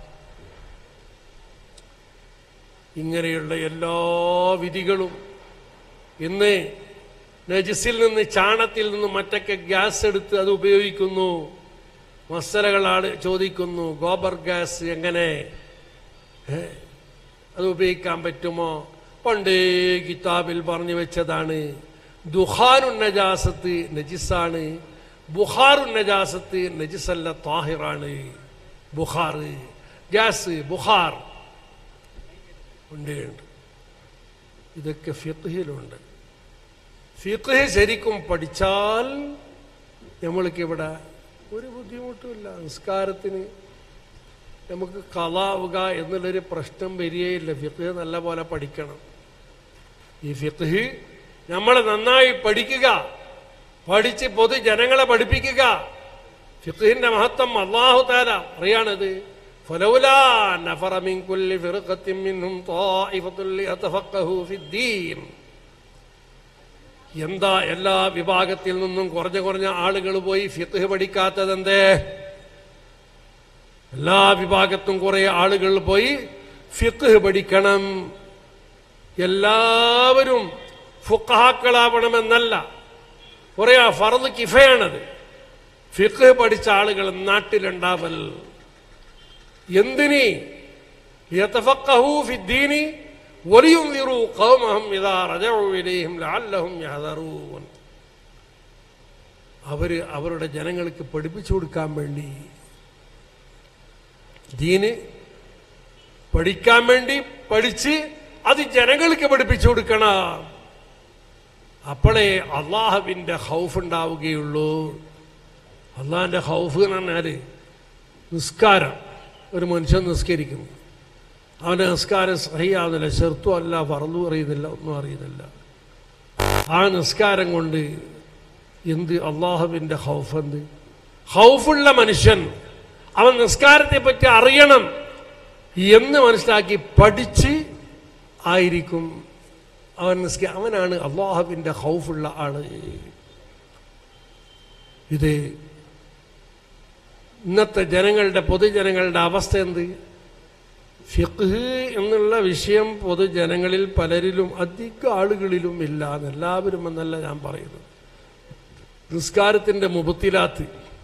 ഇങ്ങനെയുള്ള എല്ലാ വിധികളും ഇന്ന് നജിസിൽ നിന്ന്, ചാണത്തിൽ നിന്ന് മറ്റൊക്കെ ഗ്യാസ് എടുത്ത് അത് ഉപയോഗിക്കുന്നു. മസലകളാണ് ചോദിക്കുന്നു. ഗോബർ ഗ്യാസ് എങ്ങനെ അത് ഉപയോഗിക്കാൻ പറ്റുമോ? പണ്ടേ കിതാബിൽ പറഞ്ഞു വെച്ചതാണ്. ദുഖാനു നജാസത്ത് നജിസാണ്, ബുഖാറു നജാസത്ത് നജിസല്ല താഹിറാണ്. ബുഖാർ ഗ്യാസ്, ബുഖാർ ഉണ്ട്. ഇതൊക്കെ ഫിഖ്ഹിലുണ്ട്. ഫിഖ്ഹ് ശരിക്കും പഠിച്ചാൽ നമ്മൾക്ക് ഇവിടെ ഒരു ബുദ്ധിമുട്ടുമില്ല. നിസ്കാരത്തിന് നമുക്ക് ഖളാവുക എന്നുള്ളൊരു പ്രശ്നം വരികയില്ല. ഫിഖ്ഹ് നല്ല പോലെ പഠിക്കണം. ഈ ഫിഖ്ഹ് നമ്മൾ നന്നായി പഠിക്കുക, പഠിച്ച് പൊതുജനങ്ങളെ പഠിപ്പിക്കുക. ഫിഖ്ഹിന്റെ മഹത്വം അല്ലാഹു തആല അറിയാണത്. ഫലൗലാ നഫറ മിൻ കുല്ലി ഫിർഖത്തിൻ മിൻഹും ത്വാഇഫത്തുൻ ലിയതഫഖഹു ഫിദ്ദീൻ. എന്താ എല്ലാ വിഭാഗത്തിൽ നിന്നും കുറഞ്ഞ കുറഞ്ഞ ആളുകൾ പോയി ഫിഖ്ഹ് പഠിക്കാത്തതെന്തേ? എല്ലാ വിഭാഗത്തും കുറെ ആളുകൾ പോയി ഫിഖ്ഹ് പഠിക്കണം. എല്ലാവരും ഫുഖഹാക്കളാവണമെന്നല്ല, കുറെ ഫർദ് കിഫയാണത്. ഫിഖ്ഹ് പഠിച്ച ആളുകൾ നാട്ടിലുണ്ടാവൽ. എന്തിനി? യതഫഖഹു ഫിദ്ദീനി വലിയുൻദിറു ഖൗമഹും ഇദാ റജഉ ഇലൈഹിം ലഅല്ലഹും യഹ്ദറൂൻ. അവര് അവരുടെ ജനങ്ങൾക്ക് പഠിപ്പിച്ചു കൊടുക്കാൻ വേണ്ടി, ദീന് പഠിക്കാൻ വേണ്ടി പഠിച്ച് അത് ജനങ്ങൾക്ക് പഠിപ്പിച്ചു കൊടുക്കണം. അപ്പോഴേ അള്ളാഹുവിന്റെ ഖൗഫ് ഉണ്ടാവുകയുള്ളൂ. അള്ളാഹിന്റെ ഖൗഫ് എന്ന് പറഞ്ഞാല് നിസ്കാരം. ഒരു മനുഷ്യൻ നിസ്കരിക്കുന്നു, അവൻ്റെ നിസ്കാരം സഹിയാവുന്നില്ല, ചെറുത്തും അല്ല, ഫർളും അറിയുന്നില്ല, ഒന്നും അറിയുന്നില്ല. ആ നിസ്കാരം കൊണ്ട് എന്ത് അള്ളാഹുവിൻ്റെ ഖൗഫ് എന്ത്? ഖൗഫുള്ള മനുഷ്യൻ അവൻ നിസ്കാരത്തെ പറ്റി അറിയണം എന്ന് മനസ്സിലാക്കി പഠിച്ച് ആയിരിക്കും അവൻ നിസ്കാരം. അവനാണ് അള്ളാഹുവിൻ്റെ ഖൗഫുള്ള ആള്. ഇത് ഇന്നത്തെ ജനങ്ങളുടെ പൊതുജനങ്ങളുടെ അവസ്ഥ എന്ത്? ഫിഖ് എന്നുള്ള വിഷയം പൊതുജനങ്ങളിൽ പലരിലും അധിക ആളുകളിലും ഇല്ല. എല്ലാവരും എന്നല്ല ഞാൻ പറയുന്നത്. നിസ്കാരത്തിൻ്റെ മുബത്തിലാത്ത്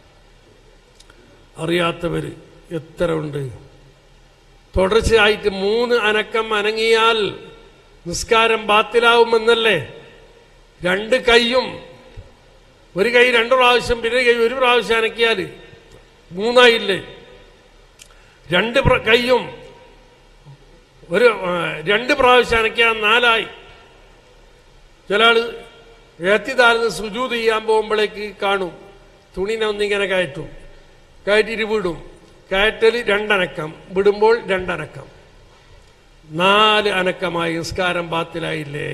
അറിയാത്തവർ എത്ര ഉണ്ട്? തുടർച്ചയായിട്ട് മൂന്ന് അനക്കം അനങ്ങിയാൽ നിസ്കാരം ബാത്തിലാവുമെന്നല്ലേ? രണ്ട് കൈയും, ഒരു കൈ രണ്ട് പ്രാവശ്യം, പിന്നെ കൈ ഒരു പ്രാവശ്യം അനക്കിയാൽ മൂന്നായില്ലേ? രണ്ട് കൈയും ഒരു രണ്ട് പ്രാവശ്യം അനക്കിയാൽ നാലായി. ചില ആൾ എത്തിതാലിന് സുജൂദ് ചെയ്യാൻ പോകുമ്പോഴേക്ക് കാണും തുണിനെ ഒന്നിങ്ങനെ കയറ്റും, കയറ്റിട്ട് വിടും. കയറ്റൽ രണ്ടനക്കം, വിടുമ്പോൾ രണ്ടനക്കം, നാല് അനക്കമായി. നിസ്കാരം ബാത്തിലായില്ലേ?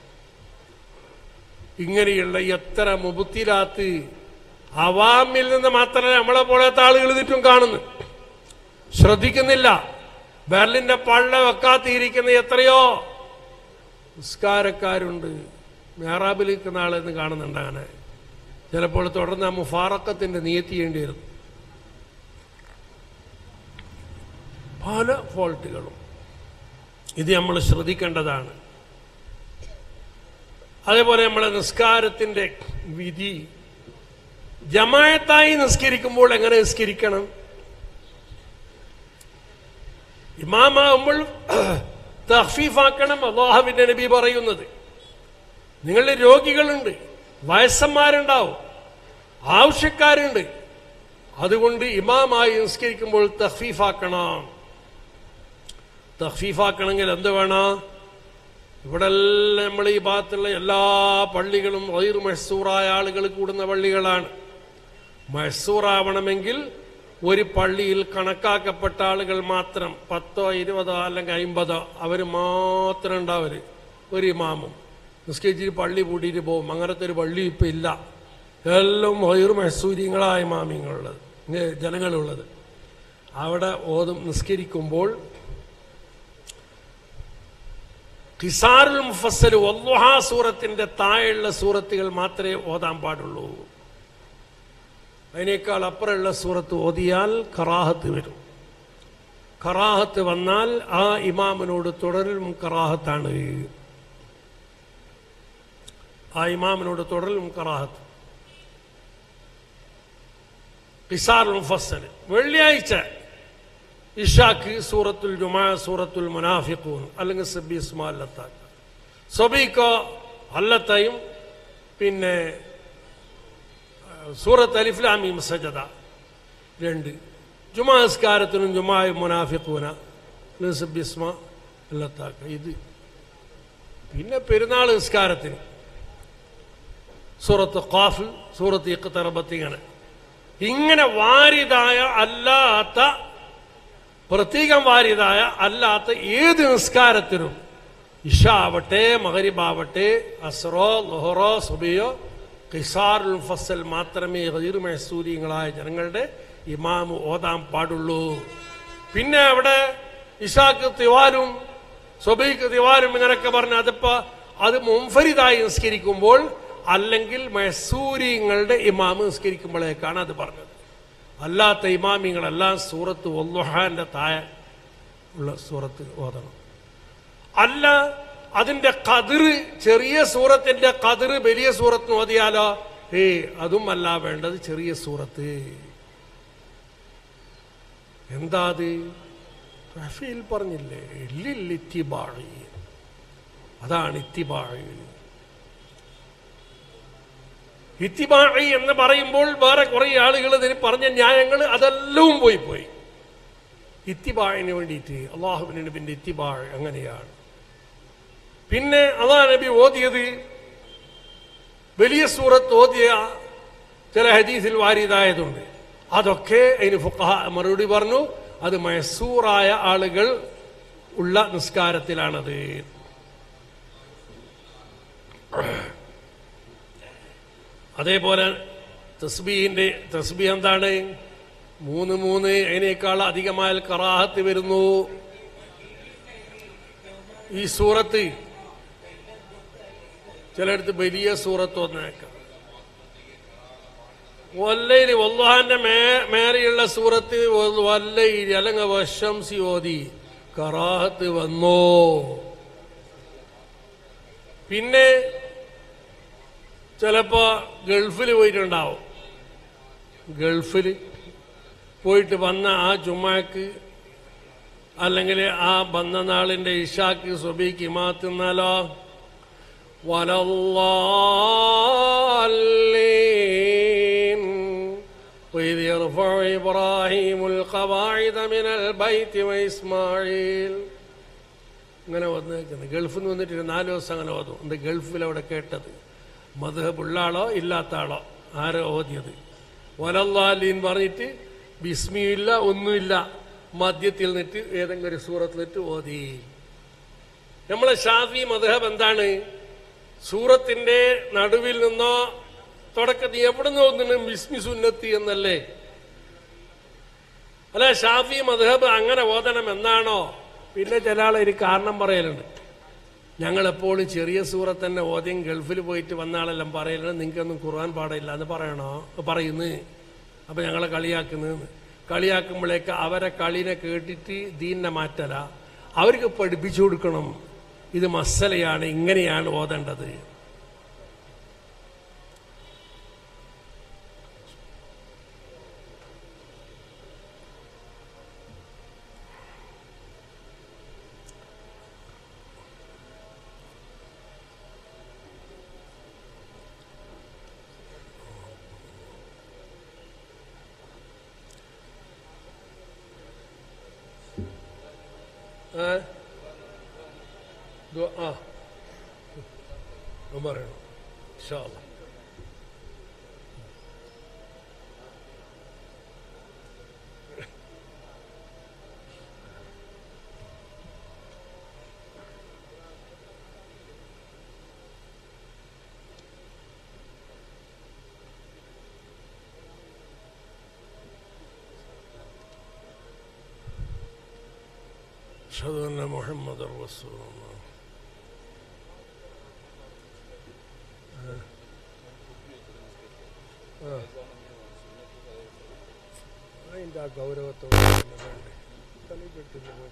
ഇങ്ങനെയുള്ള എത്ര മുബത്തിലാത്ത് അവാമിൽ നിന്ന് മാത്രമല്ല നമ്മളെ പോലത്തെ ആളുകൾ ചുറ്റും കാണുന്നു, ശ്രദ്ധിക്കുന്നില്ല. ബെർലിന്റെ പള്ള വെക്കാത്തിരിക്കുന്ന എത്രയോ നിസ്കാരക്കാരുണ്ട്. മേറാബിൽ നിൽക്കുന്ന ആളെന്ന് കാണുന്നുണ്ട്. അങ്ങനെ ചിലപ്പോൾ തുടർന്ന് ആ മുഫാറക്കത്തിന്റെ നിയത്ത് ചെയ്യേണ്ടി വരും. പല ഫോൾട്ടുകളും ഇത് നമ്മൾ ശ്രദ്ധിക്കേണ്ടതാണ്. അതേപോലെ നമ്മളെ നിസ്കാരത്തിന്റെ വിധി, ജമാഅത്തായി നിസ്കരിക്കുമ്പോൾ എങ്ങനെ നിസ്കരിക്കണം? ഇമാമാകുമ്പോൾ തഖ്ഫീഫാക്കണം. അല്ലാഹുവിന്റെ നബി പറയുന്നത്, നിങ്ങളുടെ രോഗികളുണ്ട്, വയസ്സന്മാരുണ്ടാവും, ആവശ്യക്കാരുണ്ട്, അതുകൊണ്ട് ഇമാമായി നിസ്കരിക്കുമ്പോൾ തഖ്ഫീഫാക്കണം. തഖ്ഫീഫാക്കണമെങ്കിൽ എന്ത് വേണം? ഇവിടെ എല്ലാം നമ്മൾ ഈ ഭാഗത്തുള്ള എല്ലാ പള്ളികളും ഗൈറു മഹ്സൂറായ ആളുകൾ കൂടുന്ന പള്ളികളാണ്. മഹ്സൂറാവണമെങ്കിൽ ഒരു പള്ളിയിൽ കണക്കാക്കപ്പെട്ട ആളുകൾ മാത്രം, പത്തോ ഇരുപതോ അല്ലെങ്കിൽ അമ്പതോ, അവർ മാത്രം ഉണ്ടാവര്. ഒരു ഇമാമും നിസ്കരിച്ചിട്ട് പള്ളി കൂട്ടിയിട്ട് പോകും. അങ്ങനത്തെ ഒരു പള്ളി ഇപ്പം ഇല്ല. എല്ലാം ഗൈറു മഹ്സൂരിങ്ങളായ ഇമാമിങ്ങളുള്ളത്, ജനങ്ങളുള്ളത്. അവിടെ ഓതും നിസ്കരിക്കുമ്പോൾ ഖിസാറുൽ മുഫസ്സൽ വദ്ദുഹാ സൂറത്തിന്റെ താഴെയുള്ള സൂറത്തുകൾ മാത്രമേ ഓതാൻ പാടുള്ളൂ. അതിനേക്കാൾ അപ്പുറമുള്ള സൂറത്ത് ഓതിയാൽ കറാഹത്ത് വരും. കറാഹത്ത് വന്നാൽ ആ ഇമാമിനോട് തുടരലും കറാഹത്താണ്. ആ ഇമാമിനോട് തുടരലും കറാഹത്ത്. ഖിസാറുൽ മുഫസ്സൽ വെള്ളിയാഴ്ച ഇഷാക്ക് സൂറത്തുൽ ജുമാ, സൂറത്തുൽ മുനാഫിഖൂൻ അല്ലെങ്കിൽ സബ്ബി ഇസ്മാ അല്ലത്താക്ക, സബീക്കോ അല്ലത്തയും പിന്നെ സൂറത്ത് അലിഫ് ലാം മീം സജദ രണ്ട്. ജുമാ നിസ്കാരത്തിനും ജുമാ മുനാഫിഖൂന സബ്ബി ഇസ്മാ അല്ലത്താക്ക ഇത്. പിന്നെ പെരുന്നാൾ നിസ്കാരത്തിന് സൂറത്ത് ഖാഫ്, സൂറത്ത് ഇഖ്തറബത്ത്. ഇങ്ങനെ ഇങ്ങനെ വാരിദായ അല്ലാത്ത, പ്രത്യേകം വാരിദായ അല്ലാത്ത ഏത് നിസ്കാരത്തിനും, ഇഷ ആവട്ടെ, മഗ്രിബാവട്ടെ, അസ്റോ ളുഹറോ സുബഹിയോ, ഖിസാറുൽ മുഫസ്സൽ മാത്രമേ ഗൈറു മഹ്സൂരിങ്ങളായ ജനങ്ങളുടെ ഇമാമ് ഓതാൻ പാടുള്ളൂ. പിന്നെ അവിടെ ഇഷാക്ക് തിവാലും സുബഹിക്ക് തിവാലും ഇങ്ങനെയൊക്കെ പറഞ്ഞ അതിപ്പോ അത് മുൻഫരിദായി നിസ്കരിക്കുമ്പോൾ അല്ലെങ്കിൽ മഹ്സൂരിങ്ങളുടെ ഇമാമ് നിസ്കരിക്കുമ്പോഴേക്കാണ് അത് പറഞ്ഞത്. അല്ലാത്ത ഇമാമിങ്ങളെല്ലാം സൂറത്ത് വദ്ദുഹാന്റെ താഴെ ഉള്ള സൂറത്ത് ഓതണം. അല്ല അതിന്റെ ഖദർ, ചെറിയ സൂറത്തിന്റെ ഖദർ വലിയ സൂറത്ത് ഓതിയാലോ? ഏ അതും അല്ല വേണ്ടത്, ചെറിയ സൂറത്ത്. എന്താ അത്? റഫീൽ പറഞ്ഞില്ലേ, ലിൽ ഇത്തിബാഇ. അതാണ് ഇത്തിബാഇ. ഇത്തിബാഇ എന്ന് പറയുമ്പോൾ വേറെ കുറെ ആളുകൾ ഇതിന് പറഞ്ഞ ന്യായങ്ങൾ അതെല്ലാം പോയി പോയി. ഇത്തിബാഇന് വേണ്ടിയിട്ട് അല്ലാഹുവിന്റെ നബിന്റെ ഇത്തിബാഇ അങ്ങനെയാണ്. പിന്നെ അതാ നബി ഓതിയത് വലിയ സൂറത്ത് ഓതിയ ചില ഹദീസിൽ വാരിദായതുണ്ട്. അതൊക്കെ അതിന് ഫുഖഹാ മറുപടി പറഞ്ഞു, അത് മഹ്സൂറായ ആളുകൾ ഉള്ള നിസ്കാരത്തിലാണത്. അതേപോലെ തസ്ബീഹിന്റെ തസ്ബീഹ് എന്താണ്? മൂന്ന് മൂന്ന് അതിനേക്കാൾ അധികമായാൽ കറാഹത്ത് വരുന്നു. ഈ സൂറത്ത് ചിലയിടത്ത് വലിയ സൂറത്ത് വന്നേക്കാം. വല്ലയിൽ വല്ലാഹിന്റെ മേ മേലെയുള്ള സൂറത്ത് വല്ലയിൽ അല്ലെങ്കിൽ വശംസി ഓതി കറാഹത്ത് വന്നോ. പിന്നെ ചിലപ്പോ ഗൾഫിൽ പോയിട്ടുണ്ടാവും. ഗൾഫിൽ പോയിട്ട് വന്ന ആ ജുമാക്ക് അല്ലെങ്കിൽ ആ വന്ന നാളിന്റെ ഇഷാക്ക് സുബഹിക്ക് ഇമാത്തുന്നാലോ വലല്ലാലീൻ وإذ يرفع إبراهيم القواعد من البيت وإسماعيل ഇങ്ങനെ വന്നേക്കുന്നത്. ഗൾഫിൽ നിന്ന് വന്നിട്ട് നാല് ദിവസം അങ്ങനെ ഓതും. എന്ത് ഗൾഫിൽ അവിടെ കേട്ടത്? മദ്ഹബുള്ള ആളോ ഇല്ലാത്ത ആളോ ആരോ ഓതിയത്? വലല്ലാലീൻ പറഞ്ഞിട്ട് ബിസ്മിയില്ല, ഒന്നുമില്ല, മധ്യത്തിൽ നിന്നിട്ട് ഏതെങ്കിലും ഒരു സൂറത്തിൽ നിന്നിട്ട് ഓതി. നമ്മളെ ഷാഫി മദ്ഹബ് എന്താണ്? സൂറത്തിന്റെ നടുവിൽ നിന്നോ തുടക്കത്തിൽ എവിടെ നിന്ന് ഓതുന്നു? ബിസ്മി സുന്നത്തി എന്നല്ലേ? അല്ല, ഷാഫി മദ്ഹബ് അങ്ങനെ ഓതണം എന്നാണോ? പിന്നെ ചില ആൾ ഒരു കാരണം പറയലുണ്ട്. ഞങ്ങളെപ്പോഴും ചെറിയ സൂറത്ത് തന്നെ ഓദ്യം ഗൾഫിൽ പോയിട്ട് വന്ന ആളെല്ലാം പറയലുണ്ട് നിങ്ങൾക്കൊന്നും ഖുർആൻ പാടില്ല എന്ന് പറയണോ പറയുന്നു. അപ്പൊ ഞങ്ങളെ കളിയാക്കുന്നു. കളിയാക്കുമ്പോഴേക്ക് അവരെ കളിനെ കേട്ടിട്ട് ദീനിനെ മാറ്റല. അവർക്ക് പഠിപ്പിച്ചു കൊടുക്കണം, ഇത് മസലയാണ്, ഇങ്ങനെയാണ് ഓതേണ്ടത്. ആ പറയണം ഇൻഷാ അല്ലാഹ്. അഷ്ഹദു അന്ന മുഹമ്മദൻ റസൂലുള്ളാഹ്. അതിൻ്റെ ആ ഗൗരവത്തോടെ തലി കെട്ടുന്ന പോലെ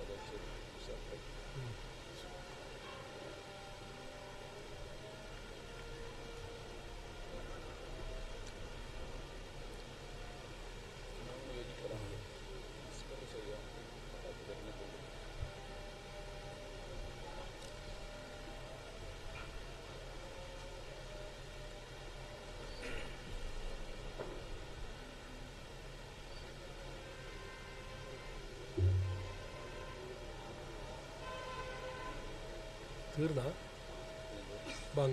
തീർന്ന ബാങ്ക്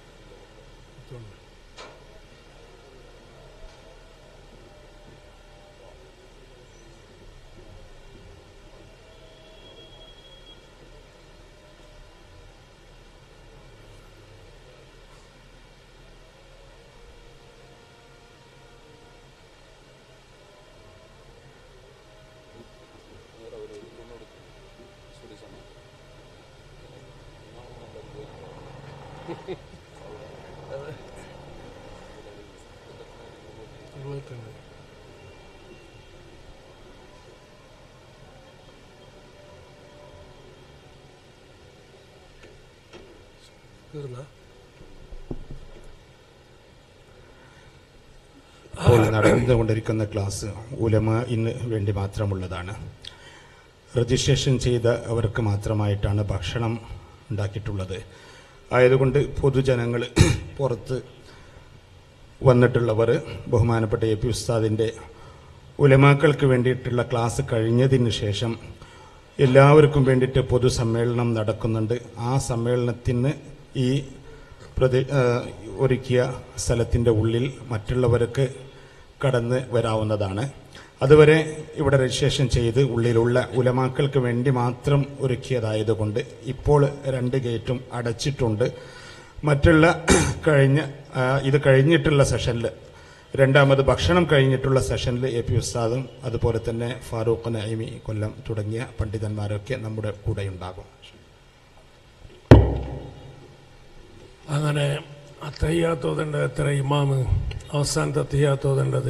ഇപ്പോൾ നടന്നുകൊണ്ടിരിക്കുന്ന ക്ലാസ് ഉലമാഇന് വേണ്ടി മാത്രമുള്ളതാണ്. രജിസ്ട്രേഷൻ ചെയ്ത അവർക്ക് മാത്രമായിട്ടാണ് ഭക്ഷണം ഉണ്ടാക്കിയിട്ടുള്ളത്. ആയതുകൊണ്ട് പൊതുജനങ്ങൾ പുറത്ത് വന്നിട്ടുള്ളവർ ബഹുമാനപ്പെട്ട എ പി ഉസ്താദിൻ്റെ ഉലമാക്കൾക്ക് വേണ്ടിയിട്ടുള്ള ക്ലാസ് കഴിഞ്ഞതിന് ശേഷം എല്ലാവർക്കും വേണ്ടിയിട്ട് പൊതുസമ്മേളനം നടക്കുന്നുണ്ട്. ആ സമ്മേളനത്തിന് ഈ പ്രതി ഒരുക്കിയ സ്ഥലത്തിൻ്റെ ഉള്ളിൽ മറ്റുള്ളവർക്ക് കടന്ന് വരാവുന്നതാണ്. അതുവരെ ഇവിടെ രജിസ്ട്രേഷൻ ചെയ്ത് ഉള്ളിലുള്ള ഉലമാക്കൾക്ക് വേണ്ടി മാത്രം ഒരുക്കിയതായതുകൊണ്ട് ഇപ്പോൾ രണ്ട് ഗേറ്റും അടച്ചിട്ടുണ്ട്. മറ്റുള്ള കഴിഞ്ഞ ഇത് കഴിഞ്ഞിട്ടുള്ള സെഷനിൽ, രണ്ടാമത് ഭക്ഷണം കഴിഞ്ഞിട്ടുള്ള സെഷനിൽ എ പി ഉസ്താദും അതുപോലെ തന്നെ ഫാറൂഖ് നഈമി കൊല്ലം തുടങ്ങിയ പണ്ഡിതന്മാരൊക്കെ നമ്മുടെ കൂടെ ഉണ്ടാകും. അങ്ങനെ അത്തഹിയ്യാത്ത് ഓതേണ്ടത് എത്ര ഇമാമ് അവസാനത്തെ അത്തഹിയ്യാത്ത് ഓതേണ്ടത്?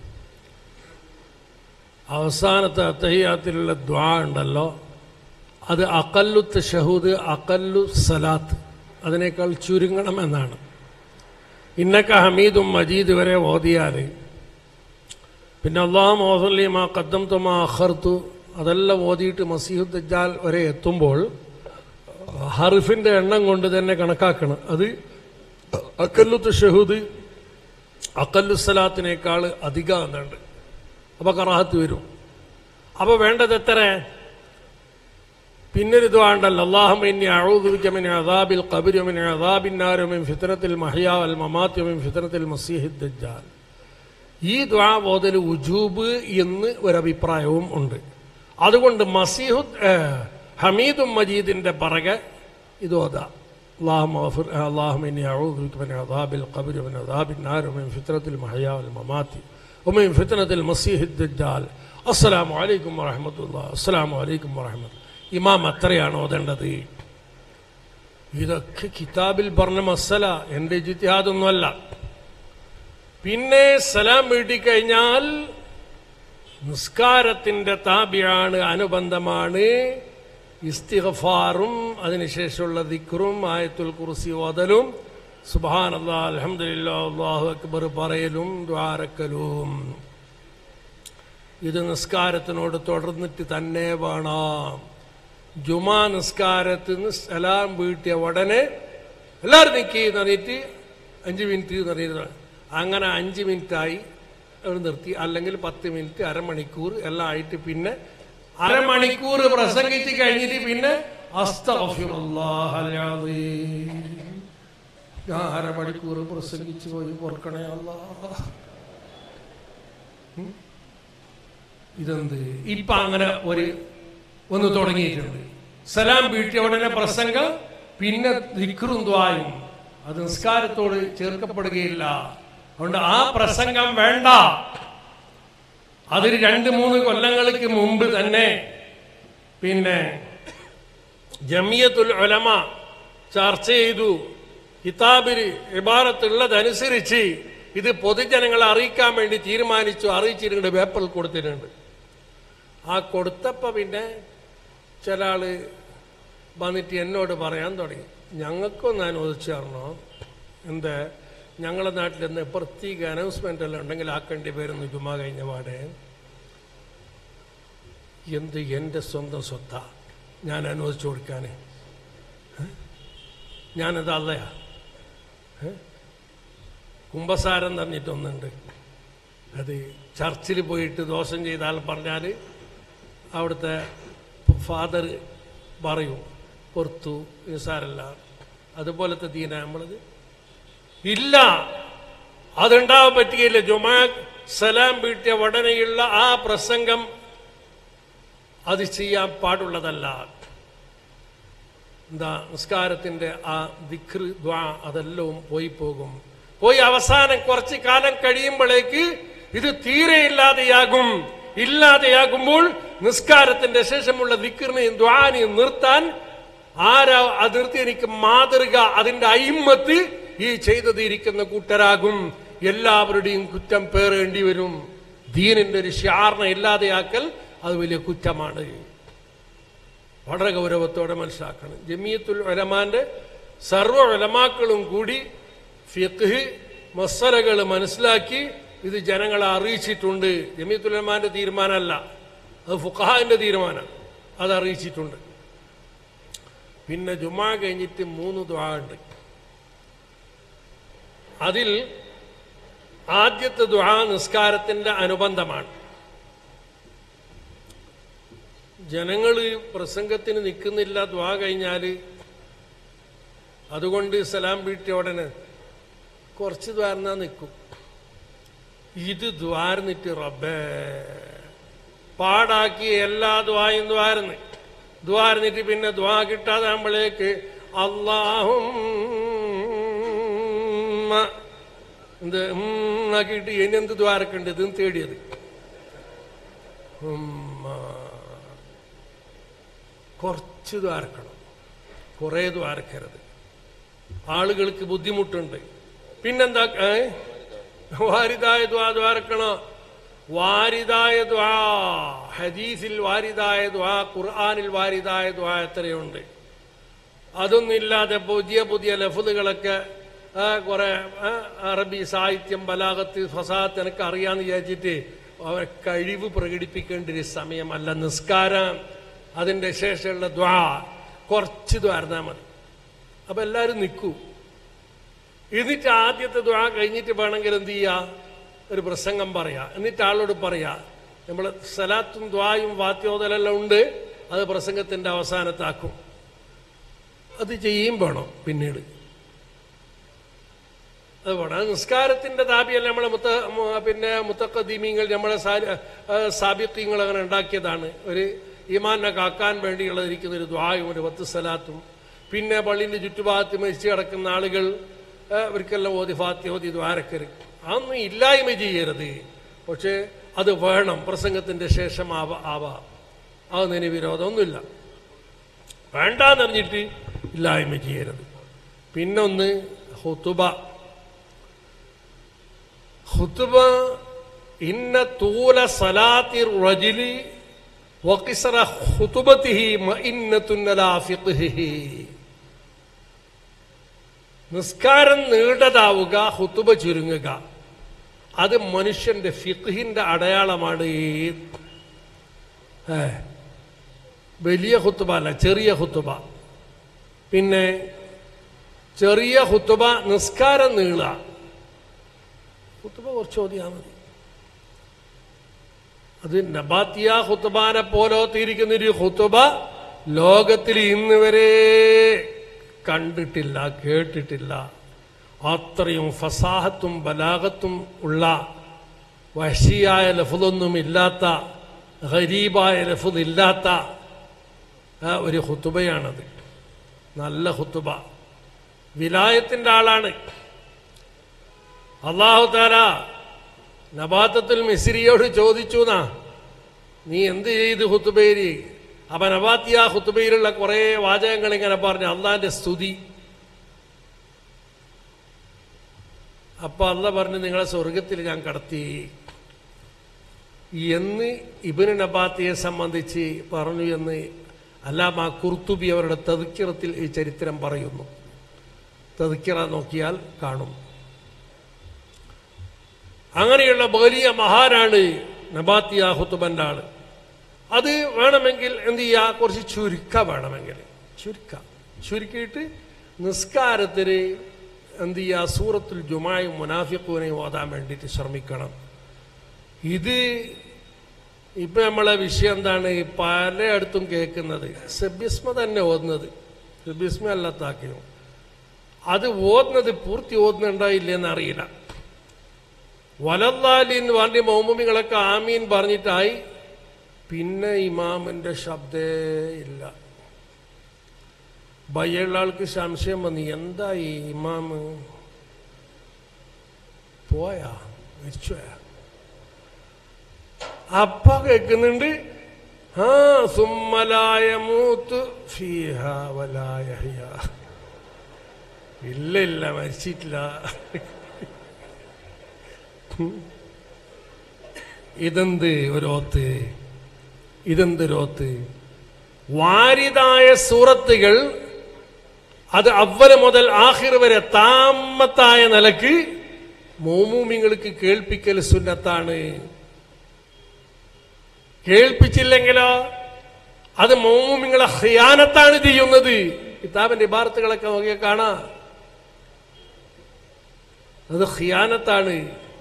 അവസാനത്തെ അത്തഹിയ്യാത്തിലുള്ള ദ്വാ ഉണ്ടല്ലോ, അത് അഖല്ലു തശഹൂദ് അഖല്ലു സലാത്ത് അതിനേക്കാൾ ചുരുങ്ങണമെന്നാണ്. ഇന്നക ഹമീദും മജീദ് വരെ ഓതിയാൽ പിന്നെ അല്ലാഹുമ്മ വസല്ലി മാ ഖദ്ദംതു മാ അഖർതു അതെല്ലാം ഓതിയിട്ട് മസീഹു ദജ്ജാൽ വരെ എത്തുമ്പോൾ ഹർഫിൻ്റെ എണ്ണം കൊണ്ട് തന്നെ കണക്കാക്കണം. അത് അഖല്ലു തശഹൂദ് അഖല്ലു സലാത്തിനേക്കാൾ അധികം എന്നുണ്ട്. അപ്പോൾ കറാഹത്ത് വരും. അപ്പോൾ വേണ്ടത് എത്ര? പിന്നൊരു ദുആ ഉണ്ടല്ലോ, അല്ലാഹുമ്മ ഇന്നി അഊദു ബിക മിൻ അദാബിൽ ഖബ്രി വമിൻ അദാബിൻ നാർ വമിൻ ഫിത്നത്തിൽ മഹ്യാ വൽ മമാത്ത് വമിൻ ഫിത്നത്തിൽ മസീഹിദ് ദജ്ജാൽ. ഈ ദുആ ഓതൽ ഉജൂബ് എന്ന് ഒരഭിപ്രായവും ഉണ്ട്. അതുകൊണ്ട് മസീഹു ഹമീദും മജീദിന്റെ പിറകെ ഇത് ഓതാ. അല്ലാഹുമ്മ ഗഫിർ അല്ലാഹുമ്മ ഇന്നി അഊദു ബിക മിൻ അദാബിൽ ഖബ്രി വമിൻ അദാബിൻ നാർ വമിൻ ഫിത്നത്തിൽ മഹ്യാ വൽ മമാത്ത് വമിൻ ഫിത്നത്തിൽ മസീഹിദ് ദജ്ജാൽ. അസ്സലാമു അലൈക്കും വറഹ്മത്തുള്ളാഹി. അസ്സലാമു അലൈക്കും വറഹ്മത്തുള്ളാഹി. ഇമാം അത്രയാണ് ഓതേണ്ടത്. ഇതൊക്കെ കിതാബിൽ പറഞ്ഞ മസല, എൻ്റെ ഇജ്തിഹാദൊന്നുമല്ല. പിന്നെ സലാം വീട്ടിക്കഴിഞ്ഞാൽ നിസ്കാരത്തിന്റെ താബിയാണ്, അനുബന്ധമാണ് ഇസ്തിഗ്ഫാറും അതിനുശേഷമുള്ള ദിക്റും ആയത്തുൽ കുർസി ഓതലും സുബ്ഹാനല്ലാഹ് അൽഹംദുലില്ലാഹ് അല്ലാഹു അക്ബർ പറയലും ദ്വാരക്കലും. ഇത് നിസ്കാരത്തിനോട് തുടർന്നിട്ട് തന്നെ വേണം. ജുമാ നിസ്കാരത്തിന് സലാം വീട്ടിയ ഉടനെ എല്ലാവരും നിൽക്കി നിർത്തിയിട്ട് അഞ്ച് മിനിറ്റ് നിർത്തിയിട്ട് അങ്ങനെ അഞ്ച് മിനിറ്റായി നിർത്തി, അല്ലെങ്കിൽ പത്ത് മിനിറ്റ് അരമണിക്കൂർ എല്ലാം ആയിട്ട് പിന്നെ അരമണിക്കൂർ പ്രസംഗിച്ച് കഴിഞ്ഞിട്ട് പിന്നെ അസ്തഗ്ഫിറുല്ലാഹൽ അസീം, ഞാൻ അരമണിക്കൂർ പ്രസംഗിച്ചു പോയി പൊറുക്കണേ അല്ലാഹ്. ഇതെന്ത് ഇപ്പൊ അങ്ങനെ ഒരു ഒന്ന് തുടങ്ങിയിട്ടുണ്ട്. സലാം വീട്ടിയ ഉടനെ പ്രസംഗം, പിന്നെ ദിക്റും ദുആയും. അത് നിസ്കാരത്തോട് ചേർക്കപ്പെടുകയില്ല. അതുകൊണ്ട് ആ പ്രസംഗം വേണ്ട. അതിൽ രണ്ട് മൂന്ന് കൊല്ലങ്ങൾക്ക് മുമ്പ് തന്നെ പിന്നെ ജമിയത്തുൽ ഉലമ ചർച്ച ചെയ്തു. കിതാബിൽ ഇബാറത്തുള്ളതനുസരിച്ച് ഇത് പൊതുജനങ്ങളെ അറിയിക്കാൻ വേണ്ടി തീരുമാനിച്ചു. അറിയിച്ചിട്ടുണ്ട്, പേപ്പറിൽ കൊടുത്തിട്ടുണ്ട്. ആ കൊടുത്തപ്പോൾ പിന്നെ ചില ആള് വന്നിട്ട് എന്നോട് പറയാൻ തുടങ്ങി, ഞങ്ങൾക്കൊന്ന് അനുവദിച്ചു തരണോ? എന്താ, ഞങ്ങളുടെ നാട്ടിൽ നിന്ന് പ്രത്യേക അനൗൺസ്മെന്റ് എല്ലാം ഉണ്ടെങ്കിൽ ആക്കേണ്ടി വരുന്നു ജുമാ കഴിഞ്ഞ പാടെ. എന്ത് എൻ്റെ സ്വന്തം സ്വത്താ ഞാൻ അനുവദിച്ചു കൊടുക്കാൻ? ഞാനത് അല്ലയാ. കുംഭസാരം തന്നിട്ടൊന്നുണ്ട്. അത് ചർച്ചിൽ പോയിട്ട് ദോഷം ചെയ്താൽ പറഞ്ഞാൽ അവിടുത്തെ ഫാദർ പറയും പുറത്തു നിസാരല്ല. അതുപോലത്തെ ദീന നമ്മളത് ഇല്ല, അതുണ്ടാവാൻ പറ്റുകയില്ല. ജുമാ സലാം വീട്ടിയ ഉടനെയുള്ള ആ പ്രസംഗം അത് ചെയ്യാൻ പാടുള്ളതല്ല. എന്താ, നിസ്കാരത്തിന്റെ ആ ദിക്ർ ദ്വാ അതെല്ലാം പോയി പോകും. പോയി അവസാനം കുറച്ച് കാലം കഴിയുമ്പോഴേക്ക് ഇത് തീരെ ഇല്ലാതെയാകും. ഇല്ലാതെയാകുമ്പോൾ നിസ്കാരത്തിന്റെ ശേഷമുള്ള ദിക്റിനെയും ദ്വാനെയും നിർത്താൻ ആരാ അത് നിർത്തി? എനിക്ക് മാതൃക, അതിന്റെ അയിമ്മത്ത് ഈ ചെയ്തതിരിക്കുന്ന കൂട്ടരാകും. എല്ലാവരുടെയും കുറ്റം പേറേണ്ടി വരും. ദീനിന്റെ ഒരു ഷിയാറിനെ ഇല്ലാതെയാക്കൽ അത് വലിയ കുറ്റമാണ്. വളരെ ഗൗരവത്തോടെ മനസ്സിലാക്കണം. ജമിയത്തുൽ ഉലമാന്റെ സർവ്വ ഉലമാക്കളും കൂടി ഫിഖ് മസലകൾ മനസ്സിലാക്കി ഇത് ജനങ്ങളെ അറിയിച്ചിട്ടുണ്ട്. ജമിയത്തുൽ ഉലമാന്റെ തീരുമാനമല്ല, അത് ഫുഖഹാന്റെ തീരുമാനം. അത് അറിയിച്ചിട്ടുണ്ട്. പിന്നെ ജുമാ കഴിഞ്ഞിട്ട് മൂന്ന് ദുആ ഉണ്ട്. അതിൽ ആദ്യത്തെ ദുആ നിസ്കാരത്തിന്റെ അനുബന്ധമാണ്. ജനങ്ങൾ പ്രസംഗത്തിന് നിൽക്കുന്നില്ല ദുആ കഴിഞ്ഞാൽ. അതുകൊണ്ട് സലാം വീട്ടിയ ഉടനെ കുറച്ച് ദ്വാരന്നാ നിൽക്കും. ഇത് ദ്വാരന്നിട്ട് റബ്ബേ പാടാക്കി എല്ലാ ദ്വായും ദ്വാരന്ന് ദ്വാരന്നിട്ട് പിന്നെ ദ്വാ കിട്ടാതാകുമ്പോഴേക്ക് അല്ലാഹും എന്ത് ആക്കിയിട്ട് ഇനി എന്ത് ദ്വാരക്കുണ്ട് ഇതെന്ന് തേടിയത്. കുറച്ച് ദ്വാരക്കണം, കുറേ ദ്വാരക്കരുത്, ആളുകൾക്ക് ബുദ്ധിമുട്ടുണ്ട്. പിന്നെന്താ വാരിദായ ദ്വാ ദ്വാരക്കണം. വാരിദായ ദ്വാ ഹദീസിൽ വാരിദായ ദ്വാ ഖുർആനിൽ വാരിദായ ദ്വാ എത്രയുണ്ട്. അതൊന്നുമില്ലാതെ പുതിയ പുതിയ ലഫ്ളുകളൊക്കെ കുറെ അറബി സാഹിത്യം ബലാഗത്ത് ഫസാത്ത് എനിക്ക് അറിയാന്ന് വിചാരിച്ചിട്ട് അവർ കഴിവ് പ്രകടിപ്പിക്കേണ്ട ഒരു സമയമല്ല നിസ്കാരം. അതിൻ്റെ ശേഷമുള്ള ദ്വാ കുറച്ച് ദ്വാരന്നാൽ മതി. അപ്പൊ എല്ലാവരും നിൽക്കൂ. എന്നിട്ട് ആദ്യത്തെ ദ്വാ കഴിഞ്ഞിട്ട് വേണമെങ്കിൽ എന്ത് ചെയ്യാ, ഒരു പ്രസംഗം പറയാ. എന്നിട്ട് ആളോട് പറയാ നമ്മൾ സലാത്തും ദ്വായും വാത്യോദലെല്ലാം ഉണ്ട്, അത് പ്രസംഗത്തിന്റെ അവസാനത്താക്കും. അത് ചെയ്യും വേണം. പിന്നീട് അത് വേണം. അത് നിസ്കാരത്തിന്റെ താപിയല്ല നമ്മളെ മുത്ത പിന്നെ മുത്തഖദ്ദീമീങ്ങൾ നമ്മളെ സാബിഖീങ്ങൾ അങ്ങനെ ഉണ്ടാക്കിയതാണ്. ഒരു ഈമാനെ കാക്കാൻ വേണ്ടിയുള്ളതിരിക്കുന്ന ഒരു ദ്വായും ഒരു പത്ത് സലാത്തും പിന്നെ പള്ളിന്റെ ചുറ്റുഭാഗത്ത് മരിച്ചു കിടക്കുന്ന ആളുകൾ അവർക്കെല്ലാം ഓതി ഫാത്തി ഓതി ദ്വാരക്കര് അതൊന്നും ഇല്ലായ്മ ചെയ്യരുത്. പക്ഷെ അത് വേണം, പ്രസംഗത്തിന്റെ ശേഷം ആവാ ആവാ അതൊന്നിന് വിരോധമൊന്നുമില്ല. വേണ്ടാന്നറിഞ്ഞിട്ട് ഇല്ലായ്മ ചെയ്യരുത്. പിന്നൊന്ന് ഖുതുബ. ഖുതുബ ഇന്ന തൂല സലാത്തി റജുലി വഖിസ്റ ഖുതുബതിഹി മഇന്നത്തുൻ അലാ ഫിഖ്ഹിഹി. നിസ്കാരം നീണ്ടതാവുക, ഖുതുബ ചുരുങ്ങുക, അത് മനുഷ്യന്റെ ഫിഖ്ഹിന്റെ അടയാളമാണ്. വലിയ ഖുതുബ അല്ല, ചെറിയ ഖുതുബ. പിന്നെ ചെറിയ ഖുതുബ, നിസ്കാരം നീള, ഖുതുബ കുറച്ച് ഓതിയാ മതി. അത് നബാത്തിയ ഖുതുബാനെ പോലോത്തിയിരിക്കുന്ന ഒരു ഖുതുബ ലോകത്തിൽ ഇന്ന് വരെ കണ്ടിട്ടില്ല, കേട്ടിട്ടില്ല. അത്രയും ഫസാഹത്തും ബലാഗത്തും ഉള്ള, വഹ്ശിയായ ലഫ്ളൊന്നും ഇല്ലാത്ത, ഗരീബായ ലഫ്ള് ഇല്ലാത്ത ഒരു ഖുതുബയാണത്. നല്ല ഖുതുബ. വിലായത്തിന്റെ ആളാണ്. അല്ലാഹു തആല നബാത്തത്തുൽ മിസ്രിയോട് ചോദിച്ചു എന്നാ, നീ എന്ത് ചെയ്ത് ഖുതുബയില്? അപ്പൊ നബാത്തിയ ഖുതുബയിലുള്ള കുറെ വാചകങ്ങൾ ഇങ്ങനെ പറഞ്ഞു, അള്ളാന്റെ സ്തുതി. അപ്പൊ അള്ളാഹ് പറഞ്ഞു, നിങ്ങളെ സ്വർഗത്തിൽ ഞാൻ കടത്തി എന്ന് ഇബ്നു നബാത്തിയെ സംബന്ധിച്ച് പറഞ്ഞു എന്ന് അല്ലാമ ഖുർത്തുബി അവരുടെ തദ്കിറത്തിൽ ഈ ചരിത്രം പറയുന്നു. തദ്കിറ നോക്കിയാൽ കാണും. അങ്ങനെയുള്ള വലിയ മഹാനാണ് നബാത്തിയ ഖുതുബന്റെ ആള്. അത് വേണമെങ്കിൽ എന്ത് ചെയ്യാ, കുറച്ച് ചുരുക്ക വേണമെങ്കിൽ ചുരുക്ക ചുരുക്കിയിട്ട് നിസ്കാരത്തിന് എന്ത് ചെയ്യാ, സൂറത്തുൽ ജുമായും മുനാഫിഖൂനെയും ഓതാൻ വേണ്ടിയിട്ട് ശ്രമിക്കണം. ഇത് ഇപ്പൊ നമ്മളെ വിഷയം എന്താണ്, പലയിടത്തും കേൾക്കുന്നത് സബ്ബിസ്മ തന്നെ ഓതുന്നത്, സബ്ബിസ്മ അല്ലാത്താക്കിയോ അത് ഓതുന്നത് പൂർത്തി ഓതുന്നുണ്ടായില്ലെന്ന് അറിയില്ല. വലല്ലാലിൻ പറഞ്ഞ മൗമുമികളൊക്കെ ആമീൻ പറഞ്ഞിട്ടായി, പിന്നെ ഇമാമിന്റെ ശബ്ദേ ഇല്ല. ഭയുള്ള ആൾക്ക് സംശയം വന്നു, എന്താ ഈ ഇമാമ് പോയാ മരിച്ചുപോയാ? അപ്പ കേൾക്കുന്നുണ്ട്, ആ സുമ്മലായ മൂത്ത് ഫീഹാ വലാ യഹ്യാ. ഇല്ല ഇല്ല മരിച്ചിട്ടില്ല. ഇതെന്ത് ഒരോത്ത്, ഇതെന്തൊരോത്ത്? വാരിദായ സൂറത്തുകൾ അത് അവ്വൽ മുതൽ ആഖിർ വരെ താമത്തായ നിലക്ക് മോമൂമിങ്ങൾക്ക് കേൾപ്പിക്കൽ സുന്നത്താണ്. കേൾപ്പിച്ചില്ലെങ്കിലോ അത് മോമൂമിങ്ങളെ ഖിയാനത്താണ് ചെയ്യുന്നത്. കിതാബിന്റെ ഇബാറത്തുകളൊക്കെ നോക്കിയാൽ കാണാം, അത് ഖിയാനത്താണ്.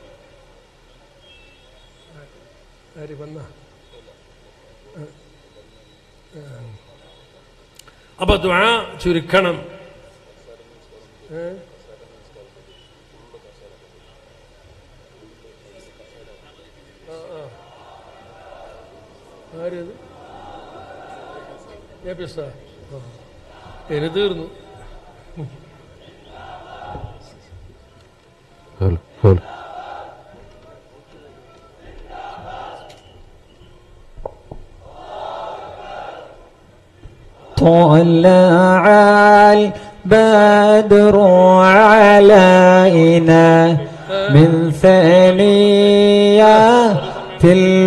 ആര് വന്ന? അപ്പൊ ദുആ ചുരുക്കണം. ആരത് എ പി ഉസ്താദ് എനി തീർന്നു. طلع البدر علينا من ثنيات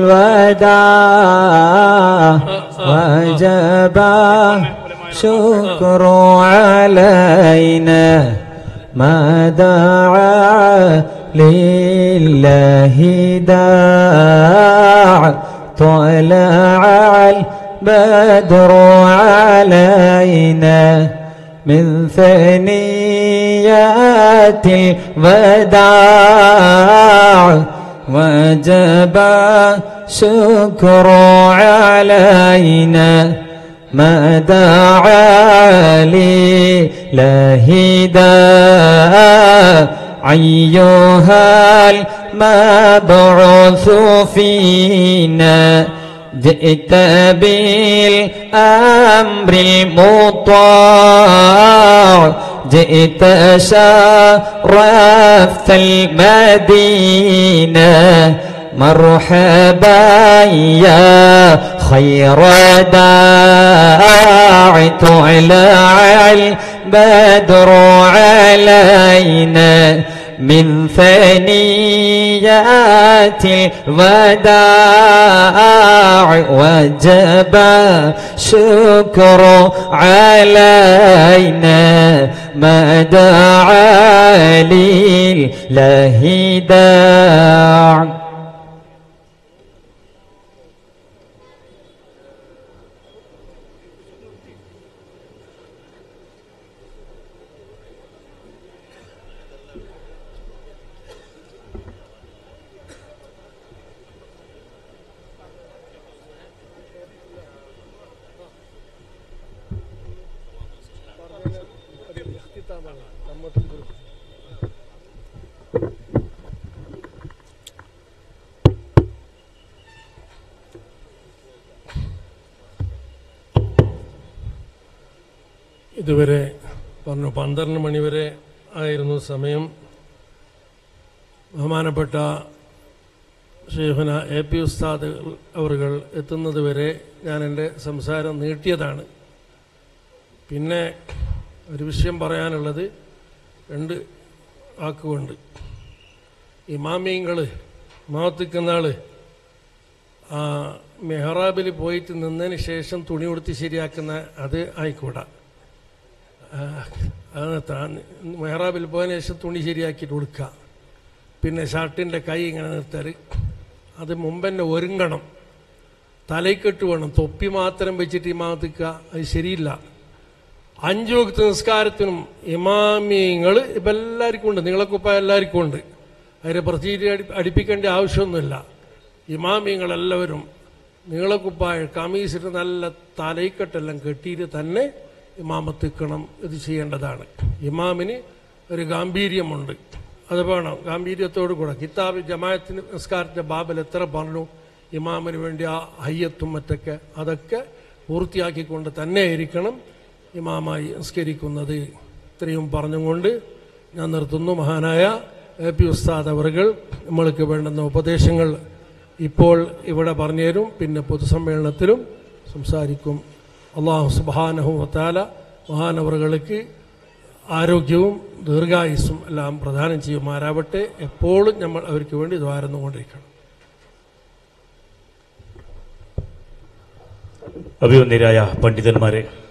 الوداع وجب شكر علينا ما دعا لله داع طلع البدر علينا من ثنيات الوداع وجب شكر علينا ما دعا لله داع أيها المبعوث فينا جئت بالأمر المطاع جئت شرفت المدينة مرحبا يا خير داع طلع البدر علينا من ثنيات الوداع وجب شكر علينا ما دعا لله داع. ഇതുവരെ പറഞ്ഞു പന്ത്രണ്ട് മണിവരെ ആയിരുന്നു സമയം. ബഹുമാനപ്പെട്ട ഷെയ്ഖുന എ പി ഉസ്താദ് അവറുകൾ എത്തുന്നത് വരെ ഞാൻ എൻ്റെ സംസാരം നീട്ടിയതാണ്. പിന്നെ ഒരു വിഷയം പറയാനുള്ളത് രണ്ട് വാക്കുകൊണ്ട്. ഇമാമിയങ്ങൾ ഇമാമത്തിക്കുന്ന ആൾ മെഹ്റാബിൽ പോയിട്ട് നിന്നതിന് ശേഷം തുണി ഉടുത്തി ശരിയാക്കുന്ന അത് ആയിക്കൂടാ. അത് മെഹ്റാബിൽ പോയതിന് ശേഷം തുണി ശരിയാക്കിയിട്ട് കൊടുക്കുക. പിന്നെ ഷർട്ടിൻ്റെ കൈ ഇങ്ങനെ നിർത്തൽ, അത് മുമ്പെന്നെ ഒരുങ്ങണം. തലയ്ക്കെട്ട് വേണം. തൊപ്പി മാത്രം വെച്ചിട്ട് ഇമാമത്തിക്കുക അത് ശരിയില്ല. അഞ്ചു വക്ത് നിസ്കാരത്തിനും ഇമാമിയങ്ങൾ ഇപ്പം എല്ലാവർക്കും ഉണ്ട്, നിങ്ങളൊക്കെ എല്ലാവർക്കും ഉണ്ട്. അതിന് പ്രതീതി അടി അടിപ്പിക്കേണ്ട ആവശ്യമൊന്നുമില്ല. ഇമാമിയങ്ങളെല്ലാവരും നീളക്കുപ്പായ കമീസിട്ട് നല്ല തലയ്ക്കെട്ടെല്ലാം കെട്ടിയിട്ട് തന്നെ ഇമാമത്തിക്കണം. ഇത് ചെയ്യേണ്ടതാണ്. ഇമാമിന് ഒരു ഗാംഭീര്യമുണ്ട്, അത് വേണം. ഗാംഭീര്യത്തോടു കൂടെ കിതാബ് ജമാഅത്തിന് നിസ്കാരത്തിൻ്റെ ബാബിൽ എത്ര പറഞ്ഞു ഇമാമിന് വേണ്ടി ആ ഹയ്യത്തും മറ്റൊക്കെ അതൊക്കെ പൂർത്തിയാക്കിക്കൊണ്ട് തന്നെ ഇരിക്കണം ഇമാമായി നിസ്കരിക്കുന്നത്. ഇത്രയും പറഞ്ഞുകൊണ്ട് ഞാൻ നിർത്തുന്നു. മഹാനായ എ പി ഉസ്താദ് അവറുകൾ നമ്മൾക്ക് വേണ്ടുന്ന ഉപദേശങ്ങൾ ഇപ്പോൾ ഇവിടെ പറഞ്ഞു തരും, പിന്നെ പൊതുസമ്മേളനത്തിലും സംസാരിക്കും. അള്ളാഹു സുബ്ഹാനഹു വ തആല മഹാനവറുകൾക്ക് ആരോഗ്യവും ദീർഘായുസ്സും എല്ലാം പ്രദാനം ചെയ്യുമാരാവട്ടെ. എപ്പോഴും നമ്മൾ അവർക്ക് വേണ്ടി ദ്വാരന്നുകൊണ്ടിരിക്കണം. അഭിവന്യരായ പണ്ഡിതന്മാരെ,